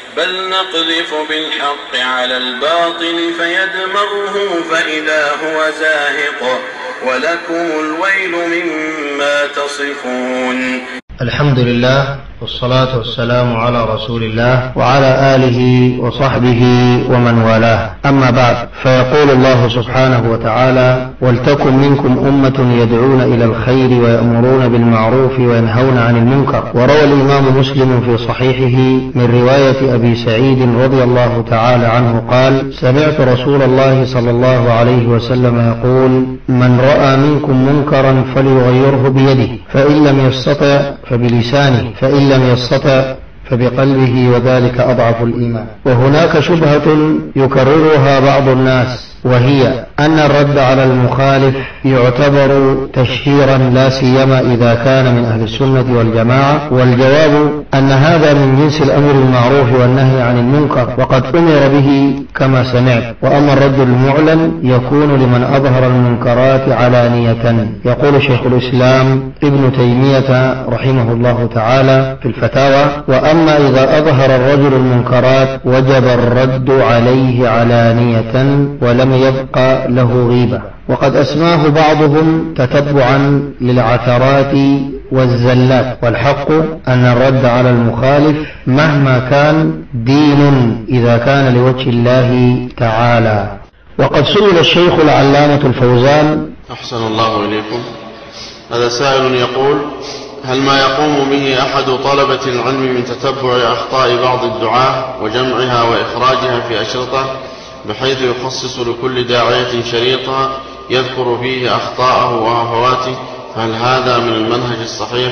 بل نقذف بالحق على الباطل فيدمغه فإذا هو زاهق ولكم الويل مما تصفون. الحمد لله والصلاة والسلام على رسول الله وعلى آله وصحبه ومن والاه، أما بعد، فيقول الله سبحانه وتعالى: ولتكن منكم أمة يدعون إلى الخير ويأمرون بالمعروف وينهون عن المنكر. وروى الإمام مسلم في صحيحه من رواية أبي سعيد رضي الله تعالى عنه قال: سمعت رسول الله صلى الله عليه وسلم يقول: من رأى منكم منكرا فليغيره بيده، فإن لم يستطع فبلسانه، فإن لم يستطع فبقلبه، وذلك أضعف الإيمان. وهناك شبهة يكررها بعض الناس، وهي أن الرد على المخالف يعتبر تشهيرا، لا سيما إذا كان من أهل السنة والجماعة. والجواب أن هذا من جنس الأمر بالمعروف والنهي عن المنكر، وقد أمر به كما سمعت. وأما الرد المعلن يكون لمن أظهر المنكرات علانية. يقول شيخ الإسلام ابن تيمية رحمه الله تعالى في الفتاوى: وأما إذا أظهر الرجل المنكرات وجب الرد عليه علانية ولم يبقى له غيبة. وقد أسماه بعضهم تتبعا للعثرات والزلات، والحق أن الرد على المخالف مهما كان دين إذا كان لوجه الله تعالى. وقد سئل الشيخ العلامة الفوزان: أحسن الله إليكم. هذا سائل يقول: هل ما يقوم به أحد طلبة العلم من تتبع أخطاء بعض الدعاة وجمعها وإخراجها في أشرطة بحيث يخصص لكل داعية شريطا يذكر فيه أخطاءه وهفواته، فهل هذا من المنهج الصحيح؟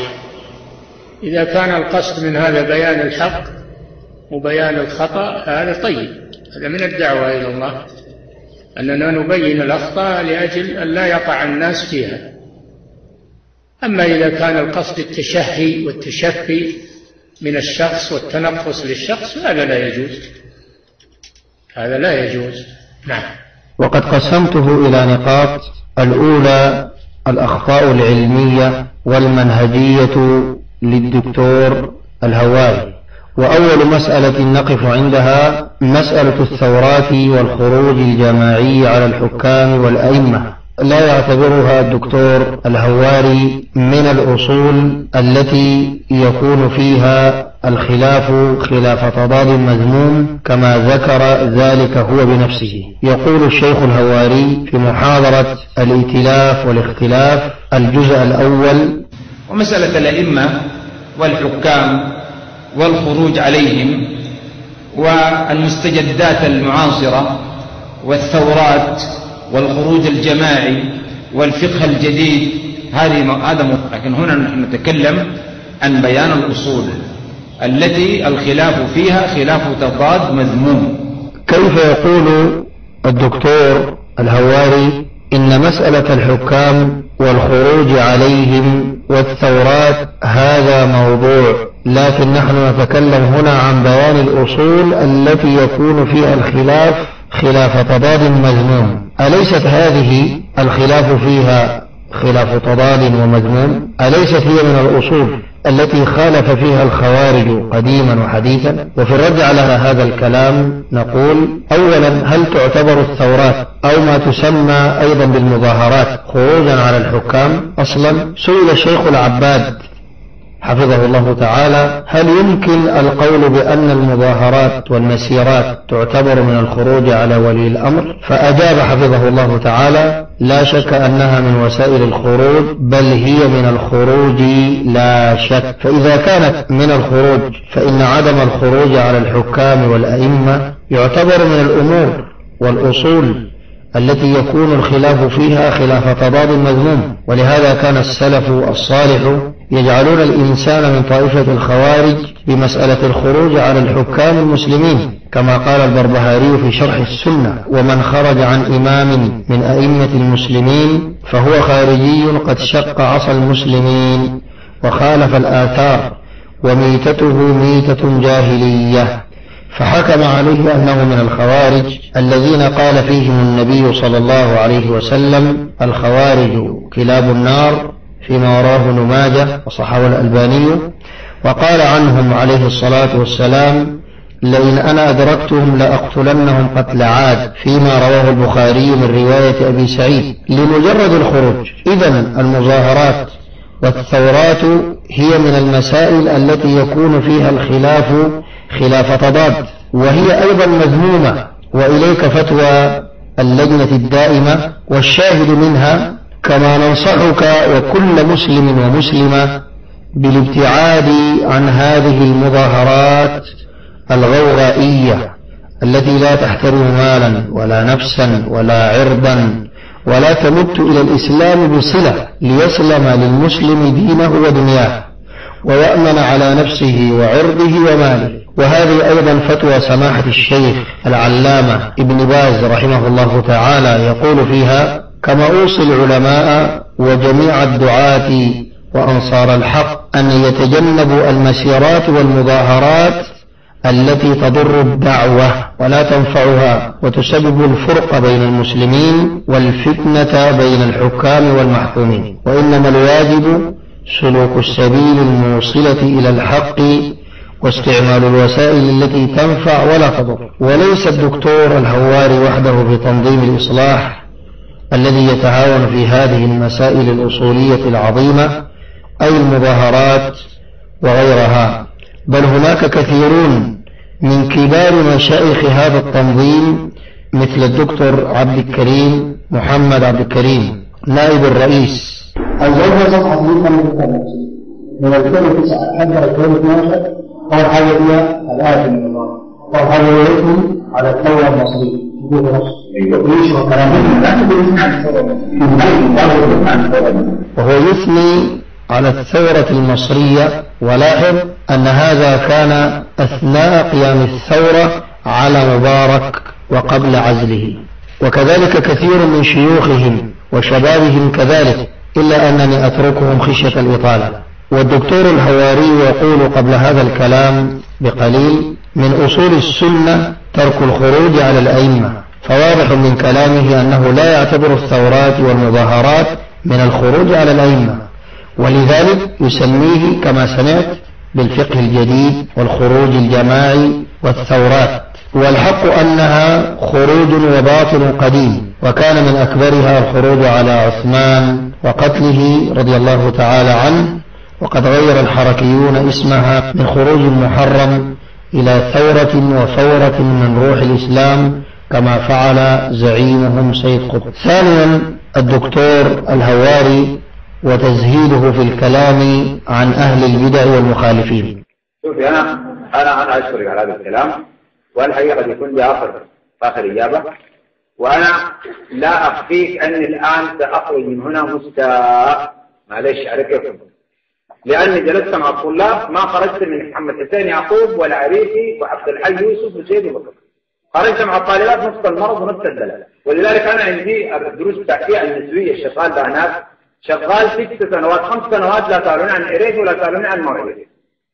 إذا كان القصد من هذا بيان الحق وبيان الخطأ هذا طيب، هذا من الدعوة إلى الله، أننا نبين الأخطاء لأجل أن لا يقع الناس فيها. أما إذا كان القصد التشهي والتشفي من الشخص والتنقص للشخص هذا لا يجوز، هذا لا يجوز. نعم. وقد قسمته إلى نقاط: الأولى الأخطاء العلمية والمنهجية للدكتور الهواري. وأول مسألة نقف عندها مسألة الثورات والخروج الجماعي على الحكام والأئمة. لا يعتبرها الدكتور الهواري من الأصول التي يكون فيها الخلاف خلاف تضاد مذموم، كما ذكر ذلك هو بنفسه. يقول الشيخ الهواري في محاضرة الائتلاف والاختلاف الجزء الأول: ومسألة الأئمة والحكام والخروج عليهم والمستجدات المعاصرة والثورات والخروج الجماعي والفقه الجديد هذا لكن هنا نحن نتكلم عن بيان الأصول التي الخلاف فيها خلاف تضاد مذموم. كيف يقول الدكتور الهواري إن مسألة الحكام والخروج عليهم والثورات هذا موضوع، لكن نحن نتكلم هنا عن بيان الأصول التي يكون فيها الخلاف خلاف تضاد مذموم؟ أليست هذه الخلاف فيها خلاف تضاد ومذموم؟ أليست هي من الأصول التي خالف فيها الخوارج قديما وحديثا؟ وفي الرد على هذا الكلام نقول: أولا، هل تعتبر الثورات أو ما تسمى أيضا بالمظاهرات خروجا على الحكام أصلا؟ سئل الشيخ العباد حفظه الله تعالى: هل يمكن القول بأن المظاهرات والمسيرات تعتبر من الخروج على ولي الأمر؟ فأجاب حفظه الله تعالى: لا شك أنها من وسائل الخروج، بل هي من الخروج لا شك. فإذا كانت من الخروج فإن عدم الخروج على الحكام والأئمة يعتبر من الأمور والأصول التي يكون الخلاف فيها خلاف تضاد مذموم. ولهذا كان السلف الصالح يجعلون الإنسان من طائفة الخوارج بمسألة الخروج على الحكام المسلمين، كما قال البربهاري في شرح السنة: ومن خرج عن إمام من أئمة المسلمين فهو خارجي قد شق عصا المسلمين وخالف الآثار وميتته ميتة جاهلية. فحكم عليه أنه من الخوارج الذين قال فيهم النبي صلى الله عليه وسلم: الخوارج كلاب النار، فيما وراه ابن ماجه وصححه الألباني. وقال عنهم عليه الصلاة والسلام: لئن أنا أدركتهم لأقتلنهم قتل عاد، فيما رواه البخاري من رواية أبي سعيد، لمجرد الخروج. إذن المظاهرات والثورات هي من المسائل التي يكون فيها الخلاف خلاف تضاد، وهي أيضا مذمومة. وإليك فتوى اللجنة الدائمة والشاهد منها، كما ننصحك وكل مسلم ومسلمة بالابتعاد عن هذه المظاهرات الغوغائية التي لا تحترم مالا ولا نفسا ولا عرضا ولا تمت إلى الإسلام بصلة، ليسلم للمسلم دينه ودنياه ويأمن على نفسه وعرضه وماله. وهذه أيضا فتوى سماحة الشيخ العلامة ابن باز رحمه الله تعالى، يقول فيها: كما أوصي العلماء وجميع الدعاة وأنصار الحق أن يتجنبوا المسيرات والمظاهرات التي تضر الدعوة ولا تنفعها وتسبب الفرق بين المسلمين والفتنة بين الحكام والمحكومين، وإنما الواجب سلوك السبيل الموصلة إلى الحق واستعمال الوسائل التي تنفع ولا تضر. وليس الدكتور الهواري وحده في تنظيم الإصلاح الذي يتعاون في هذه المسائل الأصولية العظيمة، أي المظاهرات وغيرها، بل هناك كثيرون من كبار مشايخ هذا التنظيم مثل الدكتور عبد الكريم محمد عبد الكريم نائب الرئيس. الزوجة صفحة من 2009 حتى 2012 أول حاجة هي الآية من الله، أول حاجة يريدهم على الثورة المصرية وهو يثني على الثورة المصرية. ولاحظ أن هذا كان أثناء قيام الثورة على مبارك وقبل عزله، وكذلك كثير من شيوخهم وشبابهم كذلك، إلا أنني أتركهم خشية الإطالة. والدكتور الهواري يقول قبل هذا الكلام بقليل: من أصول السنة ترك الخروج على الأئمة، فواضح من كلامه أنه لا يعتبر الثورات والمظاهرات من الخروج على الأئمة، ولذلك يسميه كما سمعت بالفقه الجديد والخروج الجماعي والثورات. والحق أنها خروج وباطل قديم، وكان من أكبرها الخروج على عثمان وقتله رضي الله تعالى عنه، وقد غير الحركيون اسمها من خروج محرم إلى ثورة وفورة من روح الإسلام كما فعل زعيمهم سيد قطب. ثانيا الدكتور الهواري وتزهيده في الكلام عن أهل البدع والمخالفين. شوفي أنا أشكرك على هذا الكلام، والحقيقة قد يكون لي آخر إجابة، وأنا لا أخفيك أني الآن سأخرج من هنا مستاء، معلش على كيفكم، لأني جلست مع الطلاب ما خرجت من محمد حسين يعقوب ولا عريفي وعبد الحي يوسف وسيد بكر، خرجت مع الطالبات نفس المرض ونفس الدلال. ولذلك أنا عندي الدروس التحقيقية النسوية الشغال بها ناس شغال 6 سنوات 5 سنوات لا سألوني عن عريفي ولا سألوني عن موعظة.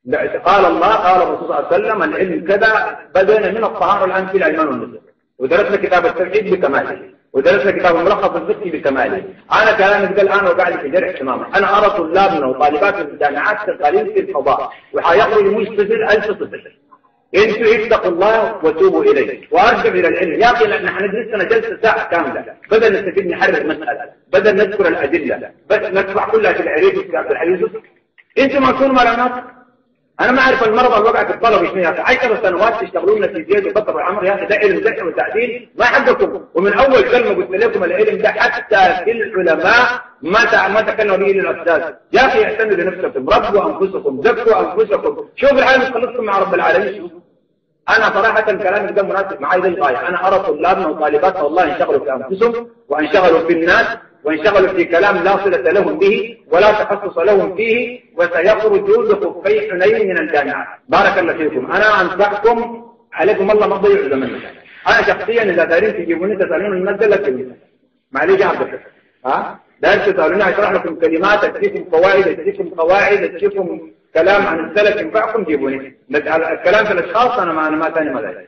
قال الله قال الرسول صلى الله عليه وسلم العلم كذا، بدأنا من الطهارة الآن في الأيمان والنسب، ودرسنا كتاب التوحيد بكماله، ودرسنا كتاب الملخص الفقهي بكماله. أنا كلامي ده الآن وقاعد في جرح تماما. أنا أرى طلابنا وطالبات الجامعات شغالين في الفضاء وحيخرج مجتزل 1000 طفل. انتوا اتقوا الله وتوبوا إليه وأرجعوا إلى العلم. يا أخي نحن جلسنا جلسة ساعة كاملة، بدل نستفيد نحرر مسألة، بدل نذكر الأدلة، بدل ندفع كلها في العريف في عبد الحي يوسف. انتوا ما تكونوا مرامات. أنا ما أعرف المرضى اللي وقعت الطلبة شنو يا أخي، 10 سنوات تشتغلون في زيد وبكر والعمر يا أخي، ده علم ذكر وتعديل ما حقكم. ومن أول كلمة قلت لكم العلم ده حتى في العلماء ما تكلموا به للأستاذ. يا أخي اعتمدوا لنفسكم، ربوا أنفسكم، زكوا أنفسكم، شوفوا الحال خلصتم مع رب العالمين. أنا صراحة كلامي ده مناسب معي زي الغاية. أنا أرى طلابنا وطالباتنا والله انشغلوا في أنفسهم وانشغلوا في الناس وانشغلوا في كلام لا صلة لهم به ولا تخصص لهم فيه، وسيخرجوا بخفي حنين من الجامعة. بارك الله فيكم. أنا أنصحكم عليكم الله ما تضيعوا زمنكم. أنا شخصيا إذا دارين تجيبوني تسألون المادة لا تجيبوني معليش يا عبد الفتاح، دارين تسألوني أشرح لكم كلمات، أديكم فوائد، أديكم قواعد، أديكم كلام عن السلف ينفعكم جيبوني. الكلام في الأشخاص أنا ما ثاني ما ذلك.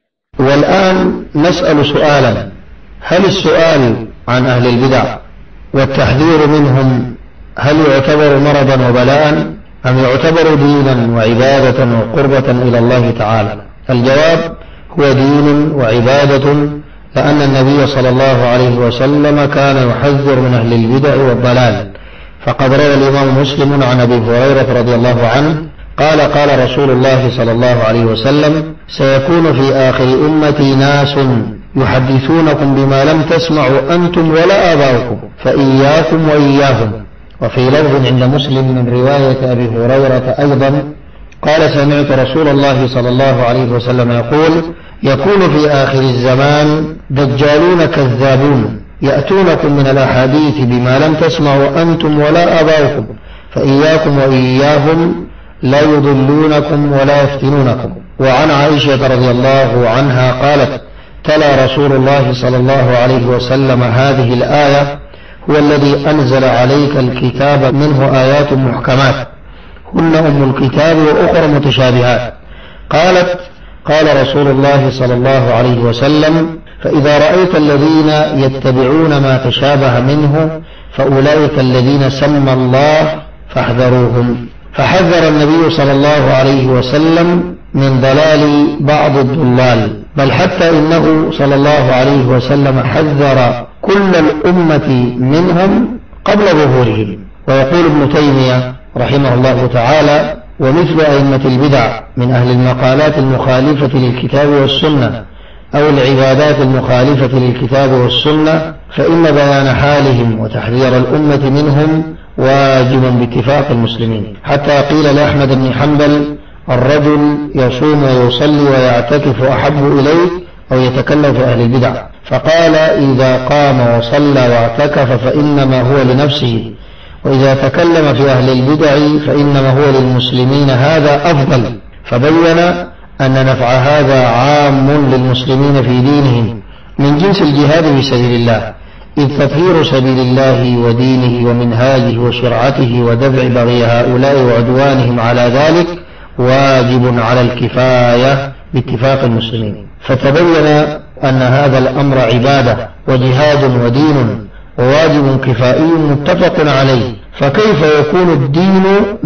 والآن نسأل سؤالا: هل السؤال عن أهل البدع والتحذير منهم هل يعتبر مرضا وبلاء أم يعتبر دينا وعبادة وقربة إلى الله تعالى؟ الجواب: هو دين وعبادة، لأن النبي صلى الله عليه وسلم كان يحذر من أهل البدع والضلال. فقد روى الإمام مسلم عن أبي هريرة رضي الله عنه قال: قال رسول الله صلى الله عليه وسلم: سيكون في آخر أمتي ناس يحدثونكم بما لم تسمعوا أنتم ولا آباؤكم، فإياكم وإياهم. وفي لفظ عند مسلم من رواية أبي هريرة أيضا قال: سمعت رسول الله صلى الله عليه وسلم يقول: يكون في آخر الزمان دجالون كذابون يأتونكم من الأحاديث بما لم تسمعوا أنتم ولا آباؤكم، فإياكم وإياهم لا يضلونكم ولا يفتنونكم. وعن عائشة رضي الله عنها قالت: تلا رسول الله صلى الله عليه وسلم هذه الآية: هو الذي أنزل عليك الكتاب منه آيات محكمات هن أم الكتاب وأخرى متشابهات. قالت: قال رسول الله صلى الله عليه وسلم: فإذا رأيت الذين يتبعون ما تشابه منه فأولئك الذين سمى الله فاحذروهم. فحذر النبي صلى الله عليه وسلم من ضلال بعض الضلال، بل حتى إنه صلى الله عليه وسلم حذر كل الأمة منهم قبل ظهورهم. ويقول ابن تيمية رحمه الله تعالى: ومثل أئمة البدع من أهل المقالات المخالفة للكتاب والسنة أو العبادات المخالفة للكتاب والسنة، فإن بيان حالهم وتحذير الأمة منهم واجب باتفاق المسلمين. حتى قيل لأحمد بن حنبل: الرجل يصوم ويصلي ويعتكف أحب إليه أو يتكلم في أهل البدع، فقال: إذا قام وصلى واعتكف فإنما هو لنفسه، وإذا تكلم في أهل البدع فإنما هو للمسلمين، هذا أفضل. فبين أن نفع هذا عام للمسلمين في دينهم من جنس الجهاد في سبيل الله، إذ تطهير سبيل الله ودينه ومنهاجه وشرعته ودفع بغي هؤلاء وعدوانهم على ذلك واجب على الكفاية باتفاق المسلمين. فتبين أن هذا الأمر عبادة وجهاد ودين وواجب كفائي متفق عليه، فكيف يكون الدين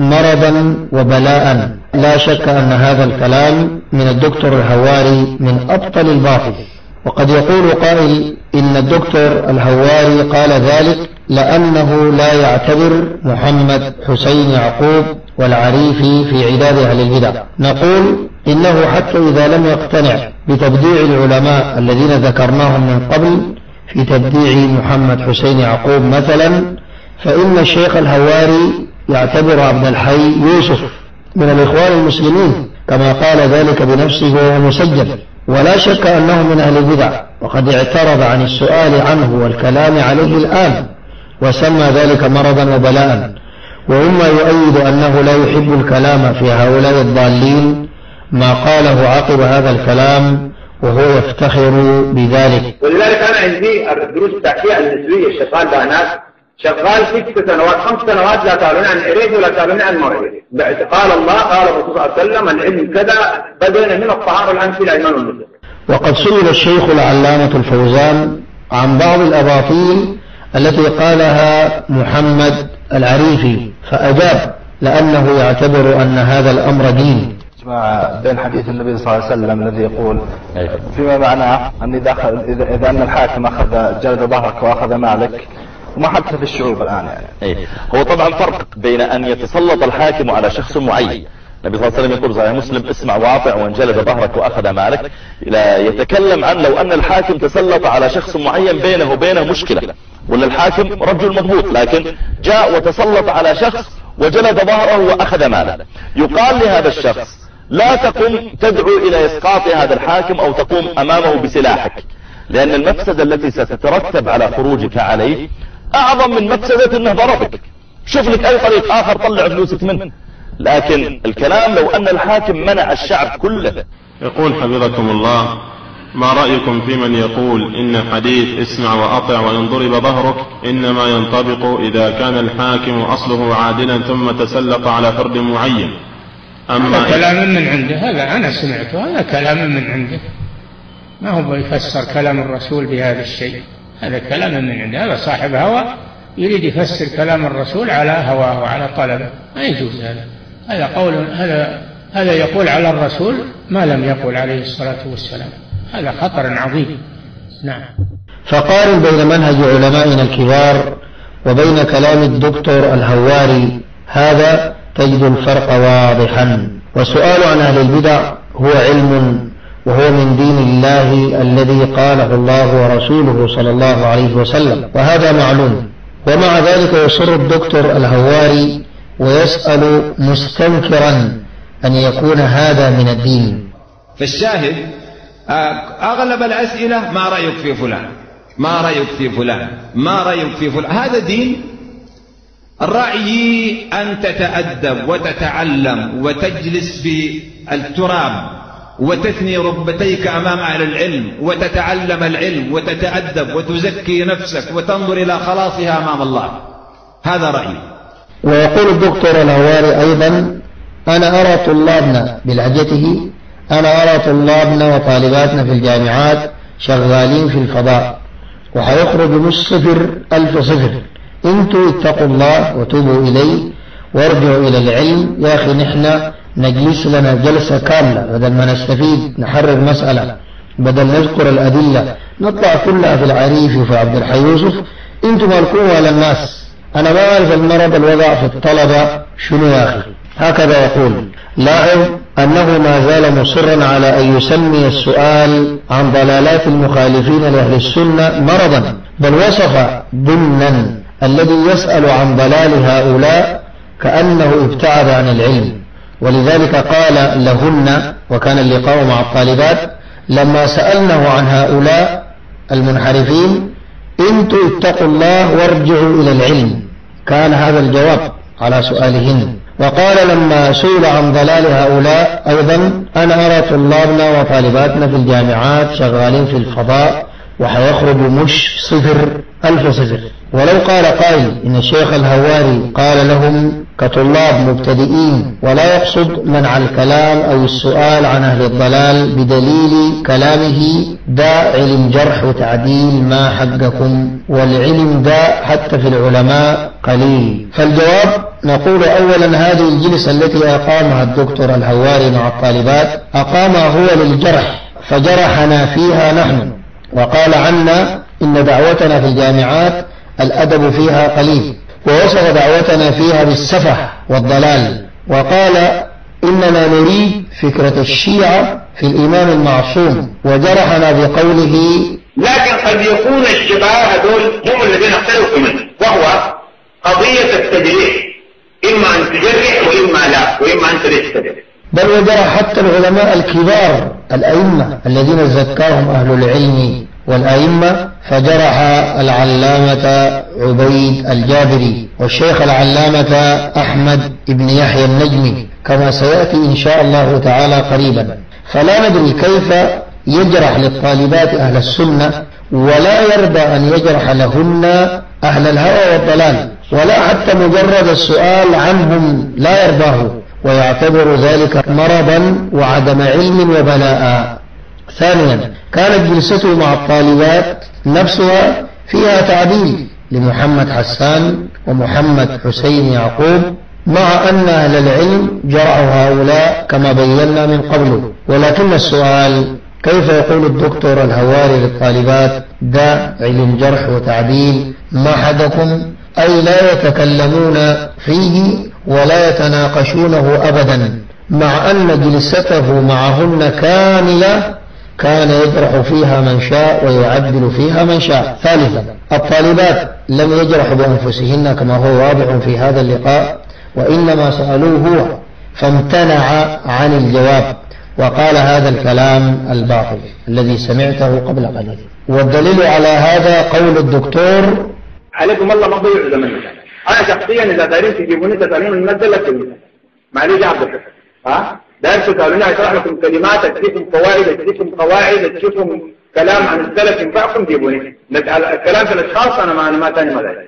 مرضا وبلاء؟ لا شك أن هذا الكلام من الدكتور الهواري من أبطل الباطل. وقد يقول قائل إن الدكتور الهواري قال ذلك لأنه لا يعتبر محمد حسين يعقوب والعريفي في عداد أهل البدع. نقول إنه حتى إذا لم يقتنع بتبديع العلماء الذين ذكرناهم من قبل في تبديع محمد حسين يعقوب مثلا، فإن الشيخ الهواري يعتبر عبد الحي يوسف من الإخوان المسلمين كما قال ذلك بنفسه وهو مسجل، ولا شك أنه من أهل البدع، وقد اعترض عن السؤال عنه والكلام عليه الآن وسمى ذلك مرضا وبلاء. ومما يؤيد أنه لا يحب الكلام في هؤلاء الضالين ما قاله عقب هذا الكلام وهو يفتخر بذلك. ولذلك أنا عندي دروس التحقيق النسبية شغال بها ناس شغال 6 سنوات 5 سنوات لا تعلمون عن عريف ولا تعلمون عن موعد. قال الله قال الرسول صلى الله عليه وسلم العلم كذا، بدأنا من الطهارة الآن في الأيمان والنسب. وقد سئل الشيخ العلامة الفوزان عن بعض الأباطيل التي قالها محمد العريفي فأجاب لأنه يعتبر أن هذا الأمر دين. بين حديث النبي صلى الله عليه وسلم الذي يقول فيما معناه أن إذا أن الحاكم أخذ جلد ظهرك وأخذ مالك، وما حدث في الشعوب الآن يعني. هو طبعا فرق بين أن يتسلط الحاكم على شخص معين. النبي صلى الله عليه وسلم يقول صحيح مسلم: اسمع واطع وان جلد ظهرك وأخذ مالك. لا يتكلم عن لو أن الحاكم تسلط على شخص معين بينه وبينه مشكلة، ولا الحاكم رجل مضبوط لكن جاء وتسلط على شخص وجلد ظهره وأخذ ماله، يقال لهذا الشخص: لا تقم تدعو إلى إسقاط هذا الحاكم أو تقوم أمامه بسلاحك، لأن المفسدة التي ستترتب على خروجك عليه أعظم من مفسدة أنه ضربك. شوف لك أي طريق آخر طلع فلوسك منه. لكن الكلام لو أن الحاكم منع الشعب كله. يقول حفظكم الله: ما رأيكم في من يقول إن حديث اسمع وأطع وإن ضرب ظهرك إنما ينطبق إذا كان الحاكم أصله عادلا ثم تسلط على فرد معين؟ أما كلام من عنده، هذا أنا سمعته، هذا كلام من عنده، ما هو يفسر كلام الرسول بهذا الشيء، هذا كلام من عنده. هذا صاحب هوى يريد يفسر كلام الرسول على هواه وعلى طلبه، ما يجوز هذا. هذا قول، هذا هذا يقول على الرسول ما لم يقل عليه الصلاة والسلام، هذا خطر عظيم. نعم. فقارن بين منهج علمائنا الكبار وبين كلام الدكتور الهواري، هذا تجد الفرق واضحا. والسؤال عن أهل البدع هو علم، وهو من دين الله الذي قاله الله ورسوله صلى الله عليه وسلم، وهذا معلوم. ومع ذلك يصر الدكتور الهواري ويسأل مستنكرا أن يكون هذا من الدين. فالشاهد أغلب الأسئلة ما رأيك في فلان، ما رأيك في فلان، ما رأيك في فلان، هذا دين؟ الرأي أن تتأدب وتتعلم وتجلس في التراب وتثني ركبتيك أمام أهل العلم وتتعلم العلم وتتأدب وتزكي نفسك وتنظر إلى خلاصها أمام الله، هذا رأيي. ويقول الدكتور الهواري أيضا: أنا أرى طلابنا بلهجته، أنا أرى طلابنا وطالباتنا في الجامعات شغالين في الفضاء، وحيخرج مش 0,000. انتوا اتقوا الله وتوبوا إليه وارجعوا إلى العلم. يا أخي نحن نجلس لنا جلسة كاملة بدل ما نستفيد نحرر مسألة، بدل نذكر الأدلة نطلع كلها في العريف وفي عبد الحي يوسف. انتوا مالكم على الناس. أنا ما أعرف المرض الوضع في الطلبة شنو يا أخي. هكذا يقول. لاحظ أنه ما زال مصرا على أن يسمي السؤال عن ضلالات المخالفين لأهل السنة مرضا، بل وصف ضمنا الذي يسأل عن ضلال هؤلاء كأنه ابتعد عن العلم. ولذلك قال لهن، وكان اللقاء مع الطالبات لما سألناه عن هؤلاء المنحرفين: انتوا اتقوا الله وارجعوا إلى العلم. كان هذا الجواب على سؤالهن. وقال لما سئل عن ضلال هؤلاء أيضا: أنا أرى طلابنا وطالباتنا في الجامعات شغالين في الفضاء وحيخرج مش 0,000. ولو قال قائل إن الشيخ الهواري قال لهم كطلاب مبتدئين ولا يقصد منع الكلام أو السؤال عن أهل الضلال بدليل كلامه: دا علم جرح وتعديل ما حقكم، والعلم دا حتى في العلماء قليل. فالجواب نقول: أولا هذه الجلسة التي أقامها الدكتور الهواري مع الطالبات أقامها هو للجرح، فجرحنا فيها نحن، وقال عنا إن دعوتنا في الجامعات الأدب فيها قليل، ووصف دعوتنا فيها بالسفه والضلال، وقال إننا نريد فكرة الشيعة في الإمام المعصوم، وجرحنا بقوله: لكن قد يكون الشباب هذول هم الذين اختلفوا منه، وهو قضية التجريح، إما أن تجرح وإما لا، وإما أن تستدر. بل وجرح حتى العلماء الكبار الأئمة الذين زكاهم أهل العلم والأئمة، فجرح العلامة عبيد الجابري والشيخ العلامة أحمد بن يحيى النجمي، كما سيأتي إن شاء الله تعالى قريبا. فلا ندري كيف يجرح للطالبات أهل السنة ولا يرضى أن يجرح لهن أهل الهوى والضلال، ولا حتى مجرد السؤال عنهم لا يرضاه، ويعتبر ذلك مرضا وعدم علم وبلاء. ثانيا، كانت جلسته مع الطالبات نفسها فيها تعديل لمحمد حسان ومحمد حسين يعقوب، مع أن أهل العلم جرعوا هؤلاء كما بينا من قبل. ولكن السؤال: كيف يقول الدكتور الهواري للطالبات: دا علم جرح وتعديل ما حدكم، أي لا يتكلمون فيه ولا يتناقشونه أبدا، مع أن جلسته معهن كاملة كان يجرح فيها من شاء ويعدل فيها من شاء. ثالثا، الطالبات لم يجرحوا بأنفسهن كما هو واضح في هذا اللقاء، وإنما سألوه هو، فامتنع عن الجواب وقال هذا الكلام الباطل الذي سمعته قبل قليل. والدليل على هذا قول الدكتور: عليكم الله ما ضيعوا زمن. أنا شخصيا إذا دارين تجيبوني تسألين من المادة لك معليش عبد الحسن، دارين تسألوني أشرح لكم كلمات، أديكم فوائد، أديكم قواعد، أديكم كلام عن السلف ينفعكم جيبوني. الكلام في الأشخاص أنا ما تاني مداري.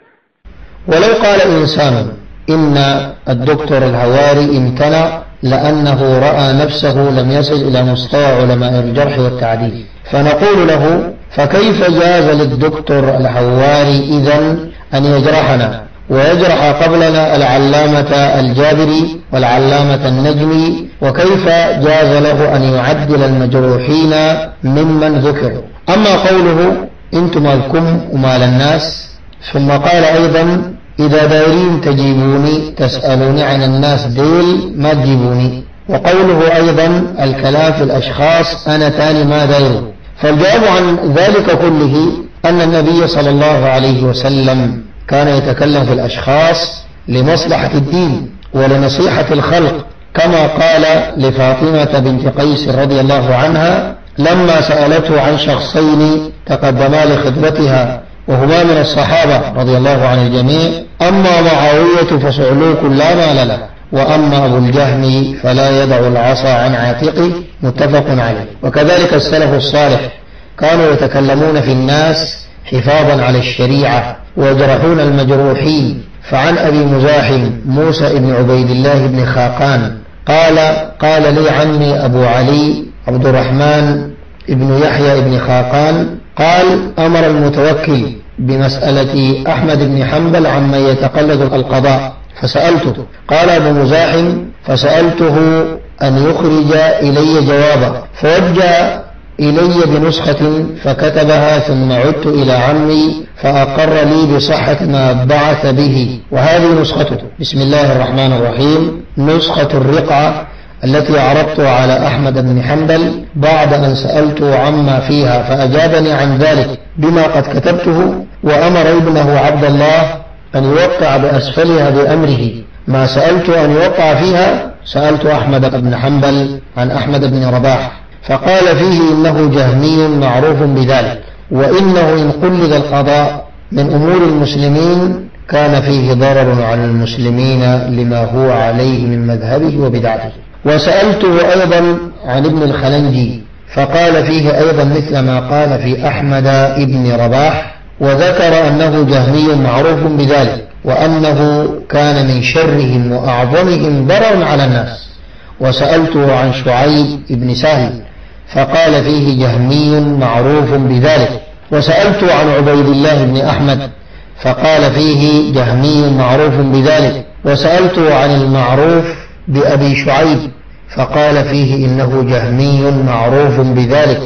ولو قال إنسان إن الدكتور الهواري امتنع لأنه رأى نفسه لم يصل إلى مستوى علماء الجرح والتعديل، فنقول له: فكيف جاز للدكتور الهواري إذن أن يجرحنا ويجرح قبلنا العلامة الجابري والعلامة النجمي، وكيف جاز له أن يعدل المجروحين ممن ذكروا. أما قوله انتم مالكم ومال الناس، ثم قال أيضا إذا دايرين تجيبوني تسألوني عن الناس ديل ما تجيبوني. وقوله أيضا الكلام في الأشخاص أنا تاني ما دايره. فالجواب عن ذلك كله أن النبي صلى الله عليه وسلم كان يتكلم في الأشخاص لمصلحة الدين ولنصيحة الخلق، كما قال لفاطمة بنت قيس رضي الله عنها لما سألته عن شخصين تقدما لخطبتها وهما من الصحابة رضي الله عن الجميع: أما معاوية فصعلوك لا مال له، وأما أبو الجهم فلا يدع العصا عن عاتقه، متفق عليه. وكذلك السلف الصالح كانوا يتكلمون في الناس حفاظا على الشريعة ويجرحون المجروحين. فعن أبي مزاحم موسى بن عبيد الله بن خاقان قال لي عمي أبو علي عبد الرحمن بن يحيى بن خاقان قال أمر المتوكل بمسألة أحمد بن حنبل عمن يتقلد القضاء فسألته. قال أبو مزاحم فسألته أن يخرج إلي جوابا، فوجه إلي بنسخة فكتبها، ثم عدت إلى عمي فأقر لي بصحة ما بعث به، وهذه نسخته. بسم الله الرحمن الرحيم. نسخة الرقعة التي عرضت على أحمد بن حنبل بعد أن سألته عما فيها فأجابني عن ذلك بما قد كتبته، وأمر ابنه عبد الله أن يوقع بأسفلها بأمره. ما سألت أن يوقع فيها سألت أحمد بن حنبل عن أحمد بن رباح، فقال فيه إنه جهمي معروف بذلك، وإنه إن قلد القضاء من أمور المسلمين كان فيه ضرر على المسلمين لما هو عليه من مذهبه وبدعته. وسألته أيضا عن ابن الخلنجي فقال فيه أيضا مثل ما قال في أحمد بن رباح، وذكر أنه جهمي معروف بذلك، وأنه كان من شرهم وأعظمهم ضررا على الناس. وسألته عن شعيب بن سهل فقال فيه جهمي معروف بذلك. وسألت عن عبيد الله بن أحمد فقال فيه جهمي معروف بذلك. وسألت عن المعروف بأبي شعيب فقال فيه إنه جهمي معروف بذلك.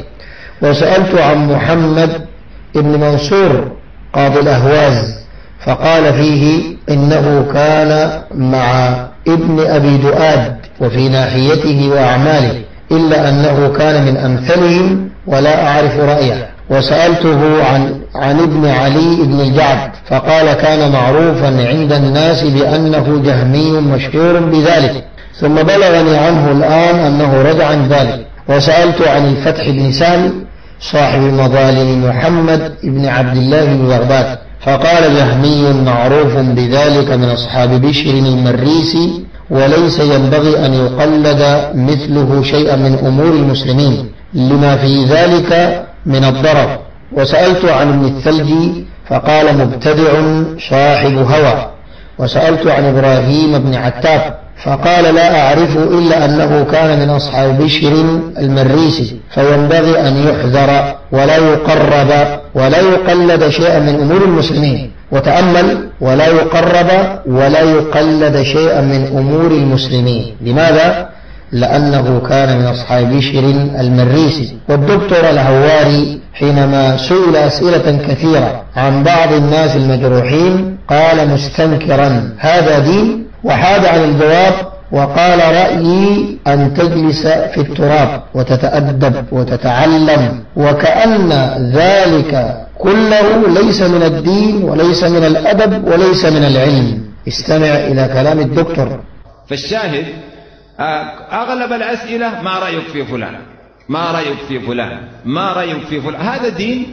وسألت عن محمد بن منصور قاضي الأهواز فقال فيه إنه كان مع ابن أبي دؤاد وفي ناحيته وأعماله، إلا أنه كان من أمثلهم ولا أعرف رأيه. وسألته عن ابن علي بن الجعد فقال كان معروفا عند الناس بأنه جهمي مشهور بذلك، ثم بلغني عنه الآن أنه رجع عن ذلك. وسألت عن الفتح بن سهل صاحب مظالم محمد بن عبد الله بن بغداد فقال جهمي معروف بذلك من أصحاب بشر المريسي، وليس ينبغي أن يقلد مثله شيئا من أمور المسلمين لما في ذلك من الضرر. وسألت عن ابن الثلجي فقال مبتدع صاحب هوى. وسألت عن إبراهيم بن عتاب فقال لا أعرف إلا أنه كان من أصحاب بشر المريسي، فينبغي أن يحذر ولا يقرب ولا يقلد شيئا من أمور المسلمين. وتأمل ولا يقرب ولا يقلد شيئا من أمور المسلمين. لماذا؟ لأنه كان من أصحاب بشر المريسي. والدكتور الهواري حينما سئل أسئلة كثيرة عن بعض الناس المجروحين قال مستنكرا هذا دين، وحاد عن الجواب وقال رأيي أن تجلس في التراب وتتأدب وتتعلم، وكأن ذلك كله ليس من الدين وليس من الأدب وليس من العلم. استمع إلى كلام الدكتور. فالشاهد أغلب الأسئلة ما رأيك في فلان، ما رأيك في فلان، ما رأيك في فلان. هذا دين؟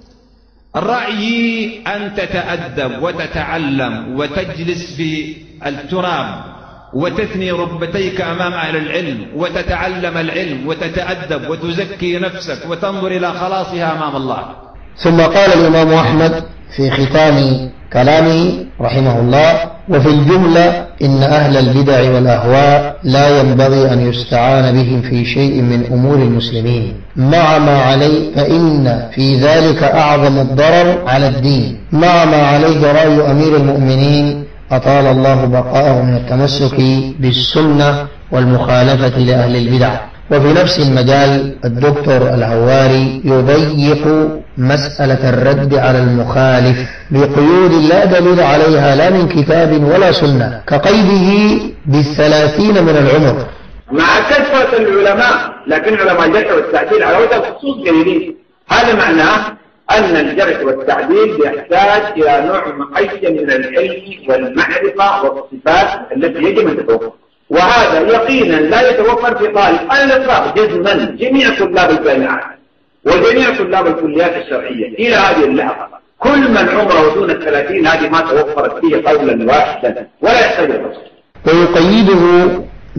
الرأي أن تتأدب وتتعلم وتجلس في التراب وتثني ركبتيك أمام أهل العلم وتتعلم العلم وتتأدب وتزكي نفسك وتنظر إلى خلاصها أمام الله. ثم قال الإمام أحمد في ختام كلامه رحمه الله: وفي الجملة إن أهل البدع والأهواء لا ينبغي أن يستعان بهم في شيء من أمور المسلمين مع ما عليه، فإن في ذلك أعظم الضرر على الدين، مع ما عليه رأي أمير المؤمنين أطال الله بقاءه من التمسك بالسنة والمخالفة لأهل البدع. وفي نفس المجال الدكتور الهواري يضيق مسألة الرد على المخالف بقيود لا دليل عليها لا من كتاب ولا سنة، كقيده ب30 من العمر مع كثرة العلماء، لكن علماء الجرح والتعديل على وجه الخصوص قليلين. هذا معناه أن الجرح والتعديل يحتاج إلى نوع معين من العلم والمعرفة والصفات التي يجب أن تتوفر، وهذا يقينا لا يتوفر في طالب الإطلاق جزما جميع طلاب الجامعات وجميع طلاب الكليات الشرعية إلى هذه اللحظة. كل من عمره دون 30 هذه ما توفرت فيه قولا واحدا ولا يحتاج الفصل. ويقيده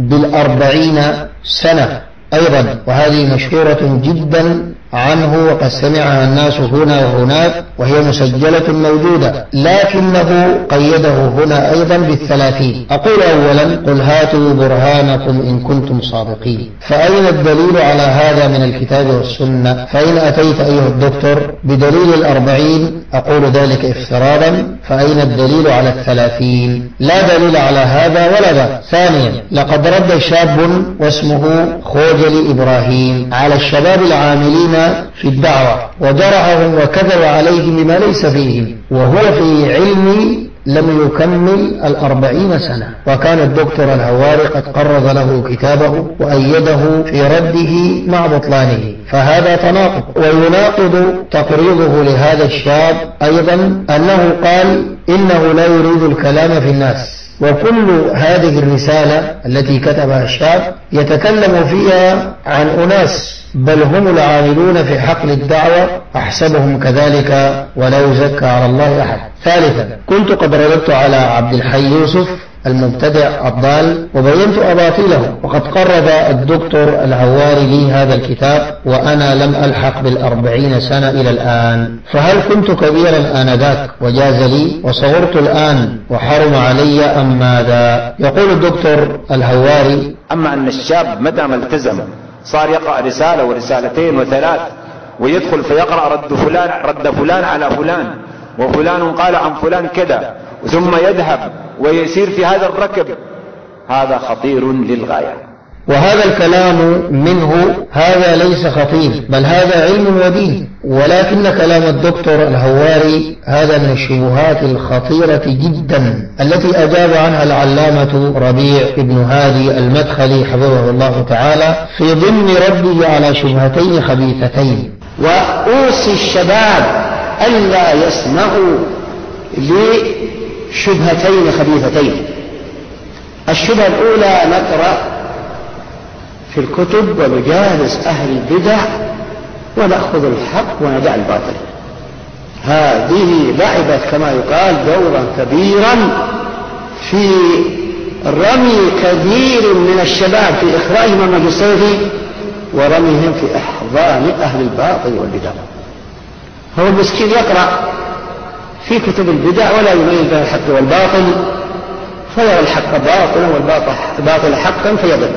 ب40 سنة أيضا، وهذه مشهورة جدا عنه وقد سمعها الناس هنا وهناك وهي مسجلة موجودة، لكنه قيده هنا أيضا ب30. أقول أولا: قل هاتوا برهانكم إن كنتم صادقين. فأين الدليل على هذا من الكتاب والسنة؟ فإن أتيت أيها الدكتور بدليل 40 أقول ذلك افتراضا، فأين الدليل على 30؟ لا دليل على هذا ولا ذا. ثانيا: لقد رد شاب واسمه خوجلي إبراهيم على الشباب العاملين في الدعوة وجرحهم وكذب عليهم بما ليس فيهم، وهو في علم لم يكمل 40 سنة، وكان الدكتور الهواري قد قرض له كتابه وأيده في رده مع بطلانه، فهذا تناقض. ويناقض تقريضه لهذا الشاب أيضا أنه قال إنه لا يريد الكلام في الناس، وكل هذه الرسالة التي كتبها الشاب يتكلم فيها عن أناس بل هم العاملون في حقل الدعوة، أحسبهم كذلك ولا يزكى على الله أحد. ثالثا: كنت قد رددت على عبد الحي يوسف المبتدع الضال وبينت أباطيله، وقد قرض الدكتور الهواري لي هذا الكتاب وأنا لم ألحق 40 سنة إلى الآن، فهل كنت كبيرا آنذاك وجاز لي وصغرت الآن وحرم علي أم ماذا؟ يقول الدكتور الهواري: أما أن الشاب متى ما التزم صار يقرأ رسالة ورسالتين وثلاث ويدخل فيقرأ رد فلان على فلان وفلان قال عن فلان كذا، ثم يذهب ويسير في هذا الركب، هذا خطير للغاية. وهذا الكلام منه هذا ليس خطير، بل هذا علم ودين، ولكن كلام الدكتور الهواري هذا من الشبهات الخطيرة جدا التي أجاب عنها العلامة ربيع بن هادي المدخلي حفظه الله تعالى في ضمن رده على شبهتين خبيثتين. وأوصي الشباب ألا يسمعوا لشبهتين خبيثتين. الشبهة الأولى: نقرأ في الكتب ومجالس أهل البدع ونأخذ الحق وندع الباطل. هذه لعبت كما يقال دورا كبيرا في رمي كثير من الشباب في إخراجهم من السلف ورميهم في أحضان أهل الباطل والبدع. هو المسكين يقرأ في كتب البدع ولا يميز بين الحق والباطل، فيرى الحق باطلا والباطل حقا فيضل.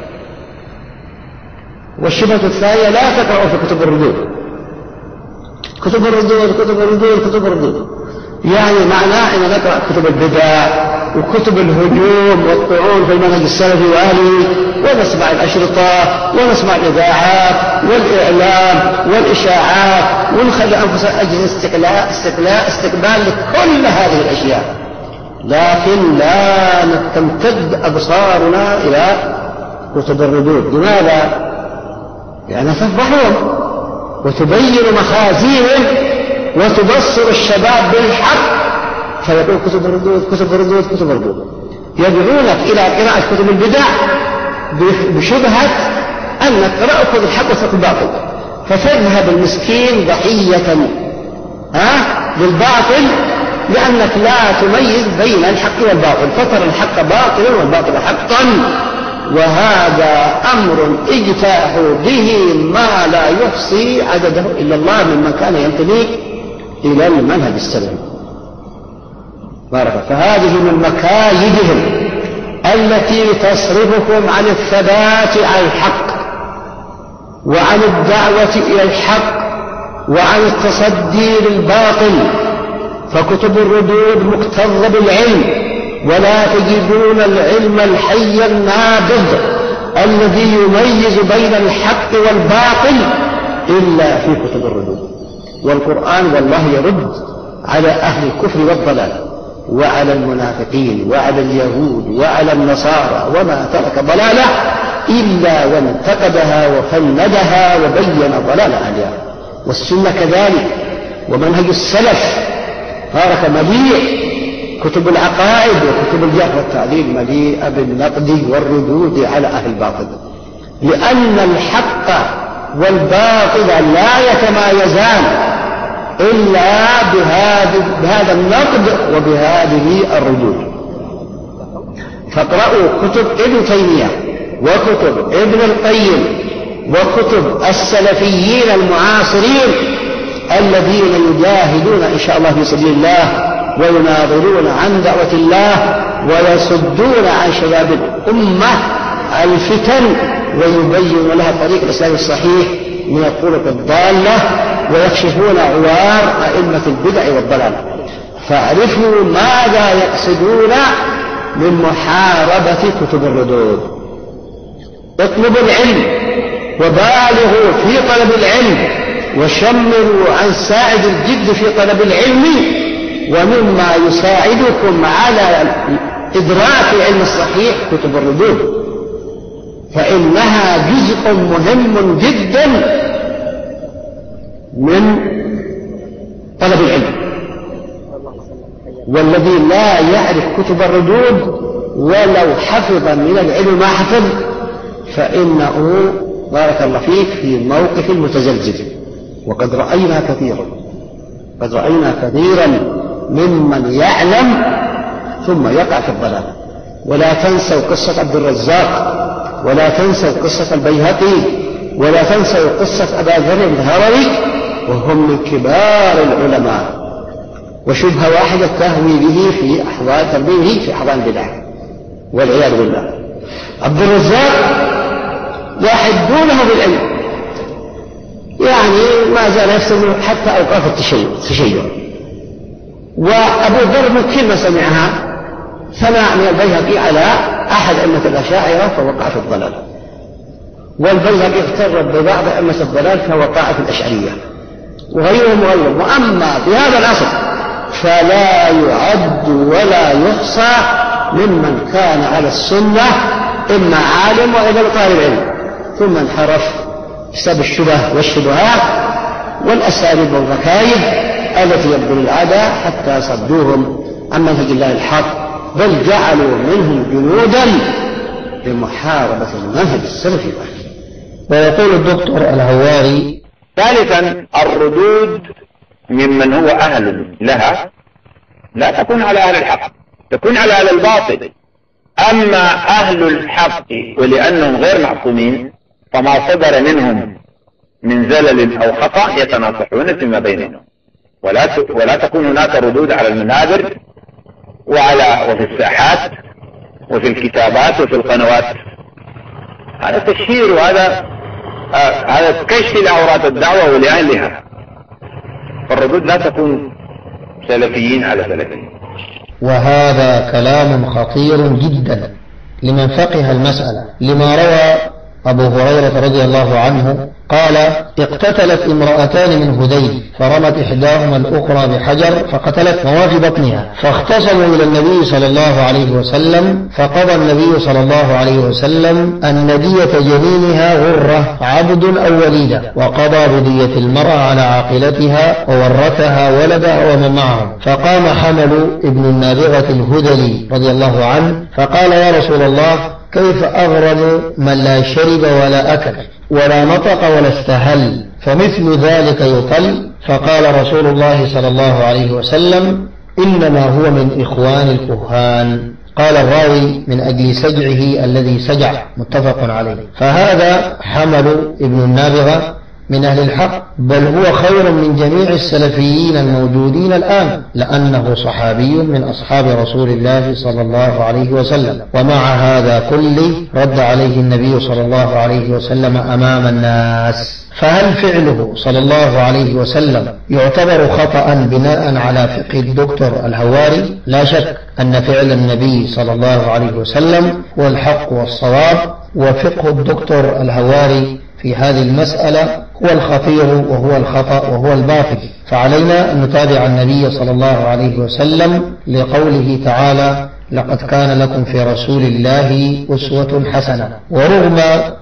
والشبهة الثانية: لا تقرأوا في كتب الردود. كتب الردود يعني معناه أن نقرأ كتب البدع وكتب الهجوم والطعون في المنهج السلفي وآله، ونسمع الأشرطة ونسمع الإذاعات والإعلام والإشاعات، ونخلي أنفسنا أجل استقبال لكل هذه الأشياء، لكن لا تمتد أبصارنا إلى كتب الردود. لماذا؟ لأنها تفضحهم وتبين مخازيهم وتبصر الشباب بالحق، فيقول كتب الردود. يدعونك إلى قراءة كتب البدع بشبهة أنك تأخذ الحق وتترك الباطل، فتذهب المسكين ضحية للباطل، لأنك لا تميز بين الحق والباطل، فترى الحق باطلا والباطل حقا. وهذا أمر اجتاح به ما لا يحصي عدده إلا الله ممن كان ينتمي إلى المنهج السلفي. فهذه من مكايدهم التي تصرفكم عن الثبات على الحق وعن الدعوة إلى الحق وعن التصدي للباطل. فكتب الردود مكتظة بالعلم، ولا تجدون العلم الحي النابض الذي يميز بين الحق والباطل إلا في كتب الردود. والقرآن والله يرد على أهل الكفر والضلال وعلى المنافقين وعلى اليهود وعلى النصارى، وما ترك ضلالة إلا وانتقدها وفندها وبين ضلال أهلها. والسنة كذلك، ومنهج السلف بارك مليء، كتب العقائد وكتب الجرح والتعديل مليئة بالنقد والردود على أهل الباطل، لأن الحق والباطل لا يتمايزان إلا بهذا النقد وبهذه الردود. فاقرأوا كتب ابن تيمية وكتب ابن القيم وكتب السلفيين المعاصرين الذين يجاهدون إن شاء الله في سبيل الله ويناظرون عن دعوة الله ويصدون عن شباب الأمة الفتن ويبين لها طريق الإسلام الصحيح من الطرق الضالة ويكشفون عوار أئمة البدع والضلال. فاعرفوا ماذا يقصدون من محاربة كتب الردود. اطلبوا العلم وبالغوا في طلب العلم وشمروا عن ساعد الجد في طلب العلم. ومما يساعدكم على إدراك العلم الصحيح كتب الردود، فإنها جزء مهم جدا من طلب العلم. والذي لا يعرف كتب الردود ولو حفظ من العلم ما حفظ فإنه بارك الله فيك في موقف متزلزل. وقد رأينا كثيرا ممن يعلم ثم يقع في الضلال. ولا تنسوا قصة عبد الرزاق، ولا تنسوا قصة البيهقي، ولا تنسوا قصة أبا ذر الهروي، وهم من كبار العلماء. وشبهة واحدة تهوي به في أحضان تربيه في أحضان البدع والعياذ بالله. عبد الرزاق يحدونه بالعلم، يعني ما زال يفسد حتى أوقاف التشيع. وأبو ذر من كلمة سمعها سمع من البيهقي على أحد أئمة الأشاعرة فوقع في الضلال، والبيهقي اغتر ببعض أئمة الضلال فوقع في الأشعرية وغيرهم. وأما في هذا العصر فلا يعد ولا يحصى ممن كان على السنة إما عالم وإذا طالب علم ثم انحرف بسبب الشبه والشبهات والأساليب والركائب التي يبذل العداء حتى صدوهم عن منهج الله الحق، بل جعلوا منهم جنودا لمحاربة المنهج السلفي. ويقول الدكتور الهواري: ثالثا، الردود ممن هو أهل لها لا تكون على أهل الحق، تكون على أهل الباطل. أما أهل الحق ولأنهم غير معصومين فما صدر منهم من زلل أو خطأ يتناصحون فيما بينهم، ولا تكون هناك ردود على المنابر وفي الساحات وفي الكتابات وفي القنوات. هذا تشهير وهذا كشف لعورات الدعوة ولأهلها. فالردود لا تكون سلفيين على سلفيين. وهذا كلام خطير جدا لمن فقه المسألة، لما روى أبو هريرة رضي الله عنه قال: اقتتلت امرأتان من هذيل فرمت إحداهما الأخرى بحجر فقتلت ما في بطنها، فاختصموا إلى النبي صلى الله عليه وسلم، فقضى النبي صلى الله عليه وسلم أن دية جنينها غرة عبد أو وليدة، وقضى بدية المرأة على عاقلتها وورثها ولدها ومن معهم. فقام حمل ابن النابغة الهذلي رضي الله عنه فقال: يا رسول الله، كيف أغرم من لا شرب ولا أكل ولا نطق ولا استهل، فمثل ذلك يطل؟ فقال رسول الله صلى الله عليه وسلم: إنما هو من إخوان الكهان. قال الراوي: من أجل سجعه الذي سجع، متفق عليه. فهذا حمل ابن النابغة من أهل الحق، بل هو خير من جميع السلفيين الموجودين الآن، لأنه صحابي من أصحاب رسول الله صلى الله عليه وسلم. ومع هذا كله رد عليه النبي صلى الله عليه وسلم أمام الناس. فهل فعله صلى الله عليه وسلم يعتبر خطأ بناء على فقه الدكتور الهواري؟ لا شك أن فعل النبي صلى الله عليه وسلم هو الحق والصواب، وفقه الدكتور الهواري في هذه المسألة هو الخطير وهو الخطأ وهو الباطل. فعلينا أن نتابع النبي صلى الله عليه وسلم لقوله تعالى: لقد كان لكم في رسول الله أسوة حسنة. ورغم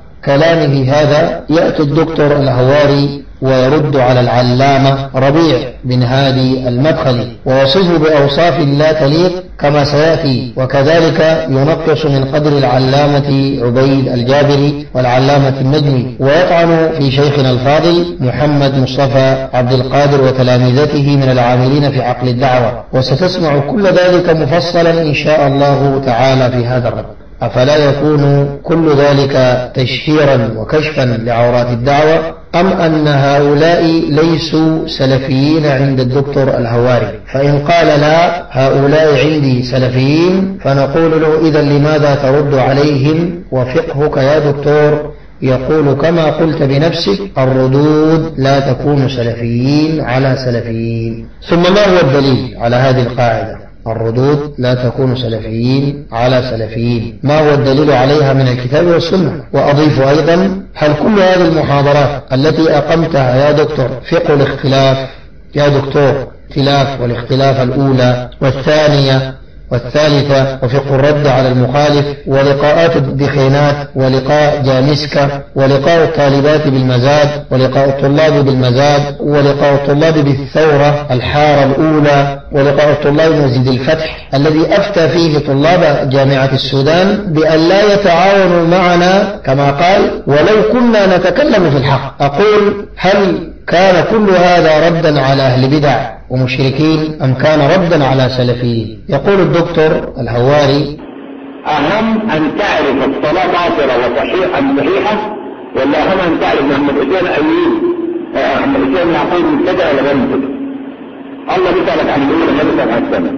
كلامه هذا يأتي الدكتور الهواري ويرد على العلامة ربيع بن هادي المدخلي ويصفه بأوصاف لا تليق كما سيأتي، وكذلك ينقص من قدر العلامة عبيد الجابري والعلامة النجمي، ويطعن في شيخنا الفاضل محمد مصطفى عبد القادر وتلامذته من العاملين في عقل الدعوة. وستسمع كل ذلك مفصلا إن شاء الله تعالى في هذا الرد. أفلا يكون كل ذلك تشهيرا وكشفا لعورات الدعوة، أم أن هؤلاء ليسوا سلفيين عند الدكتور الهواري؟ فإن قال لا، هؤلاء عندي سلفيين، فنقول له إذا لماذا ترد عليهم وفقهك يا دكتور يقول كما قلت بنفسك: الردود لا تكون سلفيين على سلفيين. ثم ما هو الدليل على هذه القاعدة؟ الردود لا تكون سلفيين على سلفيين. ما هو الدليل عليها من الكتاب والسنة؟ وأضيف أيضا: هل كل هذه المحاضرات التي أقمتها يا دكتور فقه الاختلاف يا دكتور اختلاف والاختلاف الأولى والثانية والثالثة، وفقه الرد على المخالف، ولقاءات الدخينات، ولقاء جامسكا، ولقاء الطالبات بالمزاد، ولقاء الطلاب بالمزاد، ولقاء الطلاب بالثورة الحارة الأولى، ولقاء الطلاب بمسجد الفتح الذي أفتى فيه طلاب جامعة السودان بأن لا يتعاونوا معنا كما قال ولو كنا نتكلم في الحق. أقول: هل كان كل هذا ردا على أهل بدع ومشركين أم كان ردا على سلفيين؟ يقول الدكتور الهواري: أهم أن تعرف الصلاة باطلة وصحيحة صحيحة، ولا أهم أن تعرف محمد حسين أيوب محمد حسين يعقوب مبتدع ولا غير مبتدع؟ الله بيسألك عن الأولى ما بيسألك عن الثانية.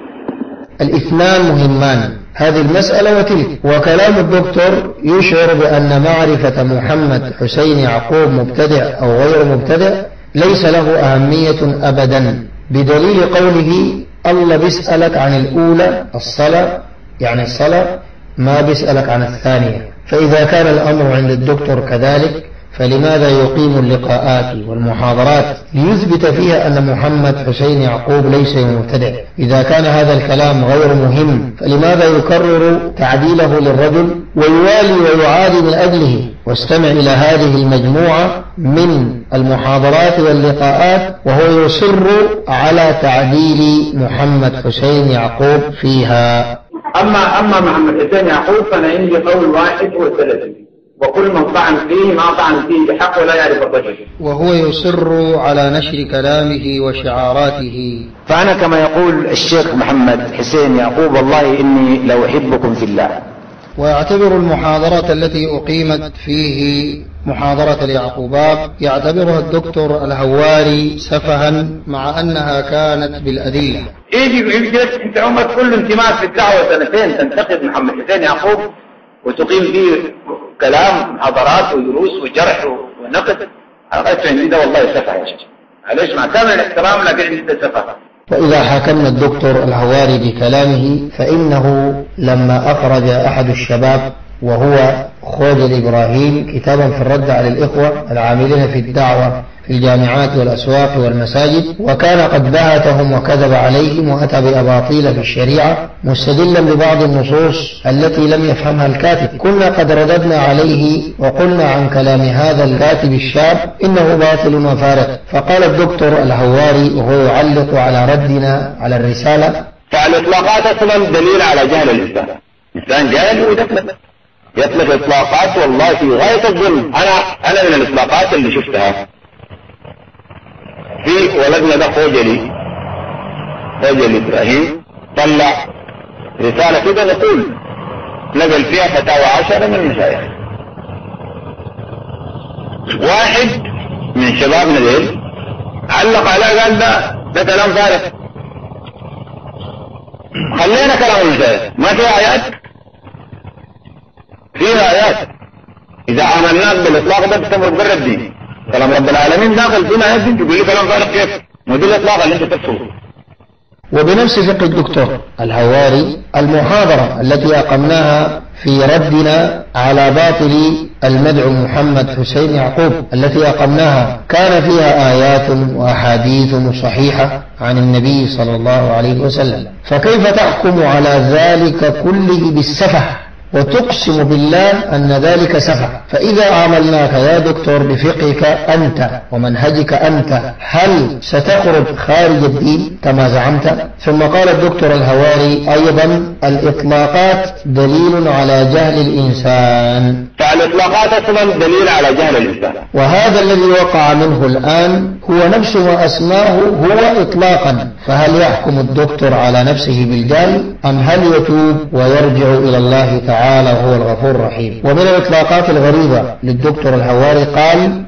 الاثنان مهمان، هذه المسألة وتلك. وكلام الدكتور يشعر بأن معرفة محمد حسين يعقوب مبتدع أو غير مبتدع ليس له أهمية أبدا، بدليل قوله: الله بيسألك عن الأولى الصلاة، يعني الصلاة، ما بيسألك عن الثانية. فإذا كان الأمر عند الدكتور كذلك، فلماذا يقيم اللقاءات والمحاضرات ليثبت فيها أن محمد حسين يعقوب ليس مبتدع؟ إذا كان هذا الكلام غير مهم، فلماذا يكرر تعديله للرجل ويوالي ويعادي من أجله؟ واستمع إلى هذه المجموعة من المحاضرات واللقاءات وهو يصر على تعديل محمد حسين يعقوب فيها. أما محمد حسين يعقوب فأنا عندي قول واحد هو السلفي، وكل من طعن فيه ما طعن فيه بحق ولا يعرف الرجل، وهو يصر على نشر كلامه وشعاراته. فأنا كما يقول الشيخ محمد حسين يعقوب: والله إني لو أحبكم في الله. ويعتبر المحاضرات التي أقيمت فيه محاضرة اليعقوبات يعتبرها الدكتور الهواري سفها، مع أنها كانت بالأدلة. يجي أنت عمرك كل انتماء في الدعوة سنتين تنتقد محمد حسين يعقوب وتقيم فيه كلام محاضرات ودروس وجرح ونقد. أنا عندي ده والله سفه يا شيخ، معلش مع كامل الاحترام لكن عندي ده سفه. وإذا حكمنا الدكتور الهواري بكلامه، فإنه لما أخرج أحد الشباب وهو خوجل إبراهيم كتابا في الرد على الإخوة العاملين في الدعوة في الجامعات والأسواق والمساجد، وكان قد بهتهم وكذب عليهم وأتى بأباطيل في الشريعة مستدلا ببعض النصوص التي لم يفهمها الكاتب، كنا قد رددنا عليه وقلنا عن كلام هذا الكاتب الشاب إنه باطل وفارغ. فقال الدكتور الهواري وهو يعلق على ردنا على الرسالة: فالإطلاقات أصلا دليل على جهل الإنسان. إنسان جاهل يطلق إطلاقات والله في غاية الظلم. أنا من الإطلاقات اللي شفتها في ولدنا ده خوجل إبراهيم طلع رسالة كده نقول نقل فيها فتاوى 10 من المشايخ. واحد من شبابنا ذيل علق عليه قال ده كلام فارغ، خلينا كلام المجتهد. ما في آيات؟ فيها آيات. إذا عملناك بالإطلاق ده تستمر بر الدين. كلام رب العالمين داخل فينا آيات دي، تقول لي كلام فارغ كيف؟ ما دي الإطلاق اللي أنت تفسره. وبنفس فقه الدكتور الهواري المحاضرة التي أقمناها في ردنا على باطل المدعو محمد حسين يعقوب التي أقمناها كان فيها آيات وأحاديث صحيحة عن النبي صلى الله عليه وسلم، فكيف تحكم على ذلك كله بالسفه وتقسم بالله أن ذلك سفه؟ فإذا عاملناك يا دكتور بفقهك أنت ومنهجك أنت هل ستخرج خارج الدين كما زعمت؟ ثم قال الدكتور الهواري أيضا الإطلاقات دليل على جهل الإنسان. فالإطلاقات أصلا دليل على جهل الإنسان، وهذا الذي وقع منه الآن هو نفس ما أسماه هو إطلاقا. فهل يحكم الدكتور على نفسه بالجهل أم هل يتوب ويرجع إلى الله تعالى وهو الغفور الرحيم؟ ومن الإطلاقات الغريبة للدكتور الهواري قال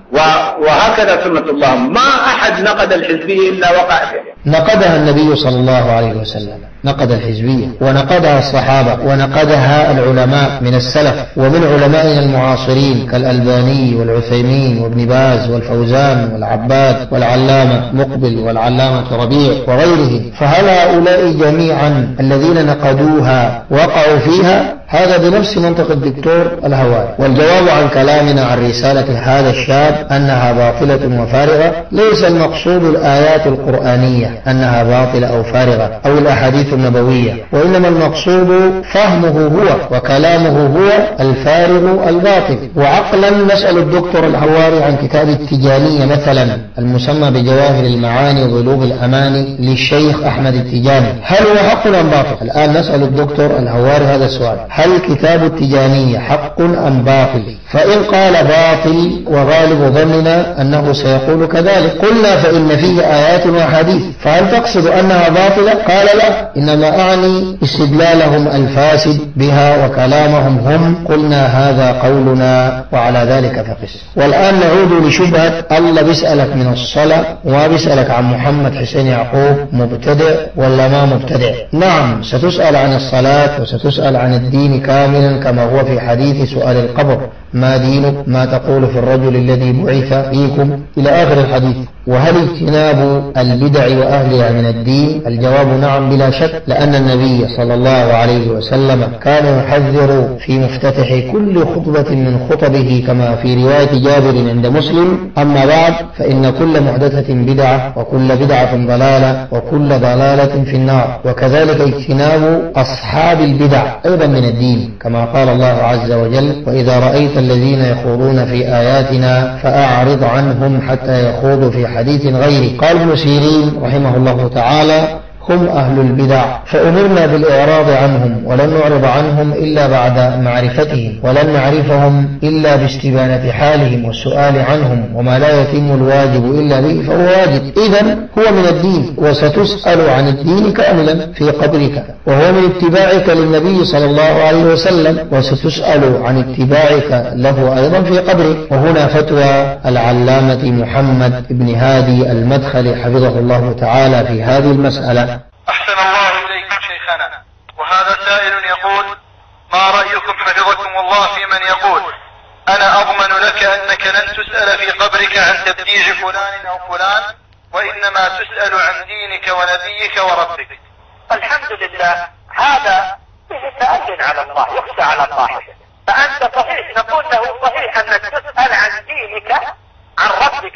وهكذا سنة الله، ما أحد نقد الحزبية إلا وقع فيه. نقدها النبي صلى الله عليه وسلم، نقد الحزبية ونقدها الصحابة ونقدها العلماء من السلف ومن علمائنا المعاصرين كالألباني والعثيمين وابن باز والفوزان والعباد والعلامة مقبل والعلامة ربيع وغيرهم. فهل هؤلاء جميعا الذين نقدوها وقعوا فيها؟ هذا بنفس منطق الدكتور الهواري. والجواب عن كلامنا عن رسالة هذا الشاب أنها باطلة وفارغة ليس المقصود الآيات القرآنية أنها باطلة أو فارغة أو الأحاديث النبوية، وإنما المقصود فهمه هو وكلامه هو الفارغ الباطل. وعقلا نسأل الدكتور الهواري عن كتاب التجانية مثلا المسمى بجواهر المعاني وبلوغ الأماني للشيخ أحمد التجاني، هل هو حق أم باطل؟ الآن نسأل الدكتور الهواري هذا السؤال، هل كتاب التجانية حق أم باطل؟ فإن قال باطل وغالب ظننا أنه سيقول كذلك قلنا فإن فيه آيات وحديث، فهل تقصد أنها باطلة؟ قال لا، إنما أعني استدلالهم الفاسد بها وكلامهم هم. قلنا هذا قولنا وعلى ذلك فقس. والآن نعود لشبهة الله بيسألك من الصلاة وما بيسألك عن محمد حسين يعقوب مبتدع ولا ما مبتدع. نعم ستسأل عن الصلاة وستسأل عن الدين كاملا كما هو في حديث سؤال القبر، ما دينك؟ ما تقول في الرجل الذي بعث فيكم إلى آخر الحديث. وهل اجتناب البدع وأهلها من الدين؟ الجواب نعم بلا شك، لأن النبي صلى الله عليه وسلم كان يحذر في مفتتح كل خطبة من خطبه كما في رواية جابر عند مسلم. أما بعد فإن كل محدثة بدعة وكل بدعة ضلالة وكل ضلالة في النار، وكذلك اجتناب أصحاب البدع أيضا من الدين كما قال الله عز وجل وإذا رأيت الذين يخوضون في آياتنا فأعرض عنهم حتى يخوضوا في حديث غيره. قال ابن سيرين رحمه الله تعالى هم أهل البدع، فأمرنا بالإعراض عنهم ولن نعرض عنهم إلا بعد معرفتهم، ولن نعرفهم إلا باستبانة حالهم والسؤال عنهم، وما لا يتم الواجب إلا به فهو واجب. إذن هو من الدين وستسأل عن الدين كاملا في قبرك، وهو من اتباعك للنبي صلى الله عليه وسلم، وستسأل عن اتباعك له أيضا في قبرك. وهنا فتوى العلامة محمد بن هادي المدخلي حفظه الله تعالى في هذه المسألة. أحسن الله إليكم شيخنا. وهذا سائل يقول ما رأيكم حفظكم الله في من يقول أنا أضمن لك أنك لن تسأل في قبرك عن تبديج فلان أو فلان، وإنما تسأل عن دينك ونبيك وربك؟ الحمد لله، هذا به تأذن على الله، يخشى على الله. فأنت صحيح، نقول له صحيح أنك تسأل عن دينك عن ربك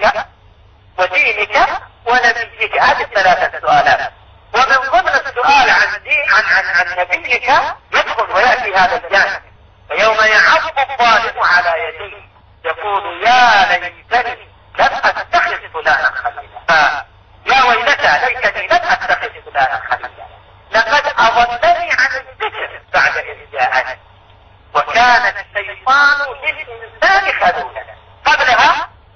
ودينك ونبيك، هذه الثلاثة سؤالات. ومن ضمن السؤال عن نبيك يدخل ويأتي هذا الجانب، فيوم يعض الظالم على يديه يقول يا ليتني لم أتخذ فلانا خليلا، يا ويلتى ليتني لم أتخذ فلانا خليلا، لقد أضلني عن الذكر بعد إذ جاءني، وكان الشيطان للإنسان خذولا. قبلها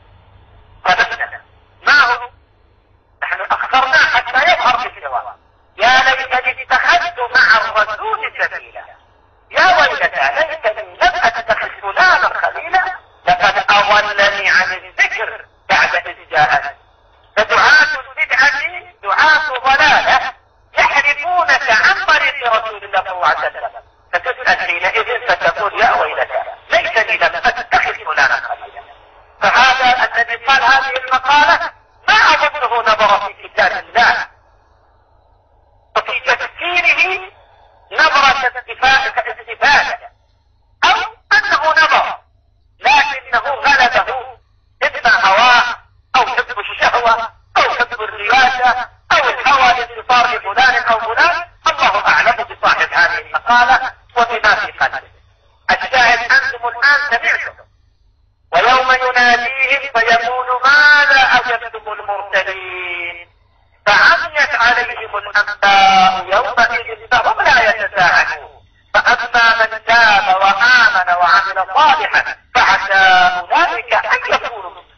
قبلنا معه نحن أخرناه حتى يظهر بالجواب، يا ليتني اتخذت مع الرسول سبيلا، يا ويلتى ليتني لم أتخذ فلانا خليلا، لقد أضلني عن الذكر بعد جاءت. فدعاة البدعة دعاة ضلالة يحرفونك عن طريق رسول الله صلى الله عليه وسلم، فتسأل حينئذ فتقول يا ويلك ليتني لم أتخذ فلانا خليلا. فهذا الذي قال هذه المقالة ما أظنه نظر في كتاب الله وفي تفسيره نظرة استفادة، أو أنه نظر لكنه غلبه إما هواه أو حب الشهوة أو حب الرياسة أو الهوى لانتصار لفلان أو فلان. الله أعلم بصاحب هذه المقالة وبما في قلبه. الشاهد أنتم الآن سمعتم، ويوم يناديهم فيقول ماذا أجبتم المرسلين، فعميت عليهم الأنباء يومئذ فهم لا يتساءلون. فأما من تاب وآمن وعمل صالحا فعسى أولئك أن يكونوا منهم.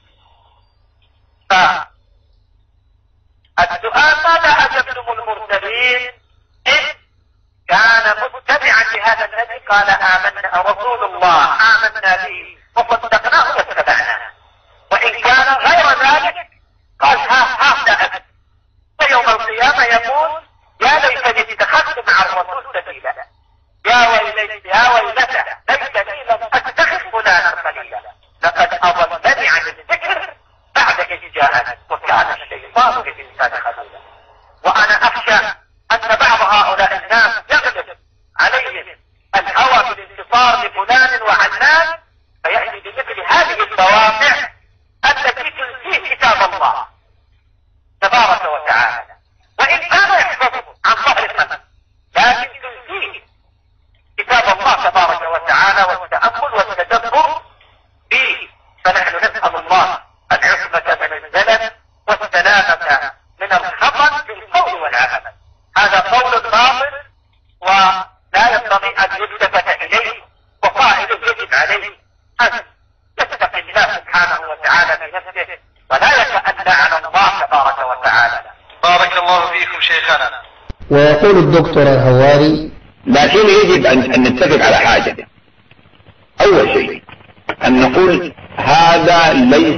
فالسؤال ماذا أجبتم المرسلين إن كان متبعا لهذا الذي قال آمنا رسول الله آمنا به وصدقناه واتبعناه، وإن كان غير ذلك قال ها فيوم القيامة يقول يا ليتني اتخذت مع الرسول سبيلا، يا ويلتى ليتني لم اتخذ فلانا خليلا، لقد اضلني عن الذكر بعد اذ جاءني وكان الشيطان للانسان خذولا. وانا اخشى ان بعض هؤلاء الناس يغلب عليهم الهوى بالانتصار لفلان وعلان، فيأتي بمثل هذه المواقع التي تنسيه كتاب الله تبارك وتعالى، وإن كان يحفظه عن ظهر قلبه لكن تنسيه كتاب الله تبارك وتعالى والتأمل والتدبر فيه. فنحن نسأل الله العصمة من الزلل والسلامة من الخطأ في القول والعمل. هذا قول باطل ولا ينبغي أن يلتفت إليه، وقائله يجب عليه أن يتقي الله سبحانه وتعالى بنفسه ولا يتألى على الله تبارك وتعالى. بارك الله فيكم شيخنا. ويقول الدكتور الهواري لكن يجب أن نتفق على حاجة. أول شيء أن نقول هذا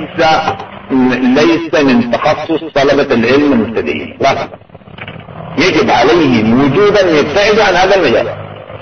ليس من تخصص طلبة العلم المبتدئين، لا، يجب عليهم وجوبا يبتعدوا عن هذا المجال،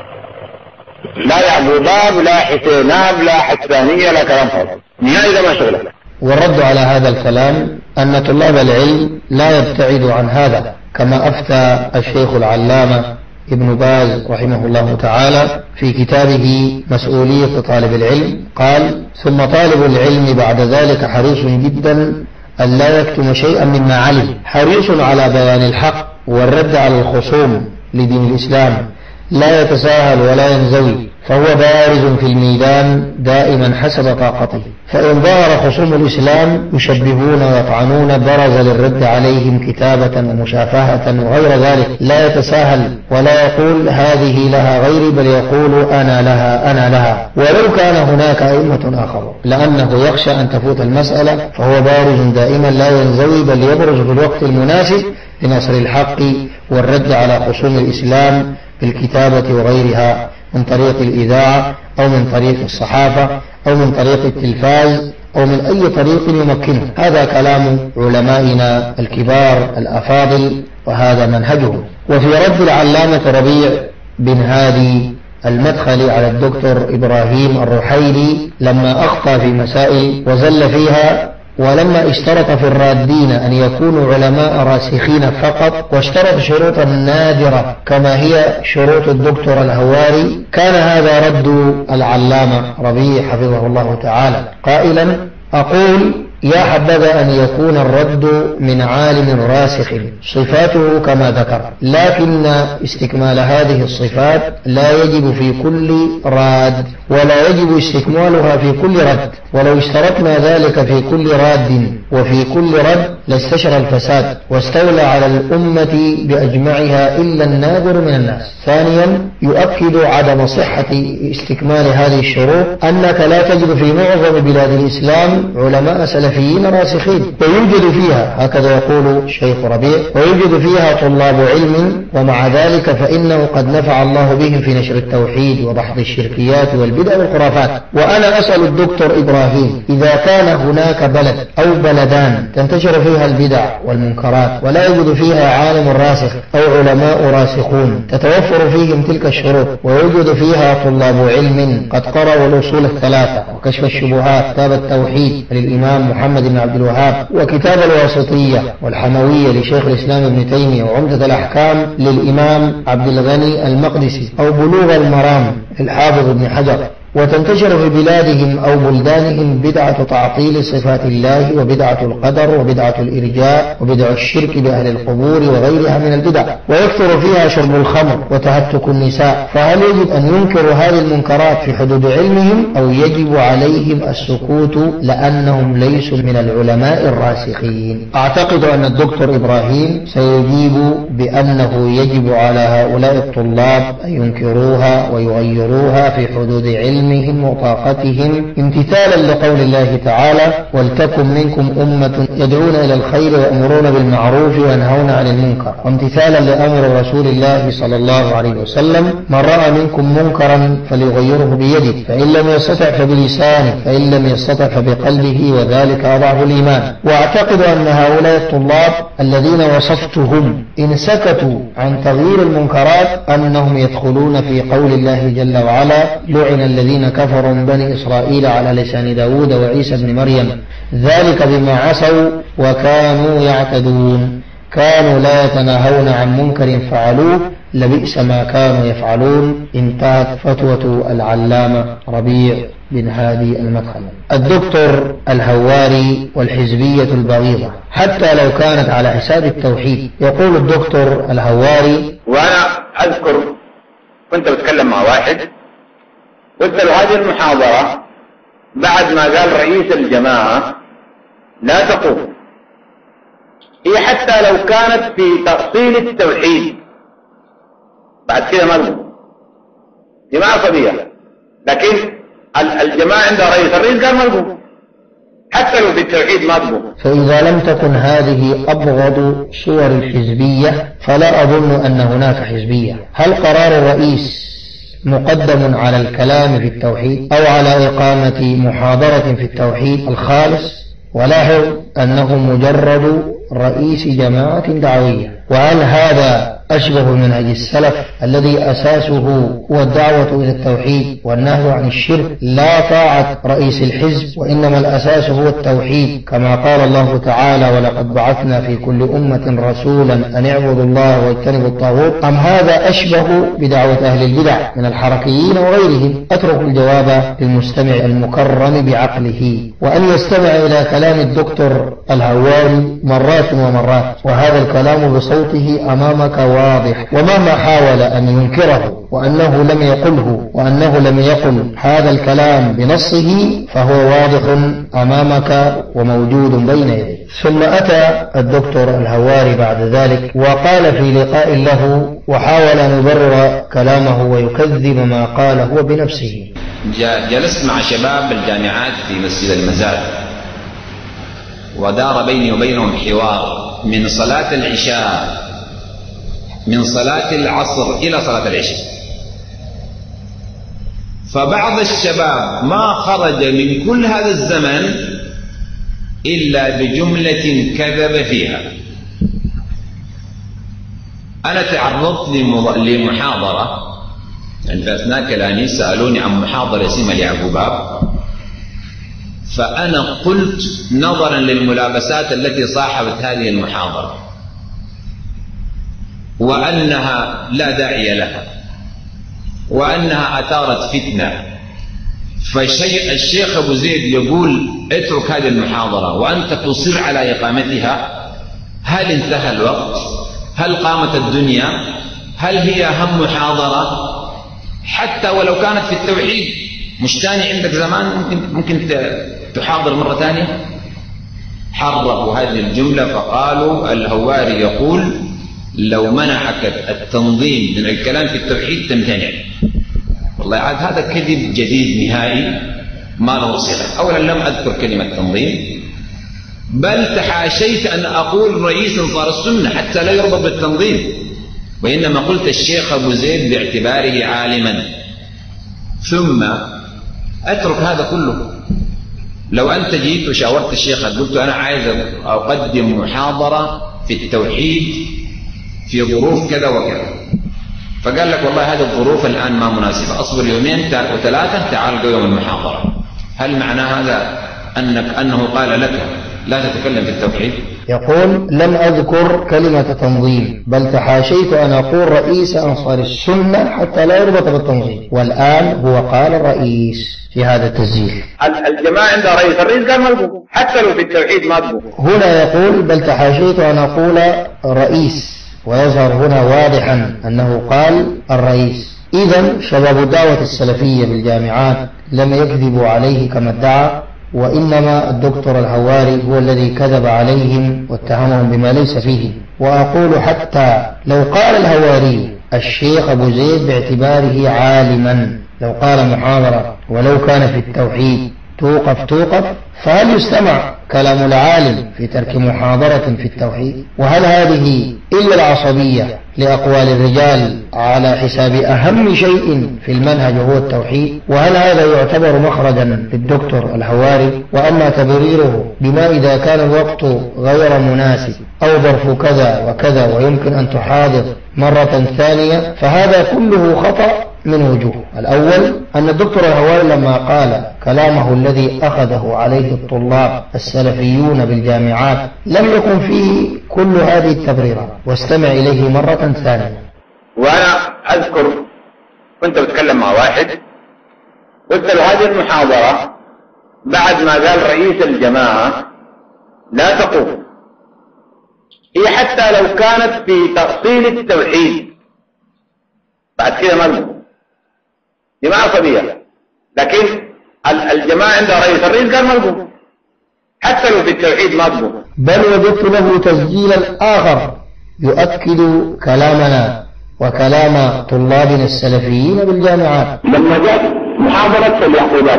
لا يعبوداب لا حسيناب لا حسانية لا كلام فاضي نهائي ما شغله. والرد على هذا الكلام أن طلاب العلم لا يبتعدوا عن هذا، كما أفتى الشيخ العلامة ابن باز رحمه الله تعالى في كتابه مسؤولية طالب العلم، قال: ثم طالب العلم بعد ذلك حريص جدا أن لا يكتم شيئا مما علم، حريص على بيان الحق والرد على الخصوم لدين الإسلام، لا يتساهل ولا ينزوي، فهو بارز في الميدان دائما حسب طاقته، فإن ظهر خصوم الإسلام يشبهون ويطعنون برز للرد عليهم كتابة ومشافهة وغير ذلك، لا يتساهل ولا يقول هذه لها غيري، بل يقول أنا لها أنا لها، ولو كان هناك أئمة آخر، لأنه يخشى أن تفوت المسألة، فهو بارز دائما لا ينزوي، بل يبرز في الوقت المناسب لنصر الحق والرد على خصوم الإسلام بالكتابة وغيرها، من طريق الإذاعة أو من طريق الصحافة أو من طريق التلفاز أو من أي طريق يمكنه. هذا كلام علمائنا الكبار الأفاضل وهذا منهجهم. وفي رد العلامة ربيع بن هادي المدخل على الدكتور إبراهيم الرحيلي لما أخطأ في مسائل وزل فيها، ولما اشترط في الرادين أن يكونوا علماء راسخين فقط، واشترط شروطا نادرة كما هي شروط الدكتور الهواري، كان هذا رد العلامة ربيع حفظه الله تعالى قائلا: أقول يا حبذا أن يكون الرد من عالم راسخ صفاته كما ذكر، لكن استكمال هذه الصفات لا يجب في كل راد، ولا يجب استكمالها في كل رد، ولو اشترطنا ذلك في كل راد وفي كل رد لاستشرى الفساد واستولى على الأمة بأجمعها إلا النادر من الناس. ثانيا، يؤكد عدم صحة استكمال هذه الشروط أنك لا تجد في معظم بلاد الإسلام علماء سلفيين سلفيين راسخين، ويوجد فيها هكذا يقول الشيخ ربيع ويوجد فيها طلاب علم، ومع ذلك فإنه قد نفع الله بهم في نشر التوحيد وبحث الشركيات والبدع والخرافات. وأنا أسأل الدكتور إبراهيم إذا كان هناك بلد أو بلدان تنتشر فيها البدع والمنكرات ولا يوجد فيها عالم راسخ أو علماء راسخون تتوفر فيهم تلك الشروط، ويوجد فيها طلاب علم قد قرأوا الأصول الثلاثة وكشف الشبهات كتاب التوحيد للإمام محمد بن عبد الوهاب، وكتاب الواسطية والحموية لشيخ الإسلام ابن تيمية، وعمدة الأحكام للإمام عبد الغني المقدسي، أو بلوغ المرام للحافظ ابن حجر، وتنتشر في بلادهم أو بلدانهم بدعة تعطيل صفات الله وبدعة القدر وبدعة الإرجاء وبدع الشرك بأهل القبور وغيرها من البدع، ويكثر فيها شرب الخمر وتهتك النساء. فهل يجب أن ينكروا هذه المنكرات في حدود علمهم أو يجب عليهم السكوت لأنهم ليسوا من العلماء الراسخين؟ أعتقد أن الدكتور إبراهيم سيجيب بأنه يجب على هؤلاء الطلاب أن ينكروها ويغيروها في حدود علمهم وطاقتهم امتثالا لقول الله تعالى: ولتكن منكم أمة يدعون إلى الخير ويأمرون بالمعروف وينهون عن المنكر، وامتثالا لأمر رسول الله صلى الله عليه وسلم: من رأى منكم منكرا فليغيره بيده، فإن لم يستطع فبلسانه، فإن لم يستطع فبقلبه، وذلك أضعف الإيمان. وأعتقد أن هؤلاء الطلاب الذين وصفتهم إن سكتوا عن تغيير المنكرات أنهم يدخلون في قول الله جل وعلا: لعن الذين كفروا من بني إسرائيل على لسان داود وعيسى بن مريم ذلك بما عصوا وكانوا يعتدون، كانوا لا يتناهون عن منكر فعلوه لبئس ما كانوا يفعلون. انتهت فتوى العلامة ربيع بن هادي المدخل. الدكتور الهواري والحزبية البغيضة حتى لو كانت على حساب التوحيد. يقول الدكتور الهواري: وأنا أذكر كنت بتكلم مع واحد قلت له هذه المحاضرة بعد ما قال رئيس الجماعة لا تقوم، هي حتى لو كانت في تفصيل التوحيد بعد كده ما تقوم، جماعة صبية، لكن الجماعة عندها رئيس، الرئيس قال ما تقوم، حتى لو في التوحيد ما تقوم. فإذا لم تكن هذه أبغض صور الحزبية فلا أظن أن هناك حزبية. هل قرار الرئيس مقدم على الكلام في التوحيد أو على إقامة محاضرة في التوحيد الخالص؟ ولاحظ أنه مجرد رئيس جماعة دعوية. وهل هذا أشبه منهج السلف الذي أساسه هو الدعوة إلى التوحيد والنهي عن الشرك لا طاعة رئيس الحزب، وإنما الأساس هو التوحيد كما قال الله تعالى: ولقد بعثنا في كل أمة رسولا أن اعبدوا الله واجتنبوا الطاغوت؟ أم هذا أشبه بدعوة أهل البدع من الحركيين وغيرهم؟ أترك الجواب للمستمع المكرم بعقله وأن يستمع إلى كلام الدكتور الهواري مرات ومرات، وهذا الكلام بصوته أمامك واضح، ومهما حاول أن ينكره وأنه لم يقله وأنه لم يقل هذا الكلام بنصه فهو واضح أمامك وموجود بين يديك. ثم أتى الدكتور الهواري بعد ذلك وقال في لقاء له وحاول أن يبرر كلامه ويكذب ما قال هو بنفسه: جلست مع شباب الجامعات في مسجد المزاد، ودار بيني وبينهم حوار من صلاة العشاء، من صلاة العصر إلى صلاة العشاء، فبعض الشباب ما خرج من كل هذا الزمن إلا بجملة كذب فيها. أنا تعرضت لمحاضرة في أثناء كلامي، سألوني عن محاضرة اسمها ليعقوباب، فأنا قلت نظرا للملابسات التي صاحبت هذه المحاضرة وأنها لا داعي لها وأنها أثارت فتنة، فالشيخ أبو زيد يقول اترك هذه المحاضرة وأنت تصر على إقامتها. هل انتهى الوقت؟ هل قامت الدنيا؟ هل هي أهم محاضرة؟ حتى ولو كانت في التوحيد، مش تاني عندك زمان ممكن تحاضر مرة ثانية. حرفوا هذه الجملة فقالوا الهواري يقول لو منعك التنظيم من الكلام في التوحيد تمتنع. والله عاد هذا كذب جديد نهائي ما له صلة. أولا لم أذكر كلمة تنظيم، بل تحاشيت أن أقول رئيس أنصار السنة حتى لا يربط بالتنظيم، وإنما قلت الشيخ أبو زيد باعتباره عالما. ثم أترك هذا كله. لو أنت جيت وشاورت الشيخ قلت أنا عايز أقدم محاضرة في التوحيد في ظروف كذا وكذا، فقال لك والله هذه الظروف الآن ما مناسبة، أصبر يومين وثلاثة تعال يوم المحاضرة، هل معنى هذا أنه قال لك لا تتكلم في التوحيد؟ يقول لم أذكر كلمة تنظيم، بل تحاشيت أن أقول رئيس أنصار السنة حتى لا يربط بالتنظيم، والآن هو قال الرئيس في هذا التسجيل. الجماعة عندها رئيس، الرئيس قال مضبوط حتى لو في التوحيد مضبوط. هنا يقول بل تحاشيت أن أقول رئيس، ويظهر هنا واضحا أنه قال الرئيس. إذن شباب الدعوة السلفية بالجامعات لم يكذبوا عليه كما ادعى، وإنما الدكتور الهواري هو الذي كذب عليهم واتهمهم بما ليس فيه. وأقول حتى لو قال الهواري الشيخ أبو زيد باعتباره عالما، لو قال محاضرة ولو كان في التوحيد توقف، فهل يستمع كلام العالم في ترك محاضرة في التوحيد؟ وهل هذه إلا العصبية لأقوال الرجال على حساب أهم شيء في المنهج وهو التوحيد؟ وهل هذا يعتبر مخرجا للدكتور الهواري؟ وأما تبريره بما إذا كان الوقت غير مناسب أو ظرف كذا وكذا ويمكن أن تحاضر مرة ثانية، فهذا كله خطأ من وجوه. الأول أن الدكتور الهواري لما قال كلامه الذي أخذه عليه الطلاب السلفيون بالجامعات لم يكن فيه كل هذه التبريرات، واستمع إليه مرة ثانية. وأنا أذكر كنت بتكلم مع واحد قلت له هذه المحاضرة بعد ما قال رئيس الجماعة لا تقوم، هي حتى لو كانت في تفصيل التوحيد بعد كده ما تقوم، دي ما عصبية، لكن الجماعة عندها رئيس، الرئيس قال ما تقوم حتى لو في التوحيد ما تقوم. بل وجدت له تسجيلا آخر يؤكد كلامنا وكلام طلابنا السلفيين بالجامعات. لما جاءت محاضرة اليعقوبات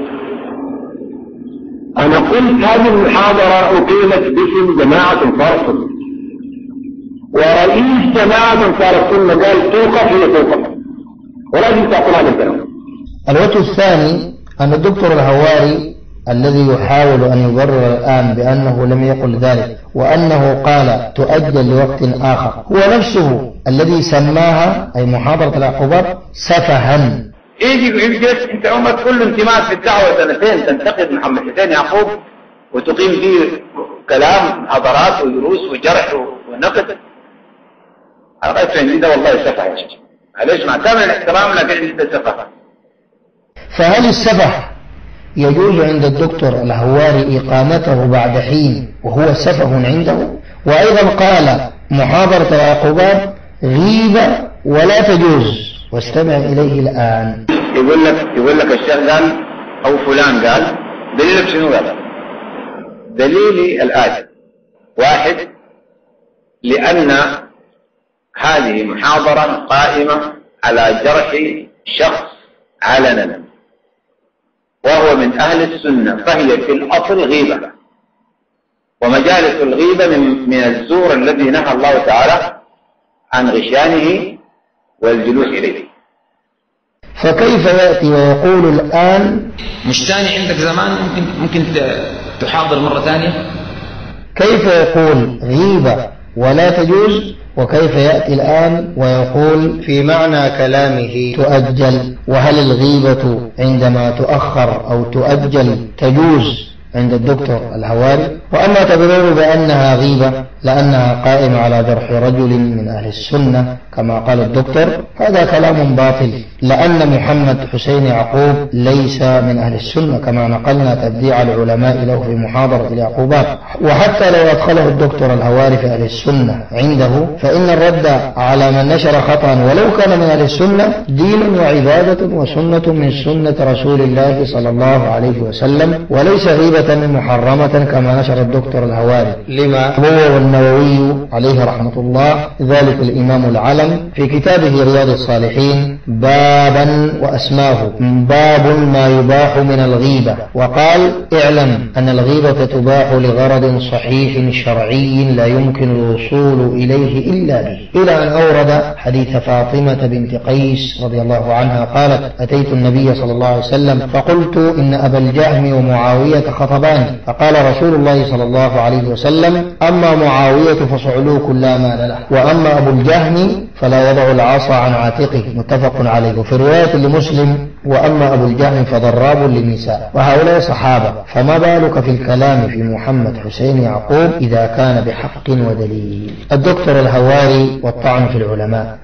أنا قلت هذه المحاضرة أقيمت باسم جماعة أنصار السنة، ورئيس جماعة أنصار السنة قال توقف هي توقف، ولازم تأخذ هذا الكلام. الوجه الثاني أن الدكتور الهواري الذي يحاول أن يبرر الآن بأنه لم يقل ذلك وأنه قال تؤجل لوقت آخر، هو نفسه الذي سماها أي محاضرة العقوبات سفها. يجي أنت عمرك كل انتماء في الدعوة سنتين تنتقد محمد حسين يعقوب وتقيم فيه كلام محاضرات ودروس وجرح ونقد. أنا رأيت عندي ده والله سفه يا شيخ، معلش مع كامل الاحترام لكن عندي ده سفه. فهل السفه يجوز عند الدكتور الهواري إقامته بعد حين وهو سفه عنده؟ وأيضا قال محاضرة العقوبات غيبة ولا تجوز، واستمع إليه الآن. يقول لك الشيخ قال أو فلان قال، دليلك شنو قال؟ دليلي الآتي: واحد، لأن هذه محاضرة قائمة على جرح شخص علنا وهو من أهل السنة، فهي في الأصل غيبة، ومجالس الغيبة من الزور الذي نهى الله تعالى عن غشيانه والجلوس إليه. فكيف يأتي ويقول الآن مش تاني عندك زمان ممكن تحاضر مرة ثانية؟ كيف يقول غيبة ولا تجوز، وكيف يأتي الآن ويقول في معنى كلامه تؤجل؟ وهل الغيبة عندما تؤخر أو تؤجل تجوز عند الدكتور الهواري؟ وأما تبرير بأنها غيبة لأنها قائمة على جرح رجل من أهل السنة كما قال الدكتور، هذا كلام باطل، لأن محمد حسين يعقوب ليس من أهل السنة كما نقلنا تبديع العلماء له في محاضرة اليعقوبات. وحتى لو أدخله الدكتور الهواري في أهل السنة عنده، فإن الرد على من نشر خطأ ولو كان من أهل السنة دين وعبادة وسنة من سنة رسول الله صلى الله عليه وسلم، وليس غيبة كتابة محرمة كما نشر الدكتور الهواري، لما هو والنووي عليه رحمة الله ذلك الإمام العلم في كتابه رياض الصالحين بابا وأسماه باب ما يباح من الغيبة، وقال اعلم أن الغيبة تباح لغرض صحيح شرعي لا يمكن الوصول إليه إلا به، إلى أن أورد حديث فاطمة بنت قيس رضي الله عنها قالت أتيت النبي صلى الله عليه وسلم فقلت إن أبا الجهم ومعاوية خطبان، فقال رسول الله صلى الله عليه وسلم أما معاوية فصعلوك لا مال له، وأما أبو الجهم فلا يضع العصا عن عاتقه، متفق عليه. وفي رواية لمسلم وأما أبو الجهم فضراب للنساء. وهؤلاء صحابة، فما بالك في الكلام في محمد حسين يعقوب إذا كان بحق ودليل. الدكتور الهواري والطعن في العلماء.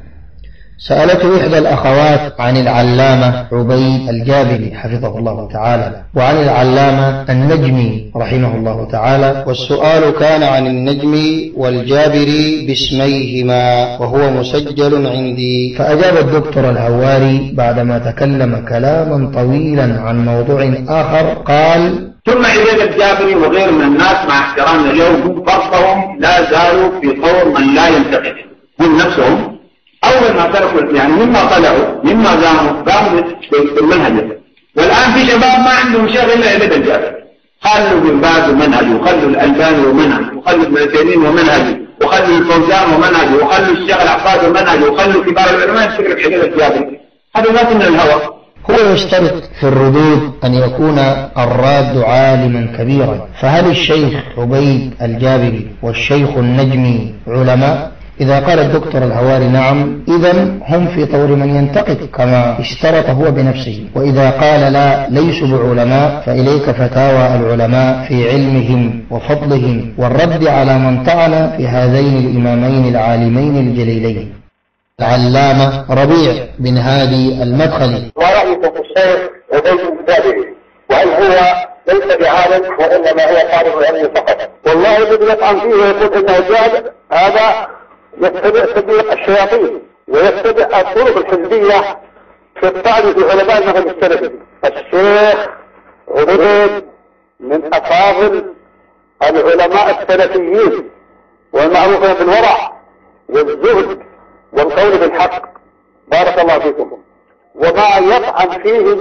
سألته إحدى الأخوات عن العلامة عبيد الجابري حفظه الله تعالى وعن العلامة النجمي رحمه الله تعالى، والسؤال كان عن النجمي والجابري باسميهما وهو مسجل عندي. فأجاب الدكتور الهواري بعدما تكلم كلاما طويلا عن موضوع آخر قال: ثم عبيد الجابري وغير من الناس مع احترامنا اليوم برضهم لا زالوا في طور من لا ينتقد، هم نفسهم أول ما تركوا يعني مما طلعوا مما قاموا بالمنهج، والآن في شباب ما عندهم شيء إلا عبيد الجابري، خلوا بن باز ومنهجه، وخلوا الألباني ومنهجه، وخلوا ابن عثيمين ومنهجه، وخلوا الفوزان ومنهجه، وخلوا الشيخ العقاد ومنهجه، وخلوا كبار العلماء يشتغلوا في عبيد الجابري. هذا ناس من الهوى. هو يشترط في الردود أن يكون الراد عالما كبيرا، فهل الشيخ عبيد الجابري والشيخ النجمي علماء؟ إذا قال الدكتور الهواري نعم، إذن هم في طور من ينتقد كما اشترط هو بنفسه، وإذا قال لا ليسوا بعلماء فإليك فتاوى العلماء في علمهم وفضلهم والرد على من طعن في هذين الإمامين العالمين الجليلين. العلامة ربيع بن هادي المدخلي: ورأيكم في الشيخ عبيد الجابري، وهل هو ليس بعالم وإنما هو طالب علم فقط؟ والله الذي يطعن فيه ويقول إنه جاهل هذا يتبع سبيل الشياطين ويتبع الطرق الحزبية في الطعن في علماء المذهب السلفي. الشيخ عبيد من أفاضل العلماء السلفيين والمعروفين بالورع والزهد والقول بالحق، بارك الله فيكم. وما يطعن فيه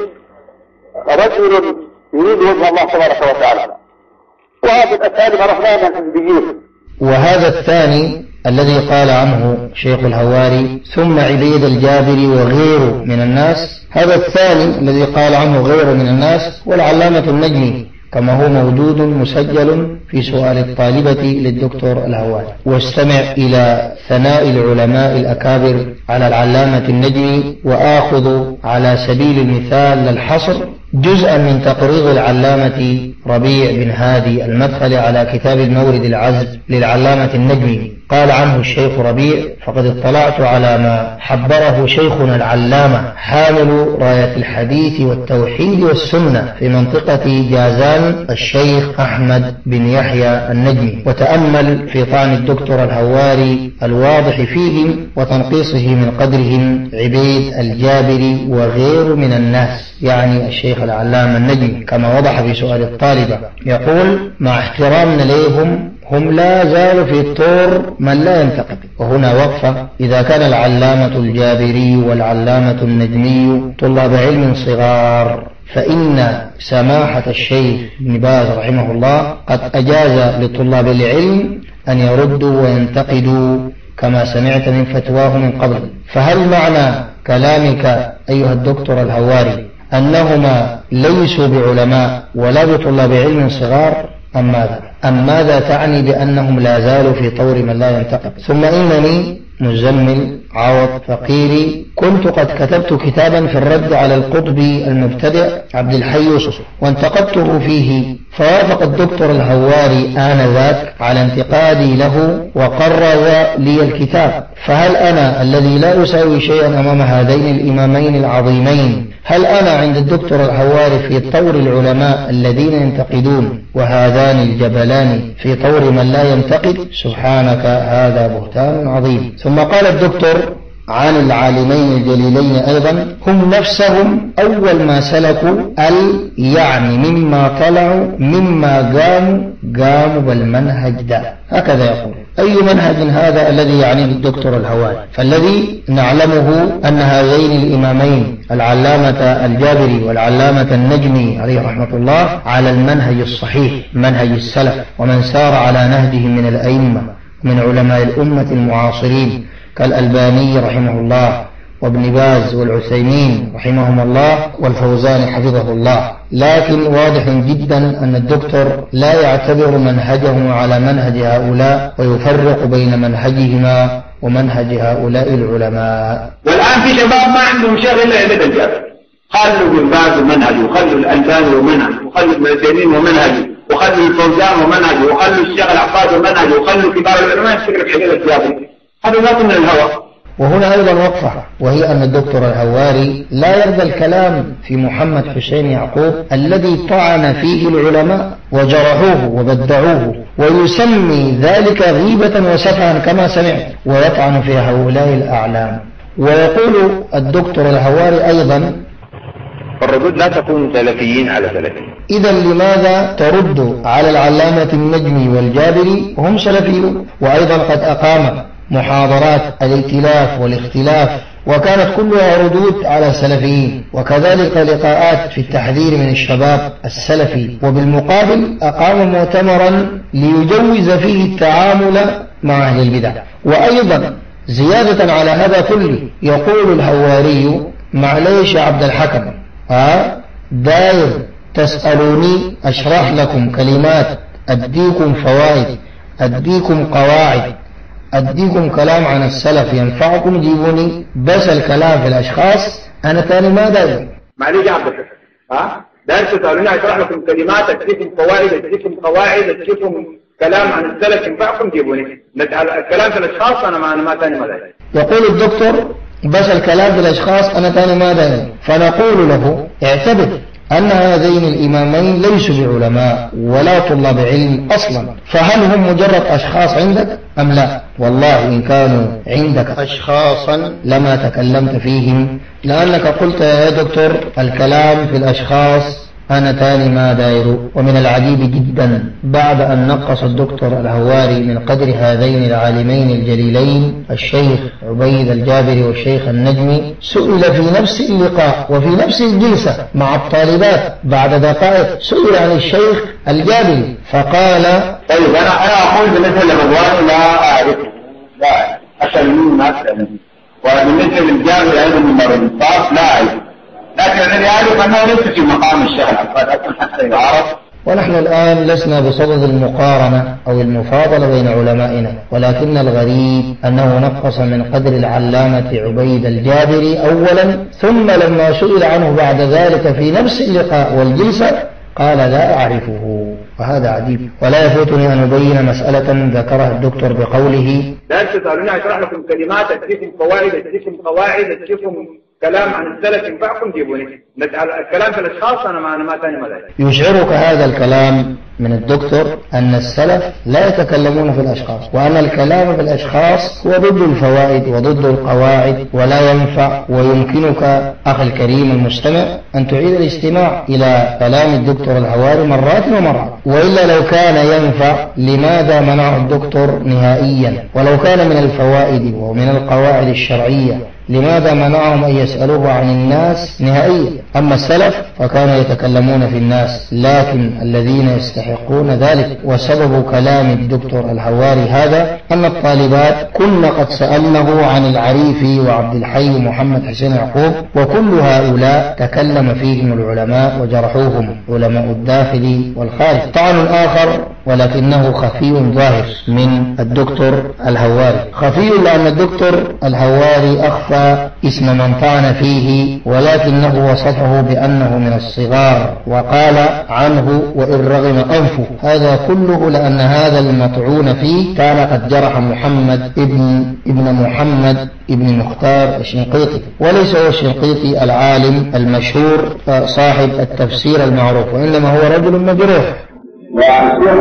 رجل يريد وجه الله تبارك وتعالى، وهذه الأساليب عرفناها من الحزبيين. وهذا الثاني الذي قال عنه شيخ الهواري ثم عبيد الجابري وغيره من الناس، هذا الثاني الذي قال عنه غيره من الناس والعلامة النجمي كما هو موجود مسجل في سؤال الطالبة للدكتور الهواري. واستمع إلى ثناء العلماء الأكابر على العلامة النجمي، وآخذ على سبيل المثال للحصر جزءا من تقريض العلامة ربيع بن هادي المدخلي على كتاب المورد العذب للعلامة النجمي. قال عنه الشيخ ربيع: فقد اطلعت على ما حبره شيخنا العلامة حامل راية الحديث والتوحيد والسنة في منطقة جازان الشيخ أحمد بن يحيى النجمي، وتأمل في طعن الدكتور الهواري الواضح فيهم وتنقيصه من قدرهم عبيد الجابري وغير من الناس، يعني الشيخ العلامة النجمي كما وضح في سؤال الطالبة. يقول: مع احترامنا ليهم هم لا زالوا في طور من لا ينتقد. وهنا وقفة: إذا كان العلامة الجابري والعلامة النجمي طلاب علم صغار، فإن سماحة الشيخ ابن باز رحمه الله قد أجاز لطلاب العلم أن يردوا وينتقدوا كما سمعت من فتواه من قبل. فهل معنى كلامك أيها الدكتور الهواري أنهما ليسوا بعلماء ولا بطلاب علم صغار أم ماذا تعني بأنهم لا زالوا في طور من لا ينتقد؟ ثم إنني مزمل عوض فقيري كنت قد كتبت كتابا في الرد على القطبي المبتدع عبد الحي يوسف، وانتقدته فيه، فوافق الدكتور الهواري آنذاك على انتقادي له وقرر لي الكتاب. فهل أنا الذي لا أساوي شيئا أمام هذين الإمامين العظيمين، هل أنا عند الدكتور الهواري في طور العلماء الذين ينتقدون وهذان الجبلان في طور من لا ينتقد؟ سبحانك، هذا بهتان عظيم. ثم قال الدكتور: عن العالمين الجليلين أيضا هم نفسهم أول ما سلكوا يعني مما طلعوا مما قاموا بالمنهج ده. هكذا يقول. أي منهج هذا الذي يعنيه الدكتور الهواري؟ فالذي نعلمه أن هذين الإمامين العلامة الجابري والعلامة النجمي عليه رحمة الله على المنهج الصحيح، منهج السلف، ومن سار على نهجهم من الأئمة من علماء الأمة المعاصرين كالألباني رحمه الله وابن باز والعثيمين رحمهم الله والفوزان حفظه الله. لكن واضح جدا أن الدكتور لا يعتبر منهجه على منهج هؤلاء ويفرق بين منهجهما ومنهج هؤلاء العلماء. والآن في شباب ما عندهم شغل إلا عبادة الجابر، خلوا ابن باز ومنهجه، وخلوا الألباني ومنهجه، وخلوا ابن عثيمين ومنهجه، وخلوا الفوزان ومنهجه، وخلوا الشيخ العقاد ومنهجه، وخلوا كبار العلماء يشتغلوا في عبادة الجابر. هذا لا من الهوى. وهنا أيضا وقفة، وهي أن الدكتور الهواري لا يرضى الكلام في محمد حسين يعقوب الذي طعن فيه العلماء وجرحوه وبدعوه، ويسمي ذلك غيبة وسفها كما سمعت، ويطعن في هؤلاء الأعلام. ويقول الدكتور الهواري أيضا: الردود لا تكون سلفيين على سلفيين. إذا لماذا ترد على العلامة النجمي والجابري وهم سلفيون؟ وأيضا قد أقام محاضرات الائتلاف والاختلاف وكانت كلها ردود على السلفيين، وكذلك لقاءات في التحذير من الشباب السلفي، وبالمقابل أقام مؤتمرا ليجوز فيه التعامل مع أهل البدع. وأيضا زيادة على هذا كله يقول الهواري: معليش يا عبد الحكم، داير تسألوني أشرح لكم كلمات، أديكم فوائد، أديكم قواعد، أديكم كلام عن السلف ينفعكم، جيبوني. بس الكلام في الأشخاص أنا تاني ما داير. معليش يا عبد الحكم، داير تسألوني أشرح لكم كلمات، أديكم فوائد، أديكم قواعد، أديكم كلام عن السلف ينفعكم، جيبوني. الكلام في الأشخاص أنا ما تاني ما داير. يقول الدكتور: بس الكلام في الأشخاص أنا تاني ما داير. فنقول له: اعتبر أن هذين الإمامين ليسوا بعلماء ولا طلاب علم أصلا، فهل هم مجرد أشخاص عندك أم لا؟ والله إن كانوا عندك أشخاصا لما تكلمت فيهم، لأنك قلت يا دكتور الكلام في الأشخاص أنا تاني ما داير. ومن العجيب جدا بعد أن نقص الدكتور الهواري من قدر هذين العالمين الجليلين الشيخ عبيد الجابري والشيخ النجمي، سئل في نفس اللقاء وفي نفس الجلسة مع الطالبات بعد دقائق سئل عن الشيخ الجابري فقال: طيب أنا أقول بالنسبة للرضواني لا أعرفه، لا أسأل منه ما أسأل، وبالنسبة للجابري أيضا من الإنصاف لا أعرفه، لكن الذي أعرف أنه ليس في مقام الشيخ العقاد حتى يعرف. ونحن الآن لسنا بصدد المقارنة أو المفاضلة بين علمائنا، ولكن الغريب أنه نقص من قدر العلامة عبيد الجابري أولا، ثم لما سئل عنه بعد ذلك في نفس اللقاء والجلسة قال لا أعرفه، وهذا عجيب. ولا يفوتني أن أبين مسألة ذكرها الدكتور بقوله: لا تسألوني أشرح لكم كلمات، أديكم فوائد، أديكم قواعد، أديكم كلام عن السلف ينفعكم، جيبوني. الكلام في الأشخاص أنا ما تاني ما داير. يشعرك هذا الكلام من الدكتور أن السلف لا يتكلمون في الأشخاص، وأن الكلام في الأشخاص هو ضد الفوائد وضد القواعد ولا ينفع. ويمكنك أخي الكريم المستمع أن تعيد الاستماع إلى كلام الدكتور الهواري مرات ومرات، وإلا لو كان ينفع لماذا منعه الدكتور نهائيا؟ ولو كان من الفوائد ومن القواعد الشرعية لماذا منعهم أن يسألوه عن الناس نهائيا؟ أما السلف فكانوا يتكلمون في الناس، لكن الذين يستحقون ذلك. وسبب كلام الدكتور الهواري هذا أن الطالبات كن قد سألنه عن العريفي وعبد الحي ومحمد حسين يعقوب، وكل هؤلاء تكلم فيهم العلماء وجرحوهم، علماء الداخل والخارج. طعن آخر ولكنه خفي ظاهر من الدكتور الهواري، خفي لأن الدكتور الهواري أخفى اسم من طعن فيه، ولكنه وصفه بأنه من الصغار وقال عنه وإن رغم أنفه. هذا كله لأن هذا المطعون فيه كان قد جرح محمد ابن محمد ابن مختار الشنقيطي، وليس هو الشنقيطي العالم المشهور صاحب التفسير المعروف، وإنما هو رجل مجروح. والشيخ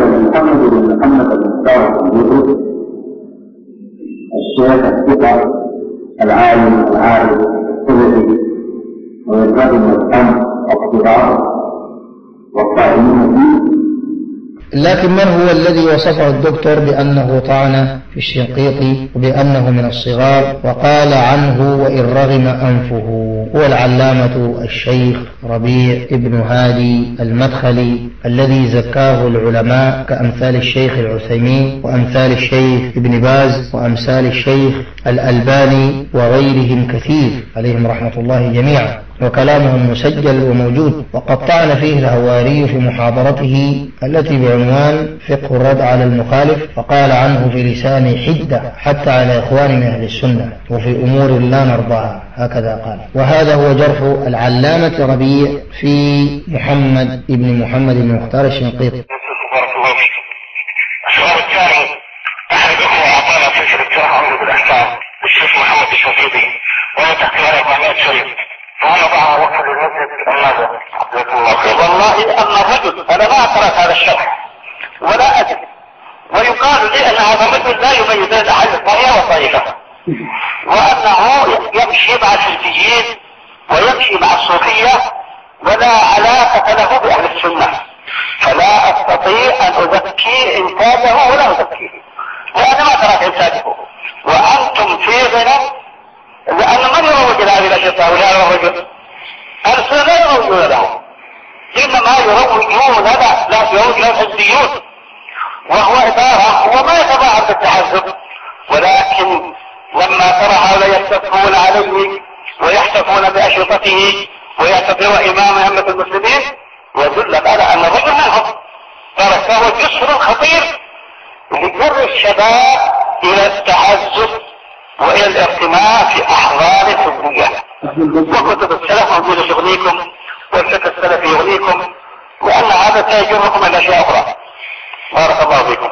محمد بن محمد بن مختار الشيخ الثقة العالم العارف الصدقي ويلزم الأمر واقتدار والطاعنين فيه. لكن من هو الذي وصفه الدكتور بأنه طعن في الشنقيطي وبأنه من الصغار وقال عنه وإن رغم أنفه؟ هو العلامة الشيخ ربيع ابن هادي المدخلي الذي زكاه العلماء كأمثال الشيخ العثيمين وأمثال الشيخ ابن باز وأمثال الشيخ الألباني وغيرهم كثير عليهم رحمة الله جميعا، وكلامهم مسجل وموجود. وقد طعن فيه الهواري في محاضرته التي بعنوان فقه الرد على المخالف، فقال عنه في لسان حدة حتى على إخوان من أهل السنة وفي أمور لا نرضاها، هكذا قال. وهذا هو جرح العلامة ربيع في محمد بن محمد بن مختار الشنقيطي. السؤال الثاني، أحد الأخوة أعطانا سلسلة شرح عمرو بالأحكام الشيخ محمد الشنقيطي وهو تحت 400 شريط، فأنا ضعها وقت للمسجد ماذا؟ والله أما الرجل أنا ما أقرأت هذا الشرح ولا أدري، ويقال لي أن هذا الرجل لا يميز بين أحد الطائفة والطائفة، وأنه يمشي مع الحزبيين ويمشي مع الصوفية ولا علاقة له بأهل السنة، فلا أستطيع أن أزكي إنتاجه ولا أزكيه، وأنا ما قرأت إنتاجه وأنتم في غنى، لأن من يروج لهذه الأشياء هؤلاء الرجل؟ السنة لا يروجون له، إنما يروجون لا يروج له الحزبيون، وهو إدارة وما يتباعد بالتحزب، ولكن لما ترى هؤلاء يستفون عليه ويحتفون بأشرطته ويعتبرون إمام أئمة المسلمين يدل على أن الرجل منهم، فهو جسر خطير لجر الشباب إلى التحزب وإلى الارتماء في أحوال الحزبية. وكتب السلف موجودة يغنيكم والفقه السلفي يغنيكم، لأن هذا سيجركم إلى أشياء أخرى. بارك الله فيكم.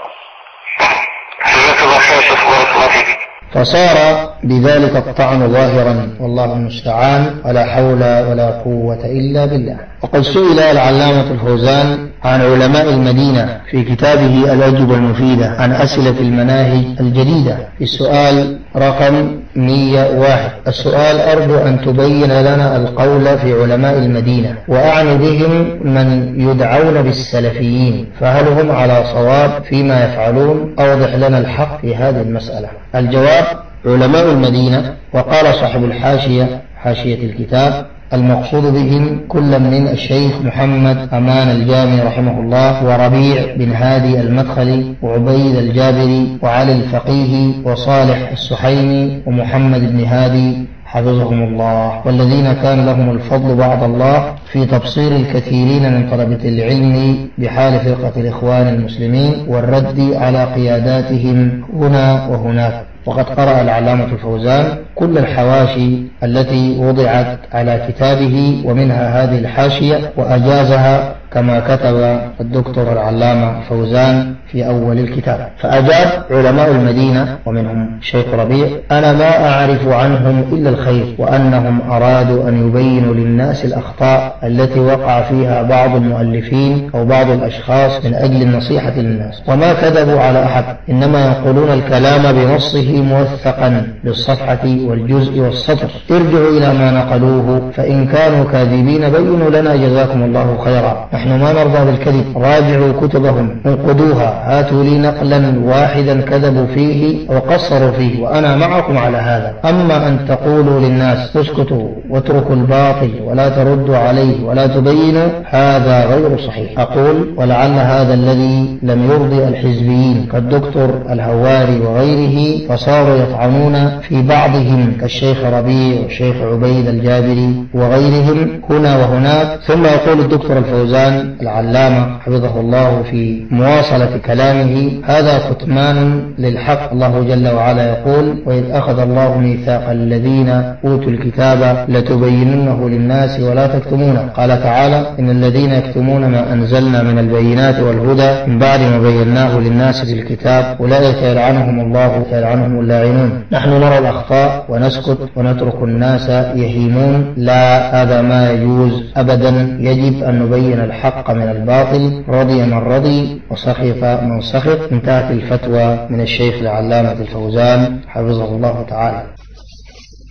جزاك الله خير شيخ، بارك الله فيك. فصار بذلك الطعن ظاهرا، والله المستعان، ولا حول ولا قوة إلا بالله. وقد سئل العلامة الفوزان عن علماء المدينة في كتابه الأجوبة المفيدة عن أسئلة المناهج الجديدة في السؤال رقم 101. السؤال: أرجو أن تبين لنا القول في علماء المدينة، وأعني بهم من يدعون بالسلفيين، فهل هم على صواب فيما يفعلون؟ أوضح لنا الحق في هذه المسألة. الجواب: علماء المدينة، وقال صاحب الحاشية حاشية الكتاب: المقصود بهم كل من الشيخ محمد أمان الجامي رحمه الله، وربيع بن هادي المدخلي، وعبيد الجابري، وعلي الفقيه، وصالح السحيمي، ومحمد بن هادي حفظهم الله، والذين كان لهم الفضل بعد الله في تبصير الكثيرين من طلبة العلم بحال فرقة الإخوان المسلمين والرد على قياداتهم هنا وهناك. وقد قرأ العلامة الفوزان كل الحواشي التي وضعت على كتابه، ومنها هذه الحاشية، وأجازها كما كتب الدكتور العلامة فوزان في أول الكتاب. فأجاب علماء المدينة ومنهم الشيخ ربيع: أنا ما أعرف عنهم إلا الخير، وأنهم أرادوا أن يبينوا للناس الأخطاء التي وقع فيها بعض المؤلفين أو بعض الأشخاص من أجل النصيحة للناس، وما كذبوا على أحد، إنما ينقلون الكلام بنصه موثقا بالصفحة والجزء والسطر. ارجعوا إلى ما نقلوه، فإن كانوا كاذبين بينوا لنا جزاكم الله خيرا، نحن ما نرضى بالكذب. راجعوا كتبهم انقدوها، هاتوا لي نقلا واحدا كذبوا فيه أو قصروا فيه، وأنا معكم على هذا. أما أن تقولوا للناس اسكتوا واتركوا الباطل ولا تردوا عليه ولا تبينوا، هذا غير صحيح. أقول ولعل هذا الذي لم يرضي الحزبيين كالدكتور الهواري وغيره، فصاروا يطعنون في بعضهم كالشيخ ربيع والشيخ عبيد الجابري وغيرهم هنا وهناك. ثم يقول الدكتور الفوزان العلامة حفظه الله في مواصلة كلامه: هذا كتمان للحق. الله جل وعلا يقول: وإذ أخذ الله ميثاق الذين أوتوا الكتاب لتبيننه للناس ولا تكتمونه. قال تعالى: إن الذين يكتمون ما أنزلنا من البينات والهدى من بعد ما بيناه للناس في الكتاب أولئك يلعنهم الله يلعنهم اللاعنون. نحن نرى الأخطاء ونسكت ونترك الناس يهيمون، لا، هذا ما يجوز أبدا. يجب أن نبين الحق من الباطل، رضي من رضي وسخط من سخط. انتهت الفتوى من الشيخ العلامة الفوزان حفظه الله تعالى.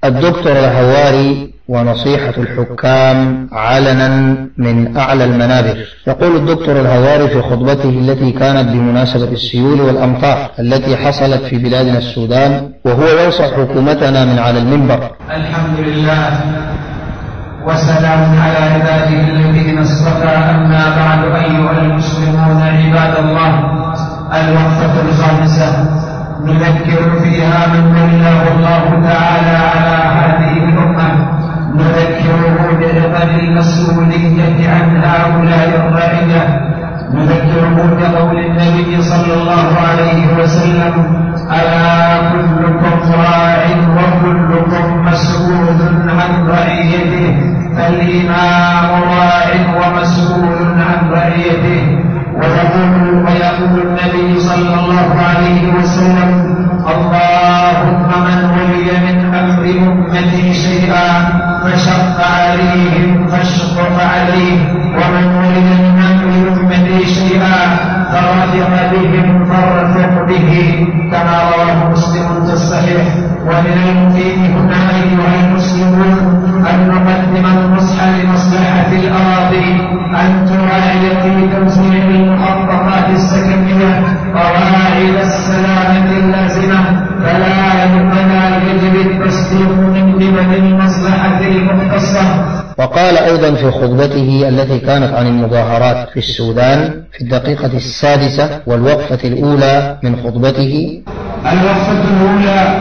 الدكتور الهواري ونصيحة الحكام علنا من أعلى المنابر. يقول الدكتور الهواري في خطبته التي كانت بمناسبة السيول والأمطار التي حصلت في بلادنا السودان، وهو ينصح حكومتنا من على المنبر: الحمد لله وسلام على عباده الذين اصطفى، أما بعد أيها المسلمون عباد الله، الوقفة الخامسة نذكر فيها من ولاه الله تعالى على هذه الأمة، نذكره بعظم المسؤولية عن هؤلاء الرعية، نذكره بقول النبي صلى الله عليه وسلم: ألا كلكم راع وكلكم مسؤول عن رعيته، فالإمام راع ومسؤول عن رعيته. ويقول النبي صلى الله عليه وسلم: اللهم من ولي من أمر أمتي شيئا فشق عليهم فاشقق عليه، ومن ولي من أمر أمتي شيئا فرفق بهم فارفق به، كما رواه مسلم في الصحيح. ومن المفيد هنا أيها المسلمون أن نقدم النصح لمصلحة الأراضي، أن تراعي في توزيع المخططات السكنية قواعد السلامة اللازمة، فلا يجب التصديق من قبل المصلحة المختصة. وقال أيضا في خطبته التي كانت عن المظاهرات في السودان في الدقيقة 6 والوقفة الأولى من خطبته: الوقفة الأولى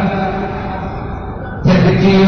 تذكير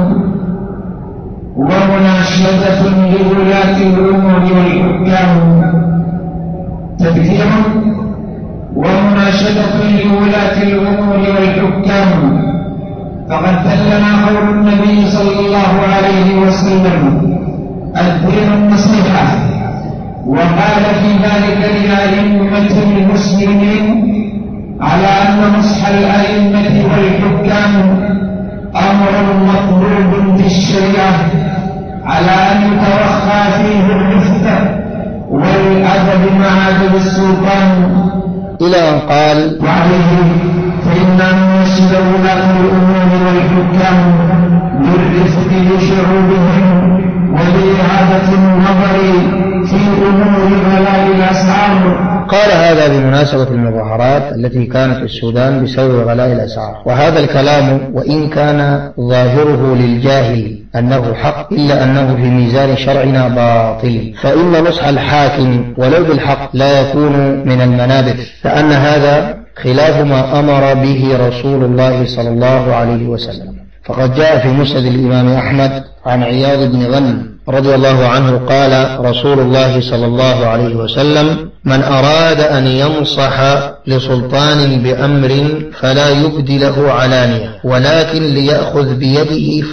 ومناشدة لولاة الأمور والحكام، تذكير ومناشدة لولاة الأمور والحكام. فقد دلنا قول النبي صلى الله عليه وسلم: الدين النصيحة، وقال في ذلك لأئمة المسلمين على أن نصح الأئمة والحكام أمر مطلوب في الشريعة، على أن يتوخى فيه الرفق والأدب مع ذوي السلطان، إلى أن قال: وعليه فإن نرشد ولاة الأمور والحكام بالرفق لشعوبهم ولإعادة النظر في أمور غلاء الأسعار. قال هذا بمناسبة المظاهرات التي كانت في السودان بسبب غلاء الأسعار. وهذا الكلام وإن كان ظاهره للجاهل أنه حق، إلا أنه في ميزان شرعنا باطل، فإن نصح الحاكم ولو بالحق لا يكون من المنابر، لأن هذا خلاف ما أمر به رسول الله صلى الله عليه وسلم. فقد جاء في مسند الإمام أحمد عن عياض بن غنم رضي الله عنه قال رسول الله صلى الله عليه وسلم: من أراد أن ينصح لسلطان بأمر فلا يبدي له علانية، ولكن ليأخذ بيده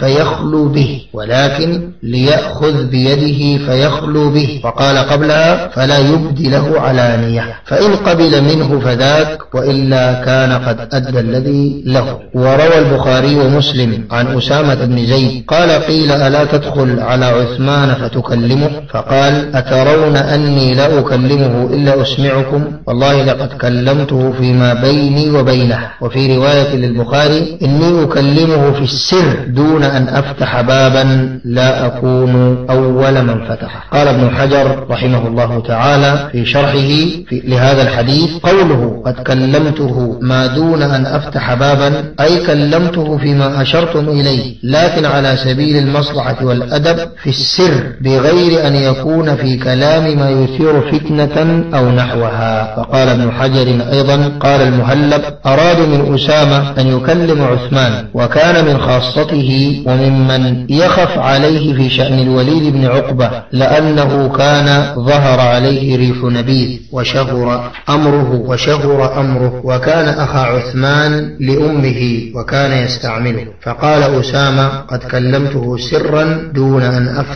فيخلو به، وقال قبلها: فلا يبدي له علانية، فإن قبل منه فذاك، وإلا كان قد أدى الذي له. وروى البخاري ومسلم عن أسامة بن زيد قال: قيل: ألا تدخل على عثمان فتكلمه؟ فقال: أترون أني لا أكلمه إلا أسمعكم؟ والله لقد كلمته فيما بيني وبينه. وفي رواية للبخاري: إني أكلمه في السر دون أن أفتح بابا لا أكون أول من فتح. قال ابن حجر رحمه الله تعالى في شرحه لهذا الحديث: قوله قد كلمته ما دون أن أفتح بابا، أي كلمته فيما أشرتم إليه، لكن على سبيل المصلحة والأدب في السر، بغير أن يكون في كلام ما يثير فتنة أو نحوها. فقال ابن حجر أيضا: قال المهلب: أرادوا من أسامة أن يكلم عثمان، وكان من خاصته وممن يخف عليه في شأن الوليد بن عقبة، لأنه كان ظهر عليه ريح نبيذ وشهر أمره، وكان أخا عثمان لأمه وكان يستعمله. فقال أسامة: قد كلمته سرا دون أن أفتح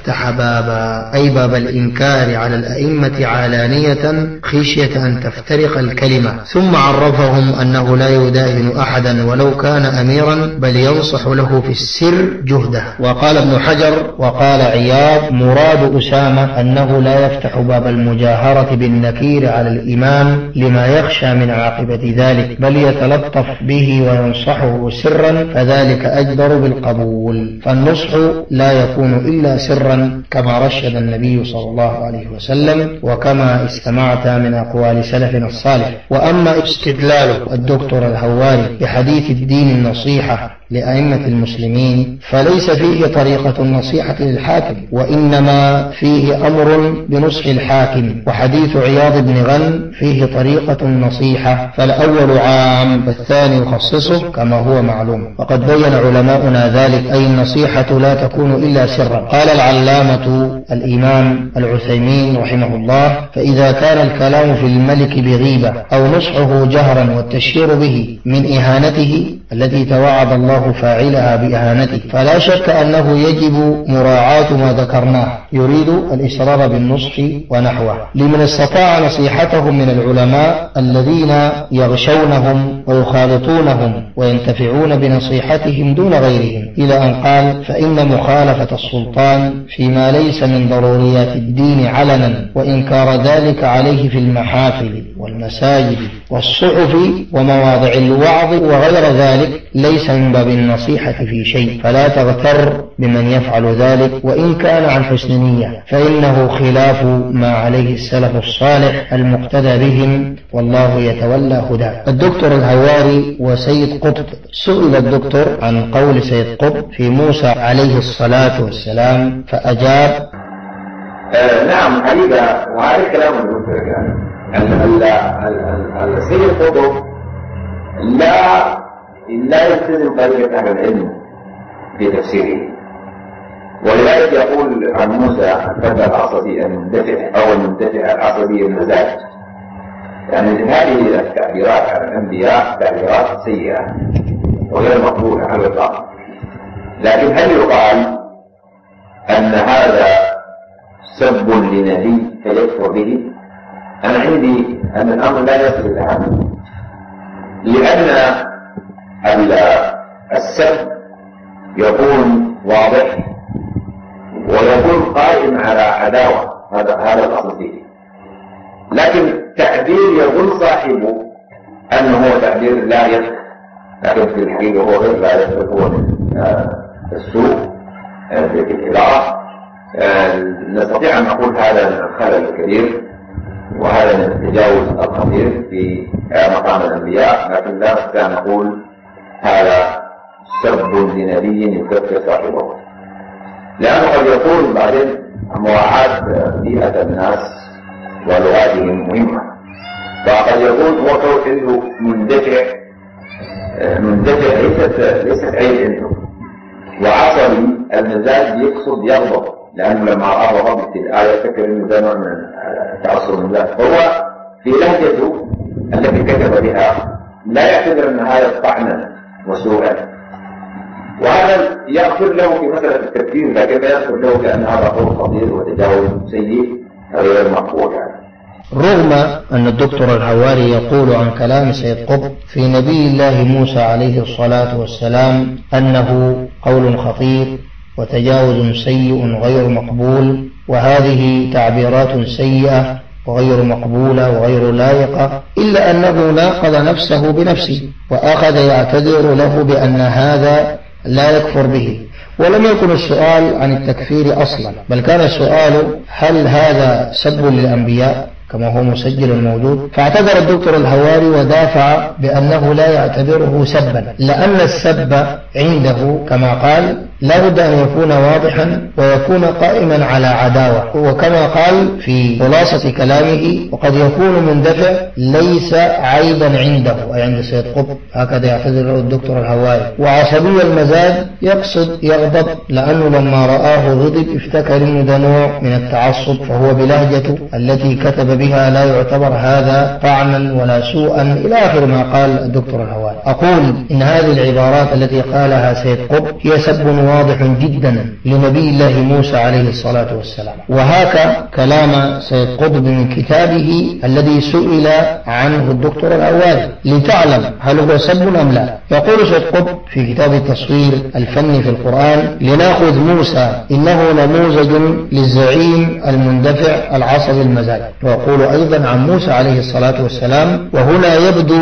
يفتح بابا، أي باب الإنكار على الأئمة علانية خشية أن تفترق الكلمة، ثم عرفهم أنه لا يداهن أحدا ولو كان أميرا بل ينصح له في السر جهده. وقال ابن حجر وقال عياض: مراد أسامة أنه لا يفتح باب المجاهرة بالنكير على الإمام لما يخشى من عاقبة ذلك، بل يتلطف به وينصحه سرا، فذلك أجدر بالقبول. فالنصح لا يكون إلا سرا كما رشد النبي صلى الله عليه وسلم وكما استمعت من أقوال سلفنا الصالح. وأما استدلال الدكتور الهواري بحديث الدين النصيحة لأئمة المسلمين فليس فيه طريقة النصيحة للحاكم، وإنما فيه أمر بنصح الحاكم. وحديث عياض بن غنم فيه طريقة النصيحة، فالأول عام والثاني يخصصه كما هو معلوم. وقد بين علماؤنا ذلك، أي النصيحة لا تكون إلا سرا. قال العلامة الإمام العثيمين رحمه الله: فإذا كان الكلام في الملك بغيبة أو نصحه جهرا والتشهير به من إهانته التي توعد الله فاعلها بإهانته، فلا شك أنه يجب مراعاة ما ذكرناه، يريد الإصرار بالنصح ونحوه، لمن استطاع نصيحتهم من العلماء الذين يغشونهم ويخالطونهم وينتفعون بنصيحتهم دون غيرهم، إلى أن قال: فإن مخالفة السلطان فيما ليس من ضروريات الدين علنا وإنكار ذلك عليه في المحافل والمساجد والصحف ومواضع الوعظ وغير ذلك ليس من باب النصيحة في شيء، فلا تغتر بمن يفعل ذلك وإن كان عن حسن نية، فإنه خلاف ما عليه السلف الصالح المقتدى بهم، والله يتولى هداه. الدكتور الهواري وسيد قطب: سئل الدكتور عن قول سيد قطب في موسى عليه الصلاة والسلام فأجاب: نعم حقيقة، وهذا الكلام الدكتور سيد قطب لا يلتزم طريقة أهل العلم في تفسيره، ولذلك يقول عن موسى: الفتى العصبي المندفع أو المندفع العصبي المزاج. يعني هذه التعبيرات عن الأنبياء تعبيرات سيئة وغير مقبولة على الإطلاق. لكن هل يقال أن هذا سب لنبي فيكفر به؟ أنا عندي أن الأمر لا يصل إلى هذا، لأن السب يكون واضح ويكون قائم على عداوة، هذا الأصل فيه. لكن تعبير يقول صاحبه أنه هو تعبير لا يفهم، لكن في الحقيقة هو غير لا يفهم، هو السوء في الإدارة. نستطيع أن نقول هذا الخلل الكبير وهذا التجاوز الخطير في مقام الأنبياء، لكن لا نستطيع أن نقول هذا سب لنبي يكفر صاحبه، لأنه قد يكون بعدين مراعاة بيئة الناس ولغاتهم مهمة، فقد يكون هو عنده مندفع ليست عيب عنده، وعصبي المزاج يقصد يغضب، لأنه لما رأى غضب في الآية يفكر أنه ده نوع من تعصب المزاج، فهو في لهجته التي كتب بها لا يعتبر أن هذا طعنا وسوءا، وهذا يغفر له في مسألة التكفير، لكن لا يغفر له كأن هذا قول خطير وتجاوز سيء غير مقبول. رغم أن الدكتور الهواري يقول عن كلام سيد قطب في نبي الله موسى عليه الصلاة والسلام أنه قول خطير وتجاوز سيء غير مقبول، وهذه تعبيرات سيئة وغير مقبولة وغير لائقة، إلا أنه ناقض نفسه بنفسه وأخذ يعتذر له بأن هذا لا يكفر به. ولم يكن السؤال عن التكفير أصلا، بل كان السؤال هل هذا سب للأنبياء كما هو مسجل الموجود. فاعتذر الدكتور الهواري ودافع بأنه لا يعتبره سبا، لأن السب عنده كما قال لا بد أن يكون واضحا ويكون قائما على عداوة، وكما قال في خلاصة كلامه وقد يكون مندفع ليس عيبا عنده، أي عند سيد قطب، هكذا يعتذر الدكتور الهواري. وعصبي المزاج يقصد يغضب، لأنه لما رآه غضب افتكر أنه ده نوع من التعصب، فهو بلهجته التي كتب بها لا يعتبر هذا طعنا ولا سوءا إلى آخر ما قال الدكتور الهواري. أقول إن هذه العبارات التي قالها سيد قطب هي سب واضح جدا لنبي الله موسى عليه الصلاة والسلام، وهاك كلام سيد قطب من كتابه الذي سئل عنه الدكتور الهواري لتعلم هل هو سب أم لا. يقول سيد قطب في كتاب التصوير الفني في القرآن: لنأخذ موسى إنه نموذج للزعيم المندفع العصبي المزاج. ويقول أيضا عن موسى عليه الصلاة والسلام: وهنا يبدو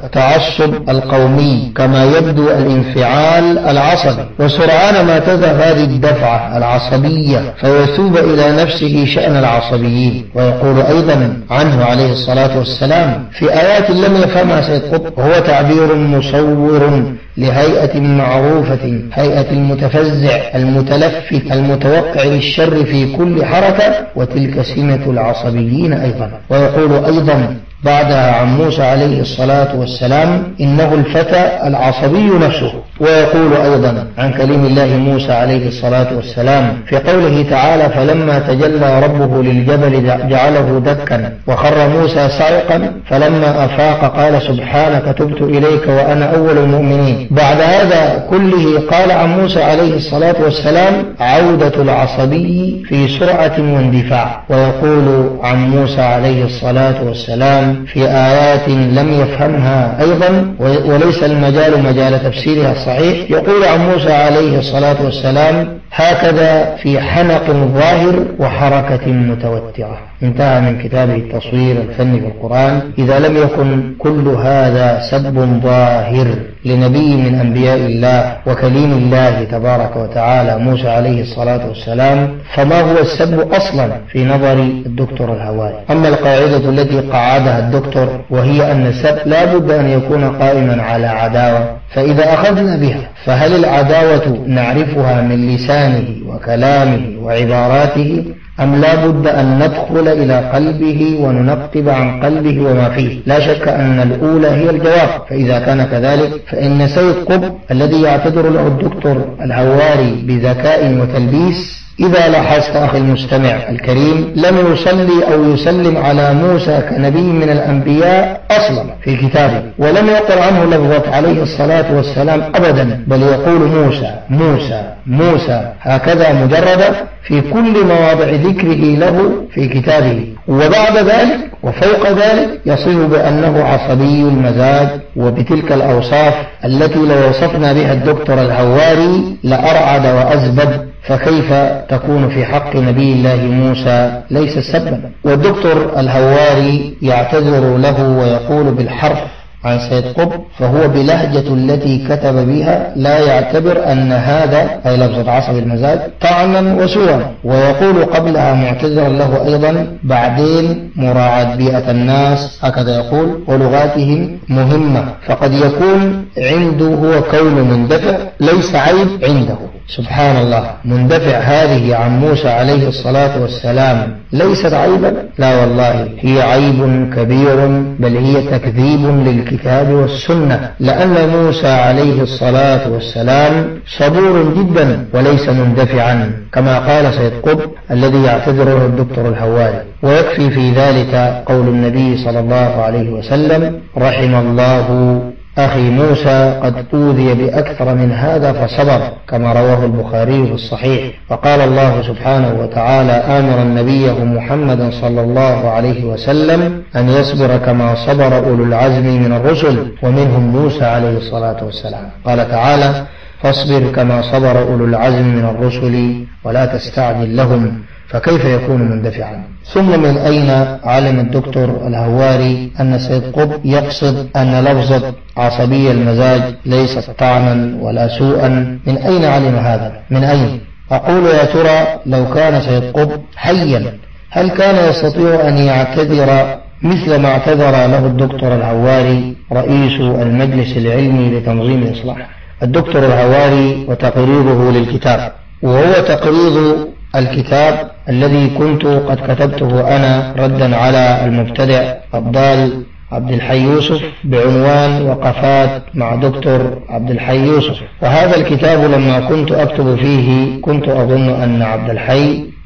التعصب القومي كما يبدو الانفعال العصبي، وسرعان ما تذهب هذه الدفعة العصبية فيثوب إلى نفسه شأن العصبيين. ويقول أيضا عنه عليه الصلاة والسلام في آيات لم يفهمها سيد قطب: هو تعبير مصور لهيئة معروفة، هيئة المتفزع المتلفت المتوقع للشر في كل حركة، وتلك سمة العصبيين أيضا. ويقول أيضا بعدها عن موسى عليه الصلاة والسلام: إنه الفتى العصبي نفسه. ويقول أيضا عن كليم الله موسى عليه الصلاة والسلام في قوله تعالى: فلما تجلى ربه للجبل جعله دكا وخر موسى صعقا فلما أفاق قال سبحانك تبت إليك وأنا أول المؤمنين. بعد هذا كله قال عن موسى عليه الصلاة والسلام: عودة العصبي في سرعة واندفاع. ويقول عن موسى عليه الصلاة والسلام في آيات لم يفهمها أيضا وليس المجال مجال تفسيرها الصحيح، يقول عن موسى عليه الصلاة والسلام: هكذا في حنق ظاهر وحركة متوترة. انتهى من كتابه التصوير الفني في القرآن. إذا لم يكن كل هذا سب ظاهر لنبي من أنبياء الله وكليم الله تبارك وتعالى موسى عليه الصلاة والسلام، فما هو السب أصلا في نظر الدكتور الهواري؟ أما القاعدة التي قعدها الدكتور وهي أن السب لا بد أن يكون قائما على عداوة، فإذا أخذنا بها فهل العداوة نعرفها من لسانه وكلامه وعباراته أم لا بد أن ندخل إلى قلبه وننقب عن قلبه وما فيه؟ لا شك أن الأولى هي الجواب. فإذا كان كذلك فإن سيد قطب الذي يعتذر له الدكتور الهواري بذكاء وتلبيس، إذا لاحظت أخي المستمع الكريم، لم يصلي أو يسلم على موسى كنبي من الأنبياء أصلا في كتابه، ولم يقل عنه لفظة عليه الصلاة والسلام أبدا، بل يقول موسى موسى موسى هكذا مجردة في كل مواضع ذكره له في كتابه. وبعد ذلك وفوق ذلك يصف بأنه عصبي المزاج وبتلك الأوصاف التي لو وصفنا بها الدكتور الهواري لأرعد وأزبد، فكيف تكون في حق نبي الله موسى ليس سبا؟ والدكتور الهواري يعتذر له ويقول بالحرف عن سيد قطب، فهو بلهجة التي كتب بها لا يعتبر أن هذا أي لفظة عصب المزاج طعنا وسوءا. ويقول قبلها معتذرا له أيضا بعدين مراعاة بيئة الناس، هكذا يقول، ولغاتهم مهمة، فقد يكون عنده هو كون مندفع ليس عيب عنده. سبحان الله، مندفع هذه عن موسى عليه الصلاة والسلام ليست عيبا؟ لا والله، هي عيب كبير، بل هي تكذيب للكتاب والسنة، لأن موسى عليه الصلاة والسلام صبور جدا وليس مندفعا كما قال سيد قطب الذي يعتذر له الدكتور الهواري. ويكفي في ذلك قول النبي صلى الله عليه وسلم: رحم الله أخي موسى قد أوذي بأكثر من هذا فصبر، كما رواه البخاري في الصحيح. وقال الله سبحانه وتعالى آمرا نبيه محمدا صلى الله عليه وسلم أن يصبر كما صبر أولو العزم من الرسل ومنهم موسى عليه الصلاة والسلام. قال تعالى: فاصبر كما صبر أولو العزم من الرسل ولا تستعجل لهم، فكيف يكون مندفعا؟ ثم من أين علم الدكتور الهواري أن سيد قطب يقصد أن لفظة عصبي المزاج ليست طعنا ولا سوءا؟ من أين علم هذا؟ من أين؟ أقول يا ترى لو كان سيد قطب حيا هل كان يستطيع أن يعتذر مثل ما اعتذر له الدكتور الهواري رئيس المجلس العلمي لتنظيم الإصلاح؟ الدكتور الهواري وتقريره للكتاب، وهو تقرير الكتاب الذي كنت قد كتبته أنا ردا على المبتدع الضال عبد الحي يوسف بعنوان وقفات مع دكتور عبد الحي يوسف. وهذا الكتاب لما كنت أكتب فيه كنت أظن أن عبد الحي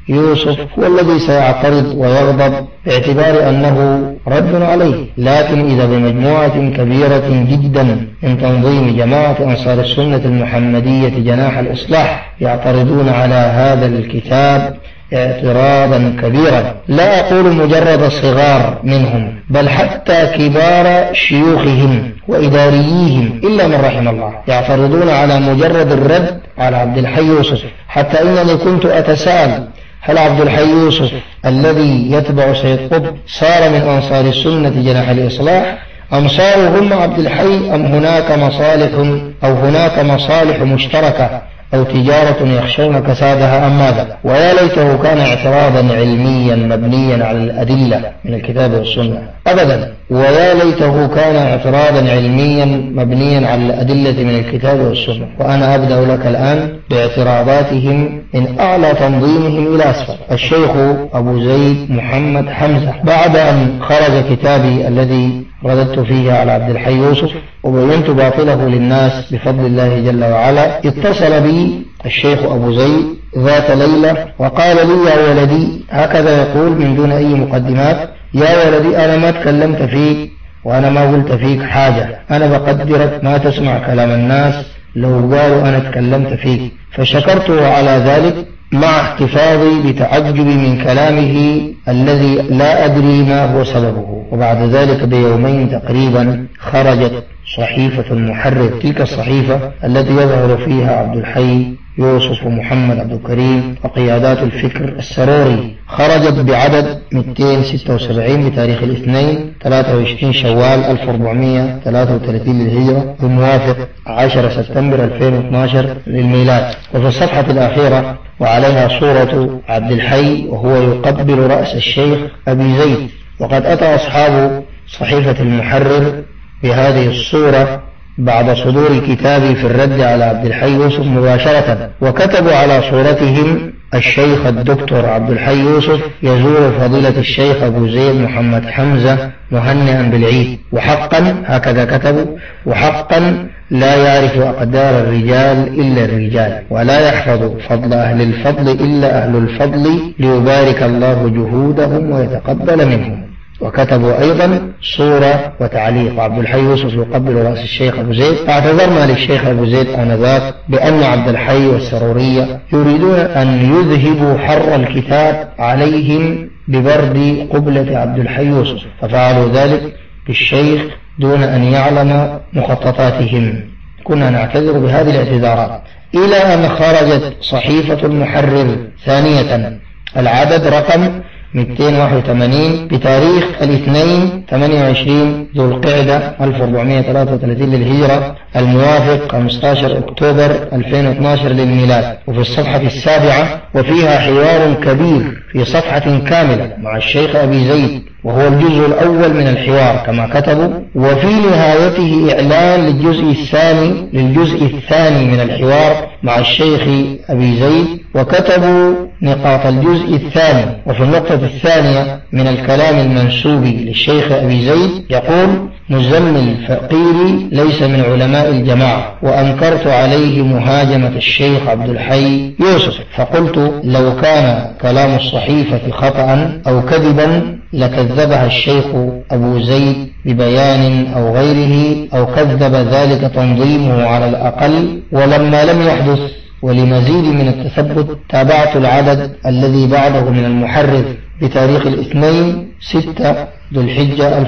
يوسف هو الذي سيعترض ويغضب باعتبار أنه رد عليه، لكن إذا بمجموعة كبيرة جدا من تنظيم جماعة أنصار السنة المحمدية جناح الإصلاح يعترضون على هذا الكتاب اعتراضا كبيرا، لا أقول مجرد الصغار منهم بل حتى كبار شيوخهم وإدارييهم إلا من رحم الله يعترضون على مجرد الرد على عبد الحي يوسف، حتى إنني كنت أتساءل هل عبد الحي يوسف الذي يتبع سيد قطب صار من أنصار السنة جناح الإصلاح أم صاروا هم عبد الحي أم هناك مصالح مشتركة أو تجارة يخشون كسادها أم ماذا؟ ويا ليته كان اعتراضا علميا مبنيا على الأدلة من الكتاب والسنة أبدا، ويا ليته كان اعتراضا علميا مبنيا على الأدلة من الكتاب والسنة. وأنا أبدأ لك الآن باعتراضاتهم من أعلى تنظيمهم إلى أسفل. الشيخ أبو زيد محمد حمزة بعد أن خرج كتابي الذي رددت فيه على عبد الحي يوسف وبينت باطله للناس بفضل الله جل وعلا، اتصل بي الشيخ أبو زيد ذات ليلة وقال لي يا ولدي، هكذا يقول من دون أي مقدمات، يا ولدي أنا ما تكلمت فيك وأنا ما قلت فيك حاجة، أنا بقدرك ما تسمع كلام الناس لو قالوا أنا تكلمت فيك. فشكرته على ذلك مع احتفاظي بتعجبي من كلامه الذي لا أدري ما هو سببه. وبعد ذلك بيومين تقريبا خرجت صحيفة المحرر، تلك الصحيفة التي يظهر فيها عبد الحي يوسف ومحمد عبد الكريم وقيادات الفكر السروري، خرجت بعدد 276 بتاريخ الاثنين 23 شوال 1433 للهجرة الموافق 10 سبتمبر 2012 للميلاد. وفي الصفحة الأخيرة وعليها صورة عبد الحي وهو يقبل رأس الشيخ أبي زيد. وقد أتى أصحاب صحيفة المحرر بهذه الصورة بعد صدور كتابي في الرد على عبد الحي يوسف مباشرة، وكتبوا على صورتهم الشيخ الدكتور عبد الحي يوسف يزور فضيلة الشيخ أبو زيد محمد حمزة مهنئا بالعيد. وحقا هكذا كتبوا، وحقا لا يعرف أقدار الرجال إلا الرجال، ولا يحفظ فضل أهل الفضل إلا أهل الفضل، ليبارك الله جهودهم ويتقبل منهم. وكتبوا أيضا صورة وتعليق عبد الحي يوسف يقبل رأس الشيخ أبو زيد. فاعتذرنا للشيخ أبو زيد آنذاك بأن عبد الحي والسرورية يريدون أن يذهبوا حر الكتاب عليهم ببرد قبلة عبد الحي يوسف، ففعلوا ذلك بالشيخ دون أن يعلم مخططاتهم. كنا نعتذر بهذه الاعتذارات إلى أن خرجت صحيفة المحرر ثانية العدد رقم 281 بتاريخ الاثنين 28 ذو القعدة 1433 للهجرة الموافق 15 أكتوبر 2012 للميلاد. وفي الصفحة السابعة وفيها حوار كبير في صفحة كاملة مع الشيخ أبي زيد، وهو الجزء الأول من الحوار كما كتبوا، وفي نهايته إعلان للجزء الثاني من الحوار مع الشيخ أبي زيد، وكتبوا نقاط الجزء الثاني. وفي النقطة الثانية من الكلام المنسوب للشيخ أبي زيد يقول: مزمل فقيري ليس من علماء الجماعة، وأنكرت عليه مهاجمة الشيخ عبد الحي يوسف، فقلت لو كان كلام الصحيفة خطأ أو كذبا لكذبها الشيخ أبو زيد ببيان أو غيره، أو كذب ذلك تنظيمه على الأقل. ولما لم يحدث ولمزيد من التثبت تابعت العدد الذي بعده من المحرر بتاريخ الاثنين 6 ذو الحجة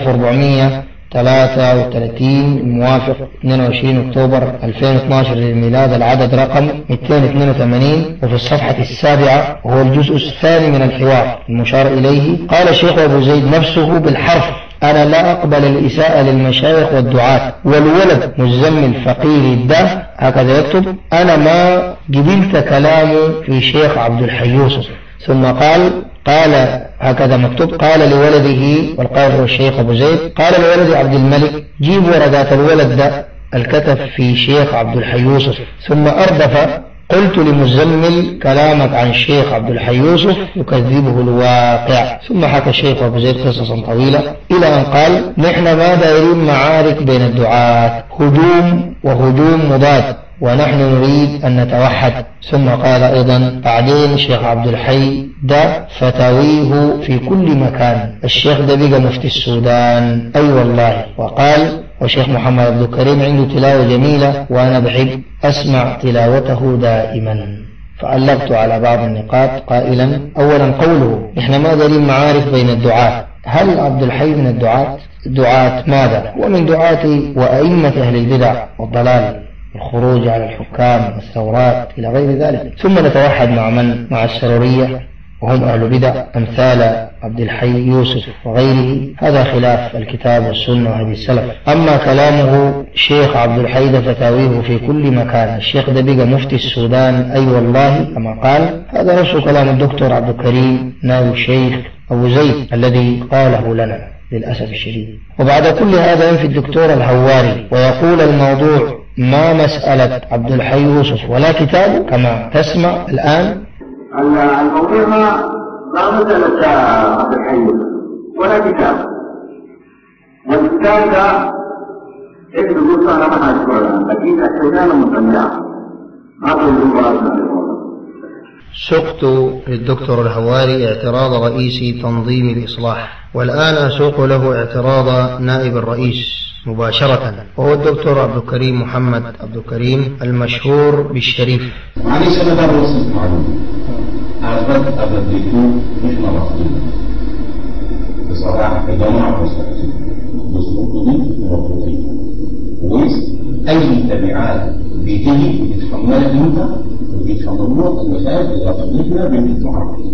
1433 الموافق 22 أكتوبر 2012 للميلاد، العدد رقم 282. وفي الصفحة السابعة وهو الجزء الثاني من الحوار المشار إليه قال الشيخ أبو زيد نفسه بالحرف: أنا لا أقبل الإساءة للمشايخ والدعاة، والولد مزمل فقير ده هكذا يكتب أنا ما قبلت كلامه في شيخ عبد الحي يوسف. ثم قال هكذا مكتوب: قال لولده، والقائل هو الشيخ أبو زيد، قال لولد عبد الملك جيب ورقات الولد ده الكتب في شيخ عبد الحي يوسف. ثم أردف قلت لمزمل كلامك عن الشيخ عبد الحي يوسف يكذبه الواقع. ثم حكى الشيخ أبو زيد قصصا طويلة إلى أن قال: نحن ما دايرين معارك بين الدعاة، هجوم وهجوم مضاد ونحن نريد أن نتوحد. ثم قال أيضا بعدين الشيخ عبد الحي ده فتاويه في كل مكان، الشيخ ده بقى مفتي السودان أي والله. وقال والشيخ محمد عبد الكريم عنده تلاوة جميلة وأنا بحب أسمع تلاوته دائما. فعلقت على بعض النقاط قائلا أولا قوله إحنا ما دارين معارف بين الدعاة، هل عبد الحي من الدعاة؟ دعاة ماذا؟ ومن دعاة وأئمة أهل البدع والضلال، الخروج على الحكام والثورات إلى غير ذلك. ثم نتوحد مع من؟ مع السرورية وهم أهل بدع أمثال عبد الحي يوسف وغيره، هذا خلاف الكتاب والسنة وهدي السلف. أما كلامه شيخ عبد الحي ده فتاويه في كل مكان، الشيخ ده بقى مفتي السودان أي والله كما قال، هذا نفس كلام الدكتور عبد الكريم نائب الشيخ أبو زيد الذي قاله لنا للأسف الشديد. وبعد كل هذا ينفي الدكتور الهواري ويقول الموضوع ما مسألة عبد الحي يوسف ولا كتابه كما تسمع الآن. الموضوع ما مسألة عبد الحي ولا كتاب، والكتاب ده ابن موسى أنا ما أذكره، لكن احتمال مطلع ما تقول سقت للدكتور الهواري اعتراض رئيس تنظيم الإصلاح، والآن أسوق له اعتراض نائب الرئيس مباشرة، وهو الدكتور عبد الكريم محمد عبد الكريم المشهور بالشريف. معلش أنا ده بوصف معلومة أثبت أبديكم مش مرافقين بصراحة كجامعة مستقيم بصفوكم مرافقين كويس. أي تبعات بتيجي بتحملها أنت وبيتحملوها المسائل إذا قدمتنا بالمعارضين.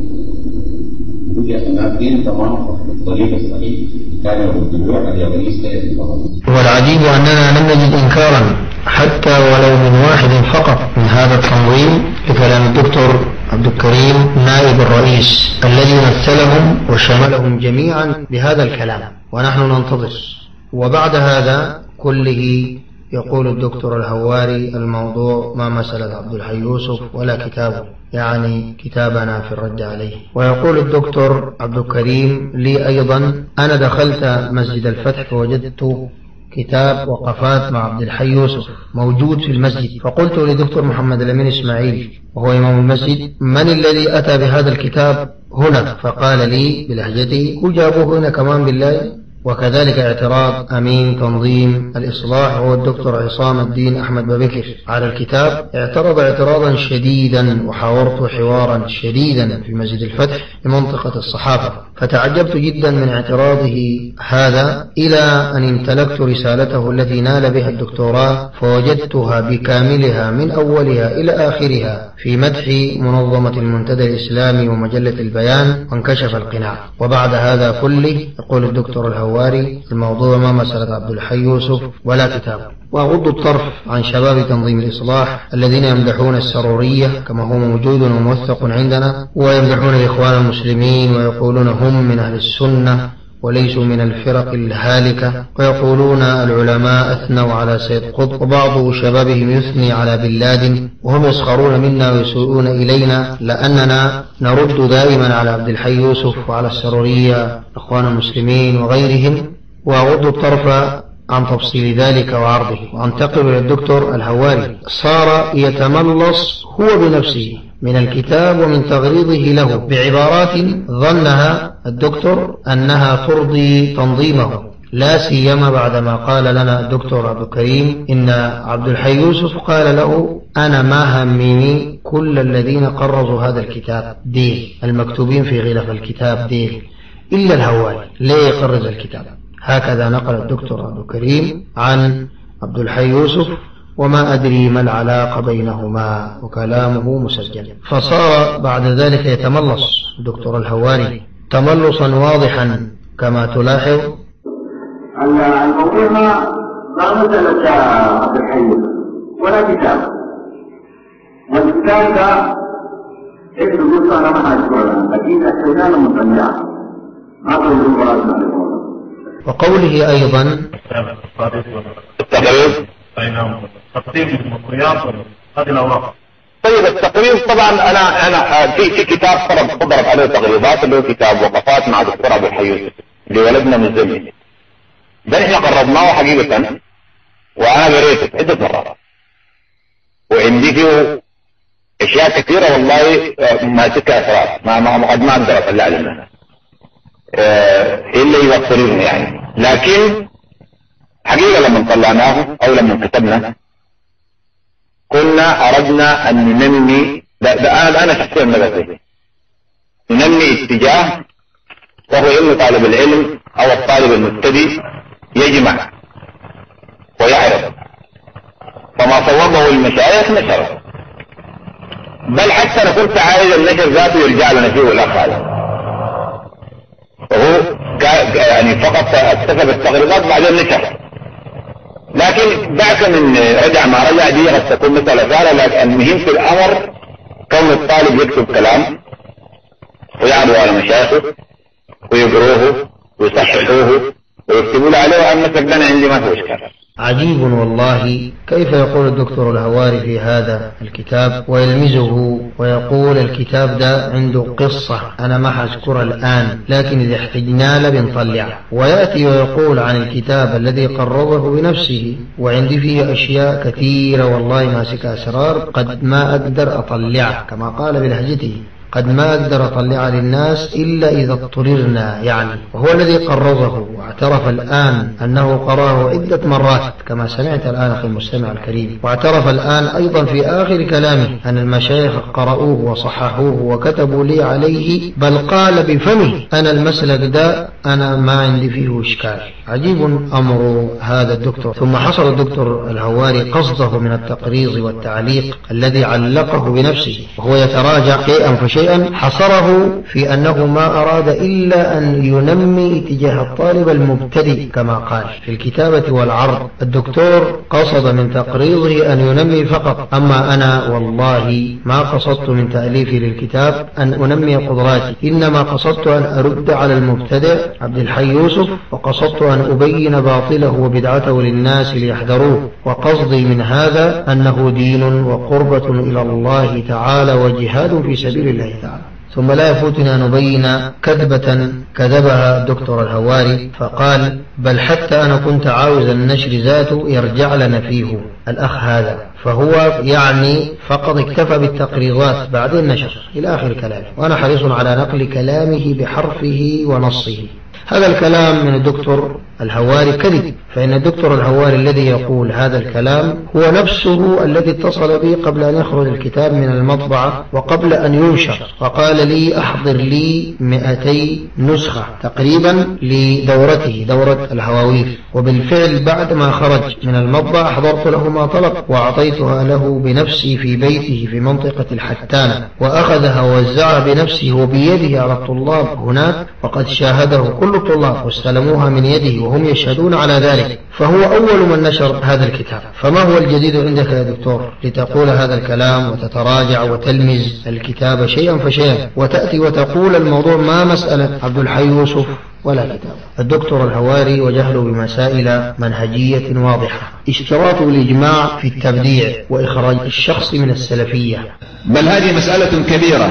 ودي أخذنا بين طبعا الطريق الصحيح كان يرددوه على رئيس هيئة البرلمان. والعجيب أننا لم نجد إنكارا حتى ولو من واحد فقط من هذا التنظيم لكلام الدكتور عبد الكريم نائب الرئيس الذي مثلهم وشملهم جميعا بهذا الكلام، ونحن ننتظر. وبعد هذا كله يقول الدكتور الهواري الموضوع ما مسألة عبد الحي يوسف ولا كتابه، يعني كتابنا في الرد عليه. ويقول الدكتور عبد الكريم لي أيضا أنا دخلت مسجد الفتح فوجدت كتاب وقفات مع عبد الحي يوسف موجود في المسجد، فقلت لدكتور محمد الأمين إسماعيل وهو إمام المسجد من الذي أتى بهذا الكتاب هنا؟ فقال لي بلهجته وجابوه هنا كمان بالله. وكذلك اعتراض أمين تنظيم الإصلاح وهو الدكتور عصام الدين أحمد ببكر على الكتاب، اعترض اعتراضا شديدا وحاورت حوارا شديدا في مسجد الفتح بمنطقة الصحافة، فتعجبت جدا من اعتراضه هذا إلى أن امتلكت رسالته التي نال بها الدكتوراه فوجدتها بكاملها من أولها إلى آخرها في مدح منظمة المنتدى الإسلامي ومجلة البيان، وانكشف القناع. وبعد هذا كله يقول الدكتور الهواري الموضوع ما مسألة عبد الحي يوسف ولا كتاب. وأغض الطرف عن شباب تنظيم الإصلاح الذين يمدحون السرورية كما هو موجود وموثق عندنا، ويمدحون الإخوان المسلمين ويقولون هم من أهل السنة وليسوا من الفرق الهالكة، ويقولون العلماء أثنوا على سيد قطب، وبعض شبابهم يثني على بن لادن، وهم يسخرون منا ويسوءون إلينا لأننا نرد دائما على عبد الحي يوسف وعلى السرورية الإخوان المسلمين وغيرهم. وأغض الطرف عن تفصيل ذلك وعرضه، وأنتقل إلى الدكتور الهواري. صار يتملص هو بنفسه من الكتاب ومن تغريضه له بعبارات ظنها الدكتور أنها ترضي تنظيمه، لا سيما بعدما قال لنا الدكتور عبد الكريم إن عبد الحي يوسف قال له أنا ما همني كل الذين قرضوا هذا الكتاب ديل المكتوبين في غلاف الكتاب ديل إلا الهواري لا يقرض الكتاب. هكذا نقل الدكتور عبد الكريم عن عبد الحي يوسف، وما أدري ما العلاقة بينهما، وكلامه مسجل. فصار بعد ذلك يتملص الدكتور الهواري تملصا واضحا كما تلاحظ. الموضوع ما مسألة عبد الحي ولا كتاب، والكتاب ده ابن موسى أنا ما أذكره، لكن احتمال مطلع ما تقول. وقوله أيضا تقريب المقياس هذه الأوراق. طيب التقريب طبعا أنا في كتاب ضرب عليه تقريبات اللي هو كتاب وقفات مع دكتور عبد الحي يوسف لولدنا من زمن ده احنا قربناه حقيقة، وأنا قريته عدة مرات عندي فيه اشياء كثيرة والله ما تكا اسرار ما قد ما اقدر اطلع لنا الا يوفرون يعني. لكن حقيقة لما طلعناه او لما كتبنا قلنا اردنا ان ننمي انا شخصيا نبغي ننمي اتجاه، وهو ان طالب العلم او الطالب المبتدئ يجمع ويعرف، فما صوبه المشايخ نشره، بل حتى انا كنت عايز النشر ذاته يرجع لنا فيه الاخ هذا، وهو يعني فقط اكتسب التغريدات بعدين نشر. لكن بعد من رجع ما رجع دي قد تكون مسألة ثانية، لكن المهم في الامر كون الطالب يكتب كلام ويعرضوا على مشايخه ويقروه ويصححوه ويكتبوا له عليه، وأن مسكنا عندي ما في إشكال. عجيب والله كيف يقول الدكتور الهواري في هذا الكتاب ويلمزه ويقول الكتاب ده عنده قصة أنا ما حذكرها الآن، لكن إذا احتجنا له بنطلعها، ويأتي ويقول عن الكتاب الذي قرره بنفسه وعندي فيه أشياء كثيرة والله ماسك أسرار قد ما أقدر أطلعها، كما قال بلهجته قد ما أقدر أطلع للناس إلا إذا اضطررنا يعني. وهو الذي قرره واعترف الآن أنه قرأه عدة مرات كما سمعت الآن أخي المستمع الكريم، واعترف الآن أيضا في آخر كلامه أن المشايخ قرأوه وصححوه وكتبوا لي عليه، بل قال بفمه أنا المسلك ده أنا ما عندي فيه إشكال. عجيب أمر هذا الدكتور. ثم حصل الدكتور الهواري قصده من التقريض والتعليق الذي علقه بنفسه، وهو يتراجع شيئا فشيئا حصره في أنه ما أراد إلا أن ينمي اتجاه الطالب المبتدئ كما قال في الكتابة والعرض. الدكتور قصد من تقريضه أن ينمي فقط، أما أنا والله ما قصدت من تأليفي للكتاب أن أنمي قدراتي، إنما قصدت أن أرد على المبتدئ عبد الحي يوسف، وقصدت أن أبين باطله وبدعته للناس ليحذروه، وقصدي من هذا أنه دين وقربة إلى الله تعالى وجهاد في سبيل الله تعالى. ثم لا يفوتنا أن نبين كذبة كذبها الدكتور الهواري فقال بل حتى أنا كنت عاوز النشر ذاته يرجع لنا فيه الأخ هذا، فهو يعني فقط اكتفى بالتقريضات بعد النشر إلى آخر كلامه، وأنا حريص على نقل كلامه بحرفه ونصه. هذا الكلام من الدكتور الهواري كذب، فإن الدكتور الهواري الذي يقول هذا الكلام هو نفسه الذي اتصل بي قبل أن يخرج الكتاب من المطبعة وقبل أن ينشر، وقال لي أحضر لي 200 نسخة تقريبا لدورته دورة الهواوير، وبالفعل بعد ما خرج من المطبعة حضرت له ما طلب وأعطيتها له بنفسي في بيته في منطقة الحتانة، وأخذها ووزعها بنفسه وبيده على الطلاب هناك، وقد شاهده كل الطلاب واستلموها من يده وهم يشهدون على ذلك، فهو أول من نشر هذا الكتاب. فما هو الجديد عندك يا دكتور لتقول هذا الكلام وتتراجع وتلمز الكتاب شيئا فشيئا وتأتي وتقول الموضوع ما مسألة عبد الحي يوسف ولا كتاب؟ الدكتور الهواري وجهله بمسائل منهجية واضحة، اشتراط الإجماع في التبديع وإخراج الشخص من السلفية، بل هذه مسألة كبيرة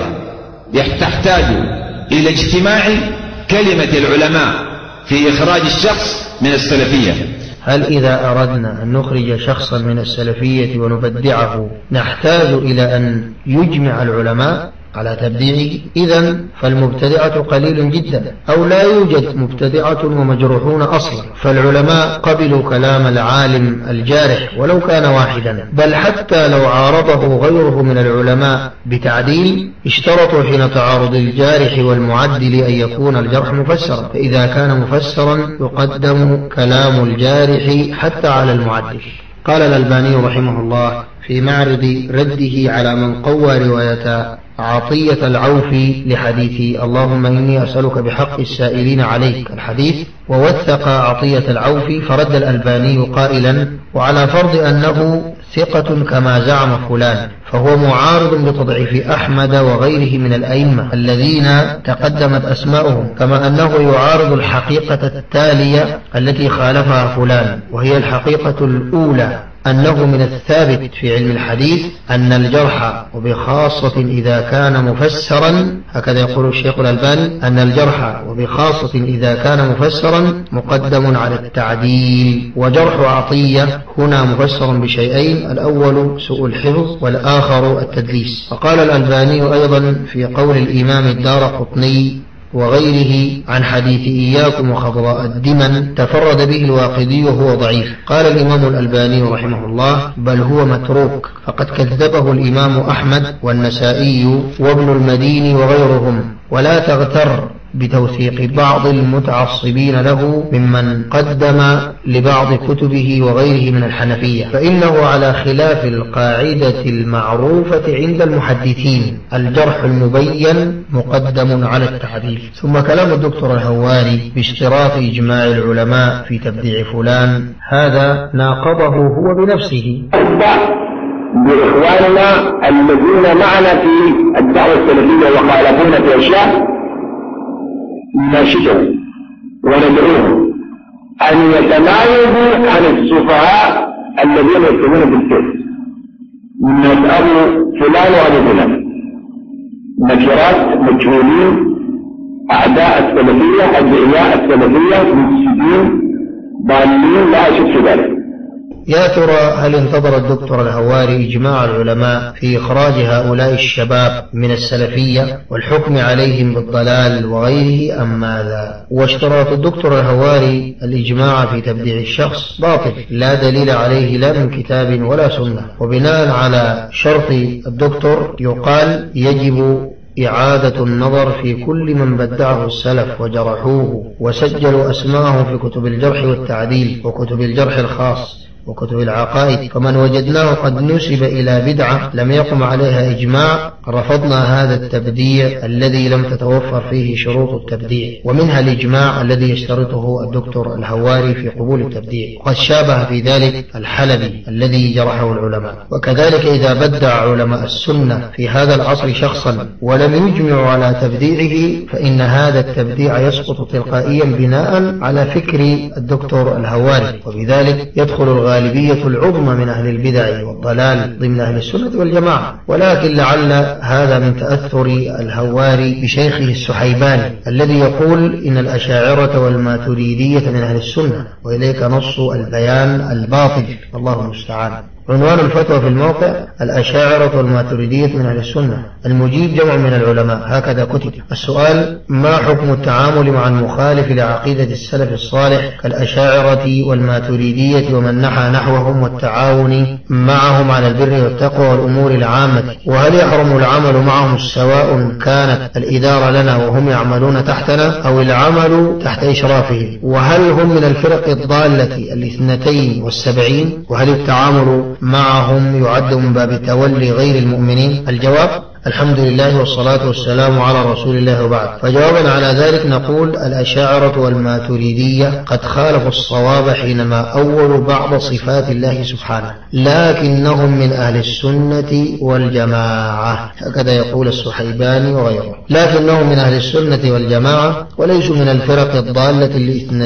تحتاج إلى اجتماع كلمة العلماء في إخراج الشخص من السلفية. هل إذا أردنا أن نخرج شخصا من السلفية ونبدعه نحتاج إلى أن يجمع العلماء على تبديعه؟ إذن فالمبتدعة قليل جدا أو لا يوجد مبتدعة ومجروحون أصلا، فالعلماء قبلوا كلام العالم الجارح ولو كان واحدا، بل حتى لو عارضه غيره من العلماء بتعديل اشترطوا حين تعارض الجارح والمعدل أن يكون الجرح مفسرا، فإذا كان مفسرا يقدم كلام الجارح حتى على المعدل. قال الألباني رحمه الله في معرض رده على من قوى رواية عطية العوفي لحديث اللهم إني أسألك بحق السائلين عليك الحديث، ووثق عطية العوفي، فرد الألباني قائلا وعلى فرض أنه ثقة كما زعم فلان فهو معارض بتضعيف أحمد وغيره من الأئمة الذين تقدمت أسماؤهم، كما أنه يعارض الحقيقة التالية التي خالفها فلان، وهي الحقيقة الأولى أنه من الثابت في علم الحديث أن الجرح وبخاصة إذا كان مفسرا، هكذا يقول الشيخ الألباني، أن الجرح وبخاصة إذا كان مفسرا مقدم على التعديل. وجرح عطية هنا مفسر بشيئين، الأول سوء الحفظ والآخر التدليس. وقال الألباني أيضا في قول الإمام الدارقطني وغيره عن حديث إياكم وخضراء الدمن تفرد به الواقدي وهو ضعيف. قال الإمام الألباني رحمه الله بل هو متروك، فقد كذبه الإمام أحمد والنسائي وابن المديني وغيرهم. ولا تغتر بتوثيق بعض المتعصبين له ممن قدم لبعض كتبه وغيره من الحنفية، فإنه على خلاف القاعدة المعروفة عند المحدثين، الجرح المبين مقدم على التعديل. ثم كلام الدكتور الهواري باشتراط إجماع العلماء في تبديع فلان، هذا ناقضه هو بنفسه. بإخواننا الذين معنا في الدعوة السلفية وخالفونا في أشياء نشدهم وندعوهم أن يتمايزوا عن السفهاء الذين يكتبون بالكذب، نسأل فلان وأبو فلان، نكرات مجهولين، أعداء السلفية، أدعياء السلفية، مفسدين ضالين، لا أشك في ذلك. يا ترى هل انتظر الدكتور الهواري إجماع العلماء في إخراج هؤلاء الشباب من السلفية والحكم عليهم بالضلال وغيره أم ماذا؟ واشتراط الدكتور الهواري الإجماع في تبديع الشخص باطل، لا دليل عليه لا من كتاب ولا سنة. وبناء على شرط الدكتور يقال يجب إعادة النظر في كل من بدعه السلف وجرحوه وسجلوا أسماءهم في كتب الجرح والتعديل وكتب الجرح الخاص وكتب العقائد، فمن وجدناه قد نسب إلى بدعة لم يقم عليها إجماع رفضنا هذا التبديع الذي لم تتوفر فيه شروط التبديع، ومنها الإجماع الذي يشترطه الدكتور الهواري في قبول التبديع، وقد شابه في ذلك الحلبي الذي جرحه العلماء. وكذلك إذا بدع علماء السنة في هذا العصر شخصا ولم يجمعوا على تبديعه فإن هذا التبديع يسقط تلقائيا بناء على فكر الدكتور الهواري، وبذلك يدخل الغالبية العظمى من أهل البدع والضلال ضمن أهل السنة والجماعة. ولكن لعل هذا من تأثر الهواري بشيخه السحيباني الذي يقول إن الأشاعرة والماتريدية من أهل السنة، وإليك نص البيان الباطل، الله المستعان. عنوان الفتوى في الموقع الأشاعرة والماتريدية من أهل السنة، المجيب جمع من العلماء، هكذا كتب. السؤال: ما حكم التعامل مع المخالف لعقيدة السلف الصالح كالأشاعرة والماتريدية ومن نحى نحوهم والتعاون معهم على البر والتقوى والأمور العامة؟ وهل يحرم العمل معهم سواء كانت الإدارة لنا وهم يعملون تحتنا أو العمل تحت إشرافهم؟ وهل هم من الفرق الضالة 72؟ وهل التعامل معهم يعد من باب تولي غير المؤمنين؟ الجواب: الحمد لله والصلاة والسلام على رسول الله وبعد. فجوابا على ذلك نقول: الأشاعرة والماتريدية قد خالفوا الصواب حينما أولوا بعض صفات الله سبحانه، لكنهم من أهل السنة والجماعة، هكذا يقول السحيباني وغيره، لكنهم من أهل السنة والجماعة وليسوا من الفرق الضالة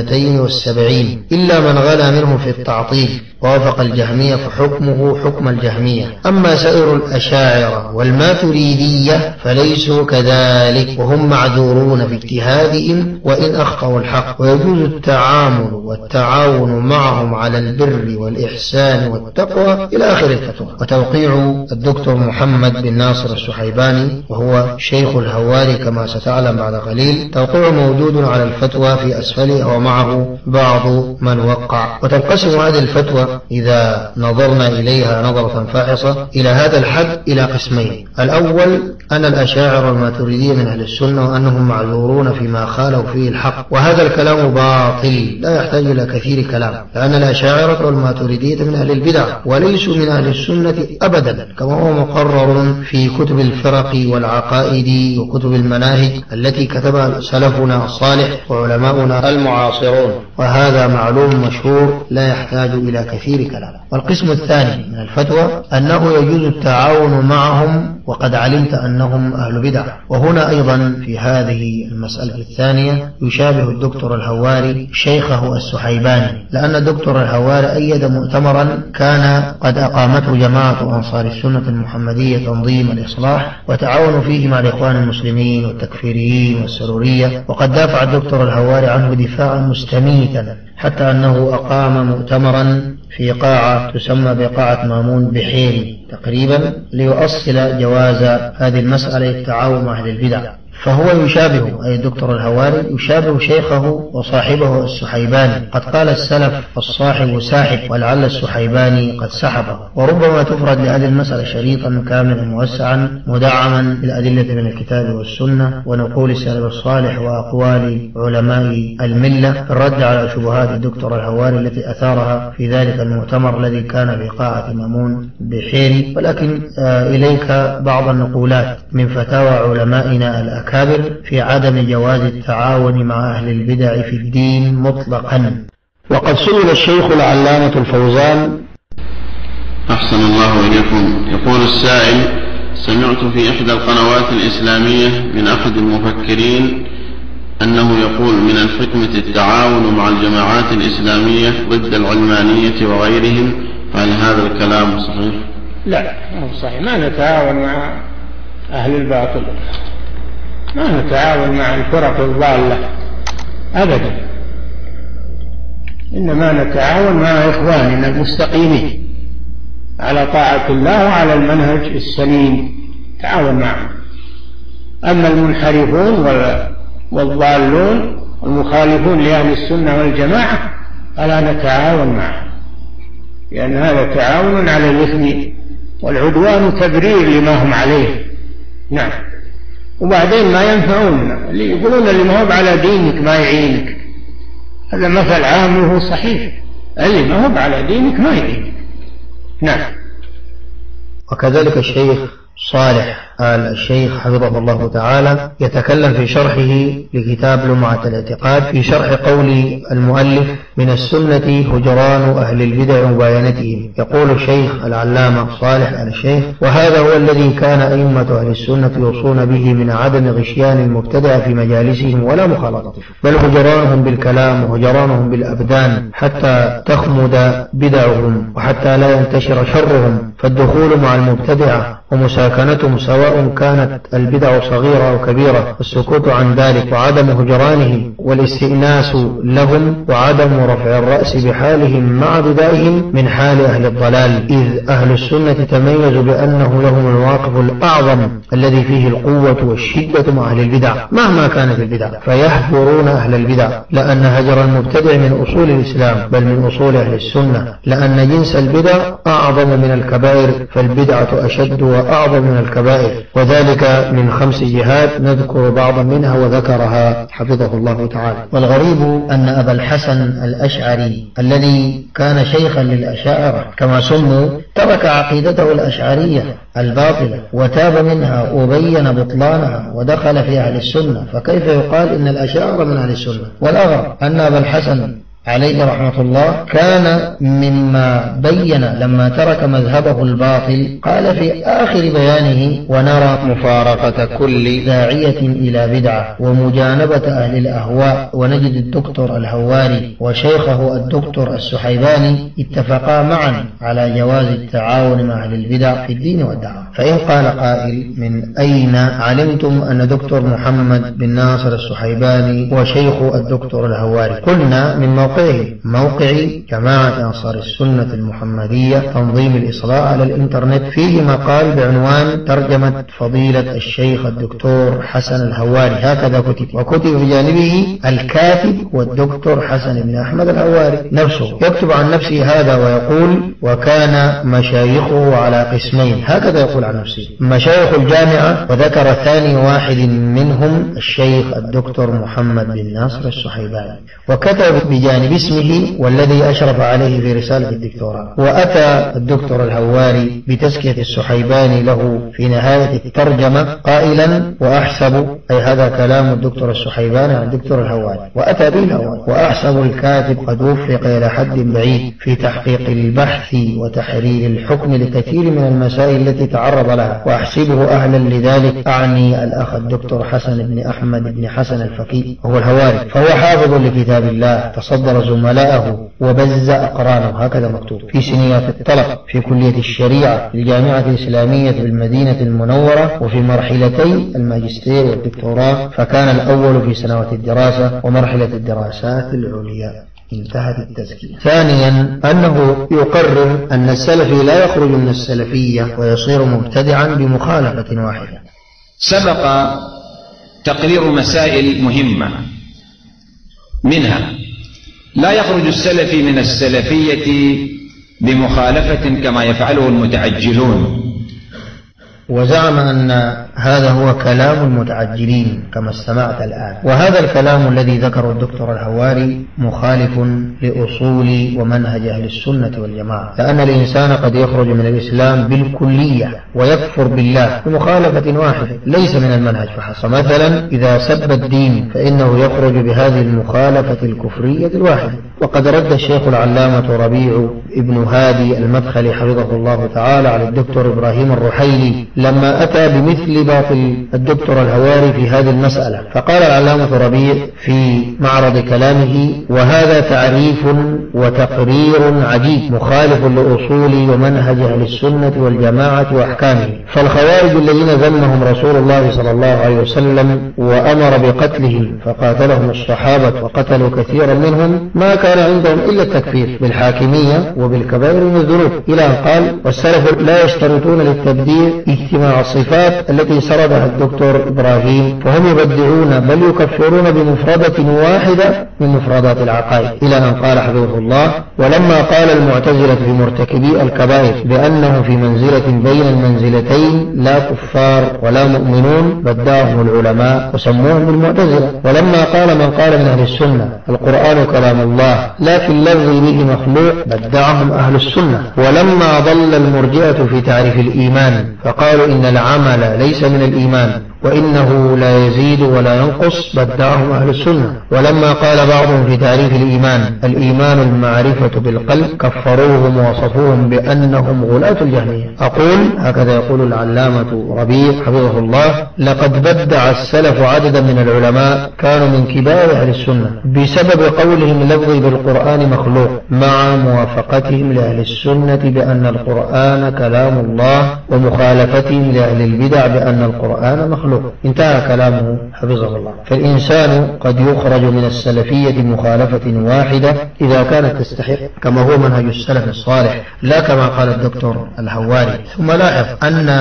72 إلا من غلا منهم في التعطيل ووافق الجهمية فحكمه حكم الجهمية. أما سائر الأشاعرة والماتريدية فليسوا كذلك، وهم معذورون باجتهادهم وإن أخطأوا الحق، ويجوز التعامل والتعاون معهم على البر والإحسان والتقوى إلى آخر الفتوى. وتوقيع الدكتور محمد بن ناصر السحيباني وهو شيخ الهواري كما ستعلم بعد قليل، توقيع موجود على الفتوى في أسفلها ومعه بعض من وقع. وتنقسم هذه الفتوى إذا نظرنا إليها نظرة فاحصة إلى هذا الحد إلى قسمين: الأول أن الأشاعرة والماتريدية من أهل السنة وأنهم معذورون فيما خالوا فيه الحق، وهذا الكلام باطل لا يحتاج إلى كثير كلام، لأن الأشاعرة والماتريدية من أهل البدع وليسوا من أهل السنة أبدا، كما هو مقرر في كتب الفرق والعقائد وكتب المناهج التي كتبها سلفنا الصالح وعلماؤنا المعاصرون، وهذا معلوم مشهور لا يحتاج إلى كثير كلام. والقسم الثاني من الفتوى أنه يجوز التعاون معهم وقد علمت أنهم أهل بدع. وهنا أيضا في هذه المسألة الثانية يشابه الدكتور الهواري شيخه السحيباني، لأن الدكتور الهواري أيد مؤتمرا كان قد أقامته جماعة أنصار السنة المحمدية تنظيم الإصلاح، وتعاونوا فيه مع الإخوان المسلمين والتكفيريين والسرورية، وقد دافع الدكتور الهواري عنه دفاعا مستميتا، حتى أنه أقام مؤتمرا في قاعة تسمى بقاعة مامون بحيري تقريبا ليؤصل جواز هذه المسألة التعاون مع أهل البدع. فهو يشابه، أي الدكتور الهواري يشابه شيخه وصاحبه السحيباني. قد قال السلف الصاحب ساحب، ولعل السحيباني قد سحبه. وربما تفرد لهذه المسألة شريطا كاملا موسعا مدعما بالأدلة من الكتاب والسنة ونقول السلف الصالح وأقوال علماء الملة في الرد على شبهات الدكتور الهواري التي أثارها في ذلك المؤتمر الذي كان في قاعة مامون بحيري. ولكن إليك بعض النقولات من فتاوى علمائنا الأكابر في عدم جواز التعاون مع أهل البدع في الدين مطلقا. وقد سئل الشيخ العلامة الفوزان. أحسن الله إليكم. يقول السائل: سمعت في إحدى القنوات الإسلامية من أحد المفكرين أنه يقول من الحكمة التعاون مع الجماعات الإسلامية ضد العلمانية وغيرهم، فهل هذا الكلام صحيح؟ لا، مو صحيح. ما نتعاون مع أهل الباطل، ما نتعاون مع الفرق الضالة أبدا، إنما نتعاون مع إخواننا المستقيمين على طاعة الله وعلى المنهج السليم، تعاون معهم. أما المنحرفون والضالون والمخالفون لأهل السنة والجماعة فلا نتعاون معهم، لأن هذا تعاون على الإثم والعدوان تبرير لما هم عليه. نعم. وبعدين ما ينفعوننا، اللي يقولون اللي ما هو على دينك ما يعينك، هذا مثل عام وهو صحيح، اللي ما هو على دينك ما يعينك. نعم. وكذلك الشيخ صالح آل الشيخ حفظه الله تعالى يتكلم في شرحه لكتاب لمعة الاعتقاد في شرح قول المؤلف: من السنة هجران أهل البدع ومباينتهم. يقول الشيخ العلامة صالح آل الشيخ: وهذا هو الذي كان أئمة أهل السنة يوصون به من عدم غشيان المبتدع في مجالسهم ولا مخالطتهم، بل هجرانهم بالكلام وهجرانهم بالأبدان حتى تخمد بدعهم وحتى لا ينتشر شرهم، فالدخول مع المبتدعة ومساكنتهم سواء كانت البدع صغيرة أو كبيرة، والسكوت عن ذلك وعدم هجرانهم والاستئناس لهم وعدم رفع الرأس بحالهم مع بدائهم من حال أهل الضلال، إذ أهل السنة تميزوا بأنه لهم الواقف الأعظم الذي فيه القوة والشدة مع أهل البدع مهما كانت البدع، فيحذرون أهل البدع، لأن هجر المبتدع من أصول الإسلام بل من أصول أهل السنة، لأن جنس البدع أعظم من الكبائر، فالبدعة أشد وأعظم من الكبائر، وذلك من 5 جهات نذكر بعضا منها وذكرها حفظه الله تعالى. والغريب أن أبا الحسن الأشعري الذي كان شيخا للأشاعرة كما سموا ترك عقيدته الأشعرية الباطلة وتاب منها وبين بطلانها ودخل في أهل السنة، فكيف يقال إن الأشاعرة من أهل السنة؟ والأغرب أن أبا الحسن عليه رحمة الله كان مما بين لما ترك مذهبه الباطل، قال في آخر بيانه: ونرى مفارقة كل داعية إلى بدعة ومجانبة أهل الأهواء، ونجد الدكتور الهواري وشيخه الدكتور السحيباني اتفقا معا على جواز التعاون مع أهل البدع في الدين والدعوة. فإن قال قائل: من أين علمتم أن دكتور محمد بن ناصر السحيباني وشيخ الدكتور الهواري؟ قلنا: من موقع جماعة أنصار السنة المحمدية تنظيم الإصلاح على الإنترنت، فيه مقال بعنوان ترجمة فضيلة الشيخ الدكتور حسن الهواري، هكذا كتب، وكتب بجانبه الكاتب والدكتور حسن بن أحمد الهواري نفسه، يكتب عن نفسه هذا ويقول: وكان مشايخه على قسمين، هكذا يقول عن نفسه، مشايخ الجامعة، وذكر ثاني واحد منهم الشيخ الدكتور محمد بن ناصر السحيباني، وكتب بجانب اسمه والذي أشرف عليه في رسالة الدكتوراه. وأتى الدكتور الهواري بتزكية السحيباني له في نهاية الترجمة قائلا: وأحسب أي هذا كلام الدكتور السحيباني عن الدكتور الهواري، وأتى به الهواري. وأحسب الكاتب قد وفق إلى حد بعيد في تحقيق البحث وتحرير الحكم لكثير من المسائل التي تعرض لها، وأحسبه أهلا لذلك. أعني الأخ الدكتور حسن بن أحمد بن حسن الفقيه وهو الهواري، فهو حافظ لكتاب الله، تصدر زملائه وبز أقرانه، هكذا مكتوب في سنيات الطلب في كلية الشريعة في الجامعة الإسلامية بالمدينة المنورة، وفي مرحلتي الماجستير والدكتوراه، فكان الأول في سنوات الدراسة ومرحلة الدراسات العليا. انتهت التزكية. ثانيا أنه يقرر أن السلفي لا يخرج من السلفية ويصير مبتدعا بمخالفة واحدة. سبق تقرير مسائل مهمة، منها لا يخرج السلفي من السلفية بمخالفة كما يفعله المتعجلون، وزعم أن هذا هو كلام المتعجلين كما استمعت الآن، وهذا الكلام الذي ذكره الدكتور الهواري مخالف لأصول ومنهج أهل السنة والجماعة، لأن الإنسان قد يخرج من الإسلام بالكلية ويكفر بالله بمخالفة واحدة ليس من المنهج فحسب. مثلا إذا سب الدين فإنه يخرج بهذه المخالفة الكفرية الواحدة. وقد رد الشيخ العلامة ربيع ابن هادي المدخلي حفظه الله تعالى على الدكتور إبراهيم الرحيلي لما أتى بمثل باطل الدكتور الهواري في هذه المسألة، فقال العلامة ربيع في معرض كلامه: وهذا تعريف وتقرير عجيب مخالف لأصول ومنهج أهل السنة والجماعة وأحكامه. فالخوارج الذين ذمهم رسول الله صلى الله عليه وسلم وأمر بقتلهم فقاتلهم الصحابة وقتلوا كثيرا منهم، ما كان عندهم إلا التكفير بالحاكمية وبالكبائر من الذنوب، إلى أن قال: والسلف لا يشترطون للتبديع اجتماع الصفات التي سردها الدكتور إبراهيم، فهم يبدعون بل يكفرون بمفردة واحدة من مفردات العقائد، إلى أن قال حفظه الله: ولما قال المعتزلة في مرتكبي الكبائر بأنه في منزلة بين المنزلتين لا كفار ولا مؤمنون بدعهم العلماء وسموهم بالمعتزلة. ولما قال من قال من أهل السنة القرآن كلام الله لكن لفظي به مخلوق بدعهم أهل السنة. ولما ضل المرجئة في تعريف الإيمان فقالوا إن العمل ليس من الإيمان وإنه لا يزيد ولا ينقص بدعهم أهل السنة. ولما قال بعضهم في تعريف الإيمان المعرفة بالقلب كفروهم ووصفوهم بأنهم غلاة الجهمية. أقول هكذا يقول العلامة ربيع حفظه الله: لقد بدع السلف عددا من العلماء كانوا من كبار أهل السنة بسبب قولهم لفظي بالقرآن مخلوق، مع موافقتهم لأهل السنة بأن القرآن كلام الله ومخالفتهم لأهل البدع بأن القرآن مخلوق. انتهى كلامه حفظه الله. فالإنسان قد يخرج من السلفية بمخالفة واحدة إذا كانت تستحق، كما هو منهج السلف الصالح، لا كما قال الدكتور الهواري. ثم لاحظ أن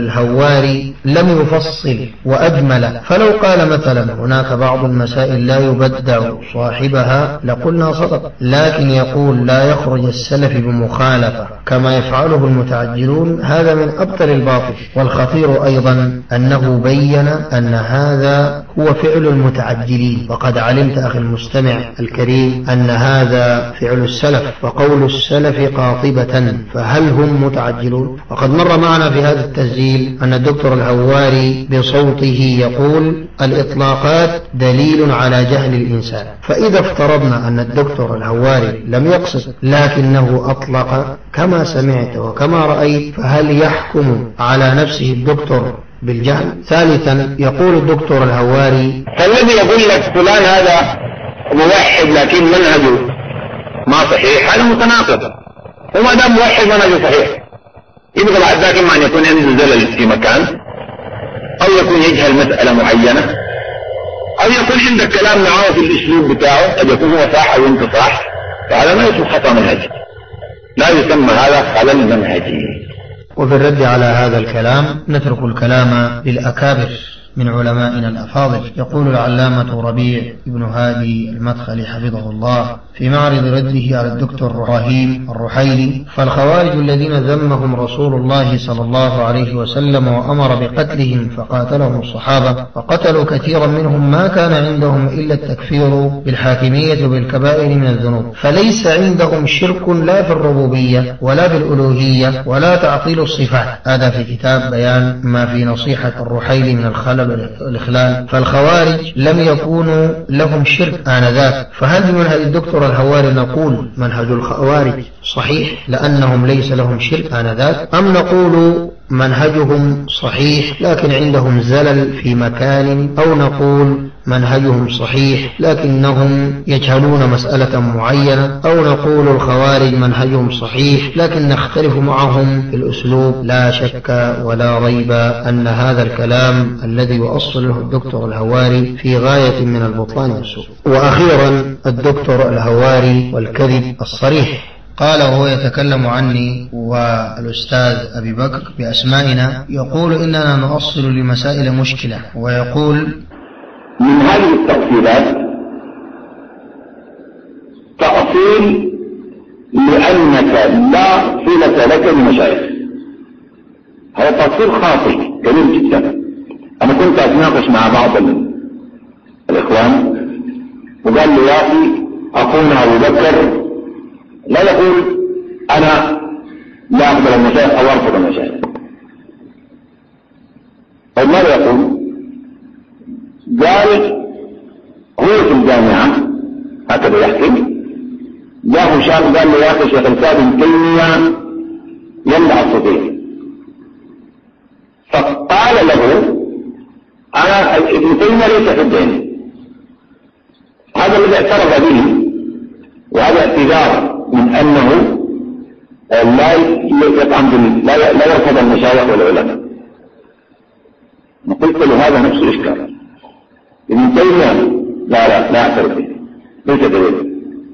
الهواري لم يفصل وأجمل، فلو قال مثلا هناك بعض المسائل لا يبدع صاحبها لقلنا صدق، لكن يقول لا يخرج السلف بمخالفة كما يفعله المتعجلون، هذا من أبطل الباطل. والخطير أيضا أنه بين أن هذا هو فعل المتعجلين، وقد علمت أخي المستمع الكريم أن هذا فعل السلف وقول السلف قاطبة، فهل هم متعجلون؟ وقد مر معنا في هذا التسجيل أن الدكتور الهواري بصوته يقول: الإطلاقات دليل على جهل الإنسان. فإذا افترضنا أن الدكتور الهواري لم يقصد لكنه أطلق كما سمعت وكما رأيت، فهل يحكم على نفسه الدكتور بالجهل؟ ثالثا يقول الدكتور الهواري: فالذي يقول لك فلان هذا موحد لكن منهجه ما صحيح هذا متناقض، وما دام موحد منهجه صحيح يبقى بعد ذلك إما أن يكون عنده زلل في مكان، أو يكون يجهل مسألة معينة، أو يكون عندك كلام معاه في الأسلوب بتاعه قد يكون هو صح أو أنت صح، فهذا ما يسمى خطأ منهجي، لا يسمى هذا خلل منهجي. وفي الرد على هذا الكلام نترك الكلام للأكابر من علمائنا الأفاضل. يقول العلامة ربيع ابن هادي المدخلي حفظه الله في معرض رده على الدكتور إبراهيم الرحيلي: فالخوارج الذين ذمهم رسول الله صلى الله عليه وسلم وأمر بقتلهم فقاتلهم الصحابة وقتلوا كثيرا منهم، ما كان عندهم إلا التكفير بالحاكمية بالكبائر من الذنوب، فليس عندهم شرك لا في الربوبية ولا في الألوهية ولا تعطيل الصفات. هذا في كتاب بيان ما في نصيحة الرحيلي من الخلل والإخلال، فالخوارج لم يكونوا لهم شرك آنذاك. فهل بمنهج الدكتور الهواري نقول منهج الخوارج صحيح لأنهم ليس لهم شرك آنذاك، أم نقول منهجهم صحيح لكن عندهم زلل في مكان، أو نقول منهجهم صحيح لكنهم يجهلون مسألة معينة، أو نقول الخوارج منهجهم صحيح لكن نختلف معهم في الأسلوب؟ لا شك ولا ريب أن هذا الكلام الذي يؤصل له الدكتور الهواري في غاية من البطلان والسوء. وأخيرا الدكتور الهواري والكذب الصريح. قال وهو يتكلم عني والأستاذ أبي بكر بأسمائنا، يقول إننا نؤصل لمسائل مشكلة، ويقول من هذه التفصيلات تأصيل لأنك لا صلة لك بمشايخ. هذا تفصيل خاطئ كبير جدا. أنا كنت أتناقش مع بعض الإخوان وقال لي يا أخي أخونا أبو بكر لا يقول أنا لا أقبل المشايخ أو أرفض المشايخ. طيب ماذا يقول؟ قال هو في الجامعة هكذا يحكي، جاءه شاب قال له يا أخي شيخ الإسلام ابن تيمية يمدح الصوفية، فقال له أنا ابن تيمية ليس حجين. هذا الذي اعترف به، وهذا اعتذار من أنه لا يطعن لا يرفض المشايخ والعلماء. قلت له هذا نفس الإشكال. ابن تيمية لا اعترف به، ليس دليل.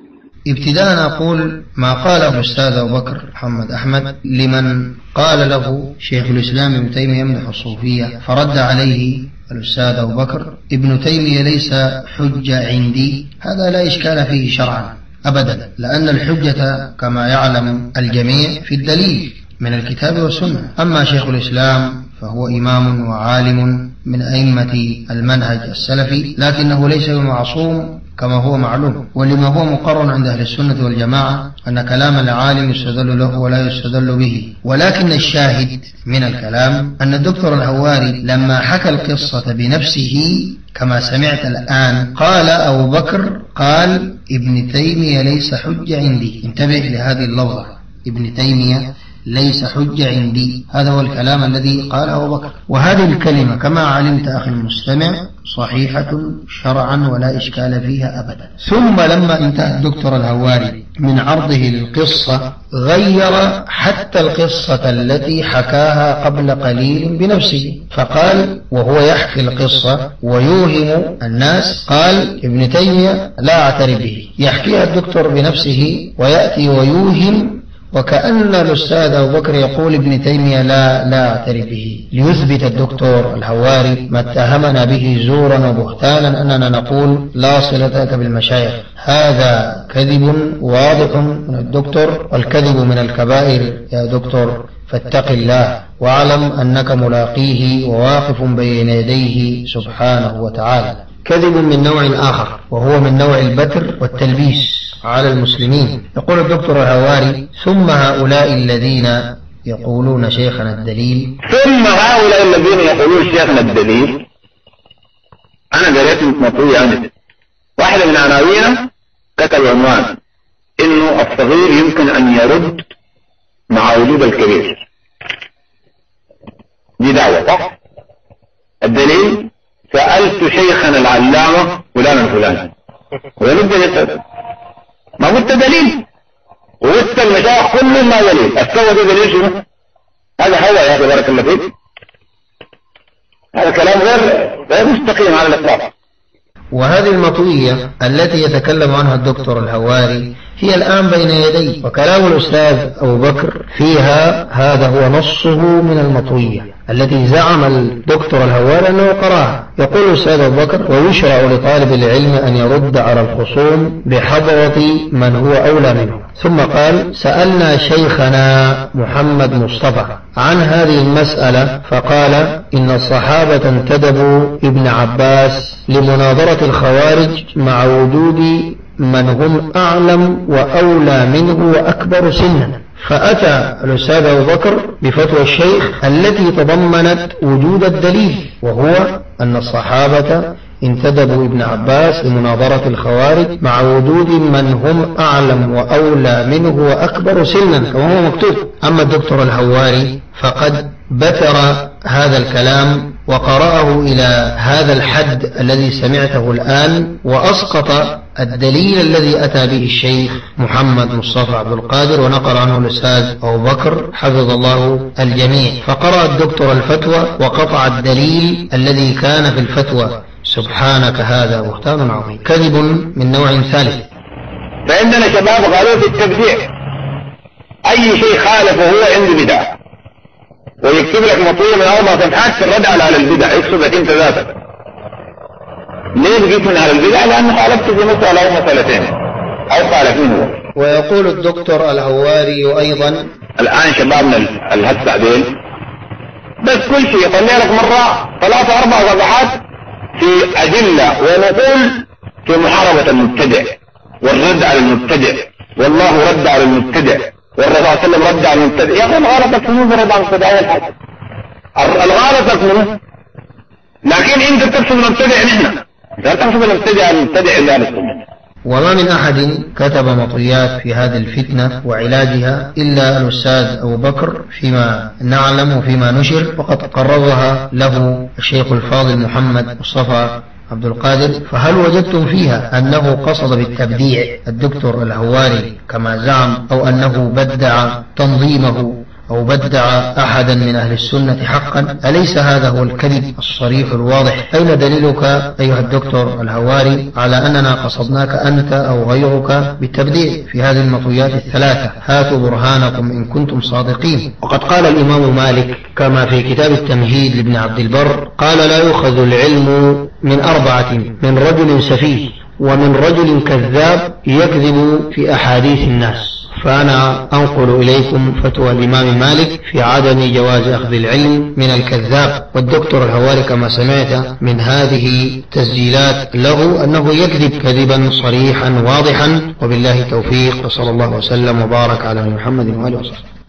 ابتداء أقول ما قاله الأستاذ أبو بكر محمد أحمد لمن قال له شيخ الإسلام ابن تيمية يمدح الصوفية، فرد عليه الأستاذ أبو بكر ابن تيمية ليس حجة عندي. هذا لا إشكال فيه شرعا أبدا، لأن الحجة كما يعلم الجميع في الدليل من الكتاب والسنة. أما شيخ الإسلام فهو إمام وعالم من أئمة المنهج السلفي، لكنه ليس بمعصوم كما هو معلوم، ولما هو مقرر عند أهل السنة والجماعة أن كلام العالم يستدل له ولا يستدل به. ولكن الشاهد من الكلام أن الدكتور الهواري لما حكى القصة بنفسه كما سمعت الآن قال أبو بكر قال ابن تيمية ليس حجة عندي. انتبه لهذه اللفظة، ابن تيمية ليس حجة عندي، هذا هو الكلام الذي قاله أبو بكر. وهذه الكلمة كما علمت أخي المستمع صحيحة شرعا ولا إشكال فيها أبدا. ثم لما انتهى الدكتور الهواري من عرضه للقصة غير حتى القصة التي حكاها قبل قليل بنفسه، فقال وهو يحكي القصة ويوهم الناس قال ابن تيمية لا أعترف به، يحكيها الدكتور بنفسه ويأتي ويوهم وكأن الأستاذ أبو بكر يقول ابن تيمية لا أعترف به، ليثبت الدكتور الهواري ما اتهمنا به زورا وبهتانا أننا نقول لا صلة لك بالمشايخ. هذا كذب واضح من الدكتور، والكذب من الكبائر يا دكتور، فاتق الله واعلم أنك ملاقيه وواقف بين يديه سبحانه وتعالى. كذب من نوع آخر وهو من نوع البتر والتلبيس على المسلمين. يقول الدكتور الهواري ثم هؤلاء الذين يقولون شيخنا الدليل، ثم هؤلاء الذين يقولون شيخنا الدليل، أنا قريت مطوية عنه واحدة من عناوينه كتب عنوان إنه الصغير يمكن أن يرد مع وجود الكبير. دي دعوة صح؟ الدليل سألت شيخنا العلامة فلان الفلاني ويرد يسأل ما قلت دليل، ووسط المشايخ كلهم ما دليل، استوى دليل شنو؟ هذا هو يا أخي بارك الله فيك، هذا كلام غير مستقيم على الإطلاق. وهذه المطوية التي يتكلم عنها الدكتور الهواري هي الآن بين يدي، وكلام الأستاذ أبو بكر فيها هذا هو نصه من المطوية التي زعم الدكتور الهواري أنه قرأها. يقول الأستاذ أبو بكر ويشرع لطالب العلم أن يرد على الخصوم بحضرة من هو أولى منه. ثم قال سألنا شيخنا محمد مصطفى عن هذه المسألة فقال إن الصحابة انتدبوا ابن عباس لمناظرة الخوارج مع وجود من هم أعلم وأولى منه وأكبر سنا، فأتى الأستاذ أبو بكر بفتوى الشيخ التي تضمنت وجود الدليل، وهو أن الصحابة انتدبوا ابن عباس لمناظرة الخوارج مع وجود من هم أعلم وأولى منه وأكبر سنا كما هو مكتوب. أما الدكتور الهواري فقد بتر هذا الكلام وقرأه إلى هذا الحد الذي سمعته الآن، وأسقط الدليل الذي أتى به الشيخ محمد مصطفى عبد القادر، ونقل عنه الأستاذ أبو بكر حفظ الله الجميع. فقرأ الدكتور الفتوى وقطع الدليل الذي كان في الفتوى. سبحانك هذا بهتان عظيم، كذب من نوع ثالث. فعندنا شباب قالوا في التبديع أي شيء خالفه هو عنده بدعة، ويكتب لك مطوية من 4 صفحات في الرد على البدع، يكتب لك أنت ذاتك. ليه بقيت من على البدع؟ لأنه خالفت في مسألة أو مسألتين أو خالف منه. ويقول الدكتور الهواري أيضا الآن شبابنا الهسع ديل بس كل شيء يطلع لك مرة 3 4 صفحات في أدلة ونقول في محاربة المبتدع والرد على المبتدع، والله رد على المبتدع، والرسول صلى الله عليه وسلم رد على المبتدع. يا أخي الغلطك منه في رد على المبتدع أول حاجة، الغلطك منه، لكن أنت تقصد المبتدع نحن لا تقصد المبتدع إلا السنة. وما من أحد كتب مطويات في هذه الفتنة وعلاجها إلا الأستاذ أبو بكر فيما نعلم وفيما نشر، وقد قررها له الشيخ الفاضل محمد مصطفى عبد القادر. فهل وجدتم فيها أنه قصد بالتبديع الدكتور الهواري كما زعم، أو أنه بدع تنظيمه أو بدع أحدا من أهل السنة حقا؟ أليس هذا هو الكذب الصريح الواضح؟ أين دليلك أيها الدكتور الهواري على أننا قصدناك أنت أو غيرك بالتبديع في هذه المطويات ال3؟ هاتوا برهانكم إن كنتم صادقين. وقد قال الإمام مالك كما في كتاب التمهيد لابن عبد البر، قال لا يؤخذ العلم من 4: من رجل سفيه، ومن رجل كذاب يكذب في أحاديث الناس. فأنا أنقل إليكم فتوى الإمام مالك في عدم جواز أخذ العلم من الكذاب. والدكتور الهواري كما سمعت من هذه تسجيلات له أنه يكذب كذبا صريحا واضحا. وبالله توفيق، وصلى الله وسلم وبارك على محمد وآله وصحبه.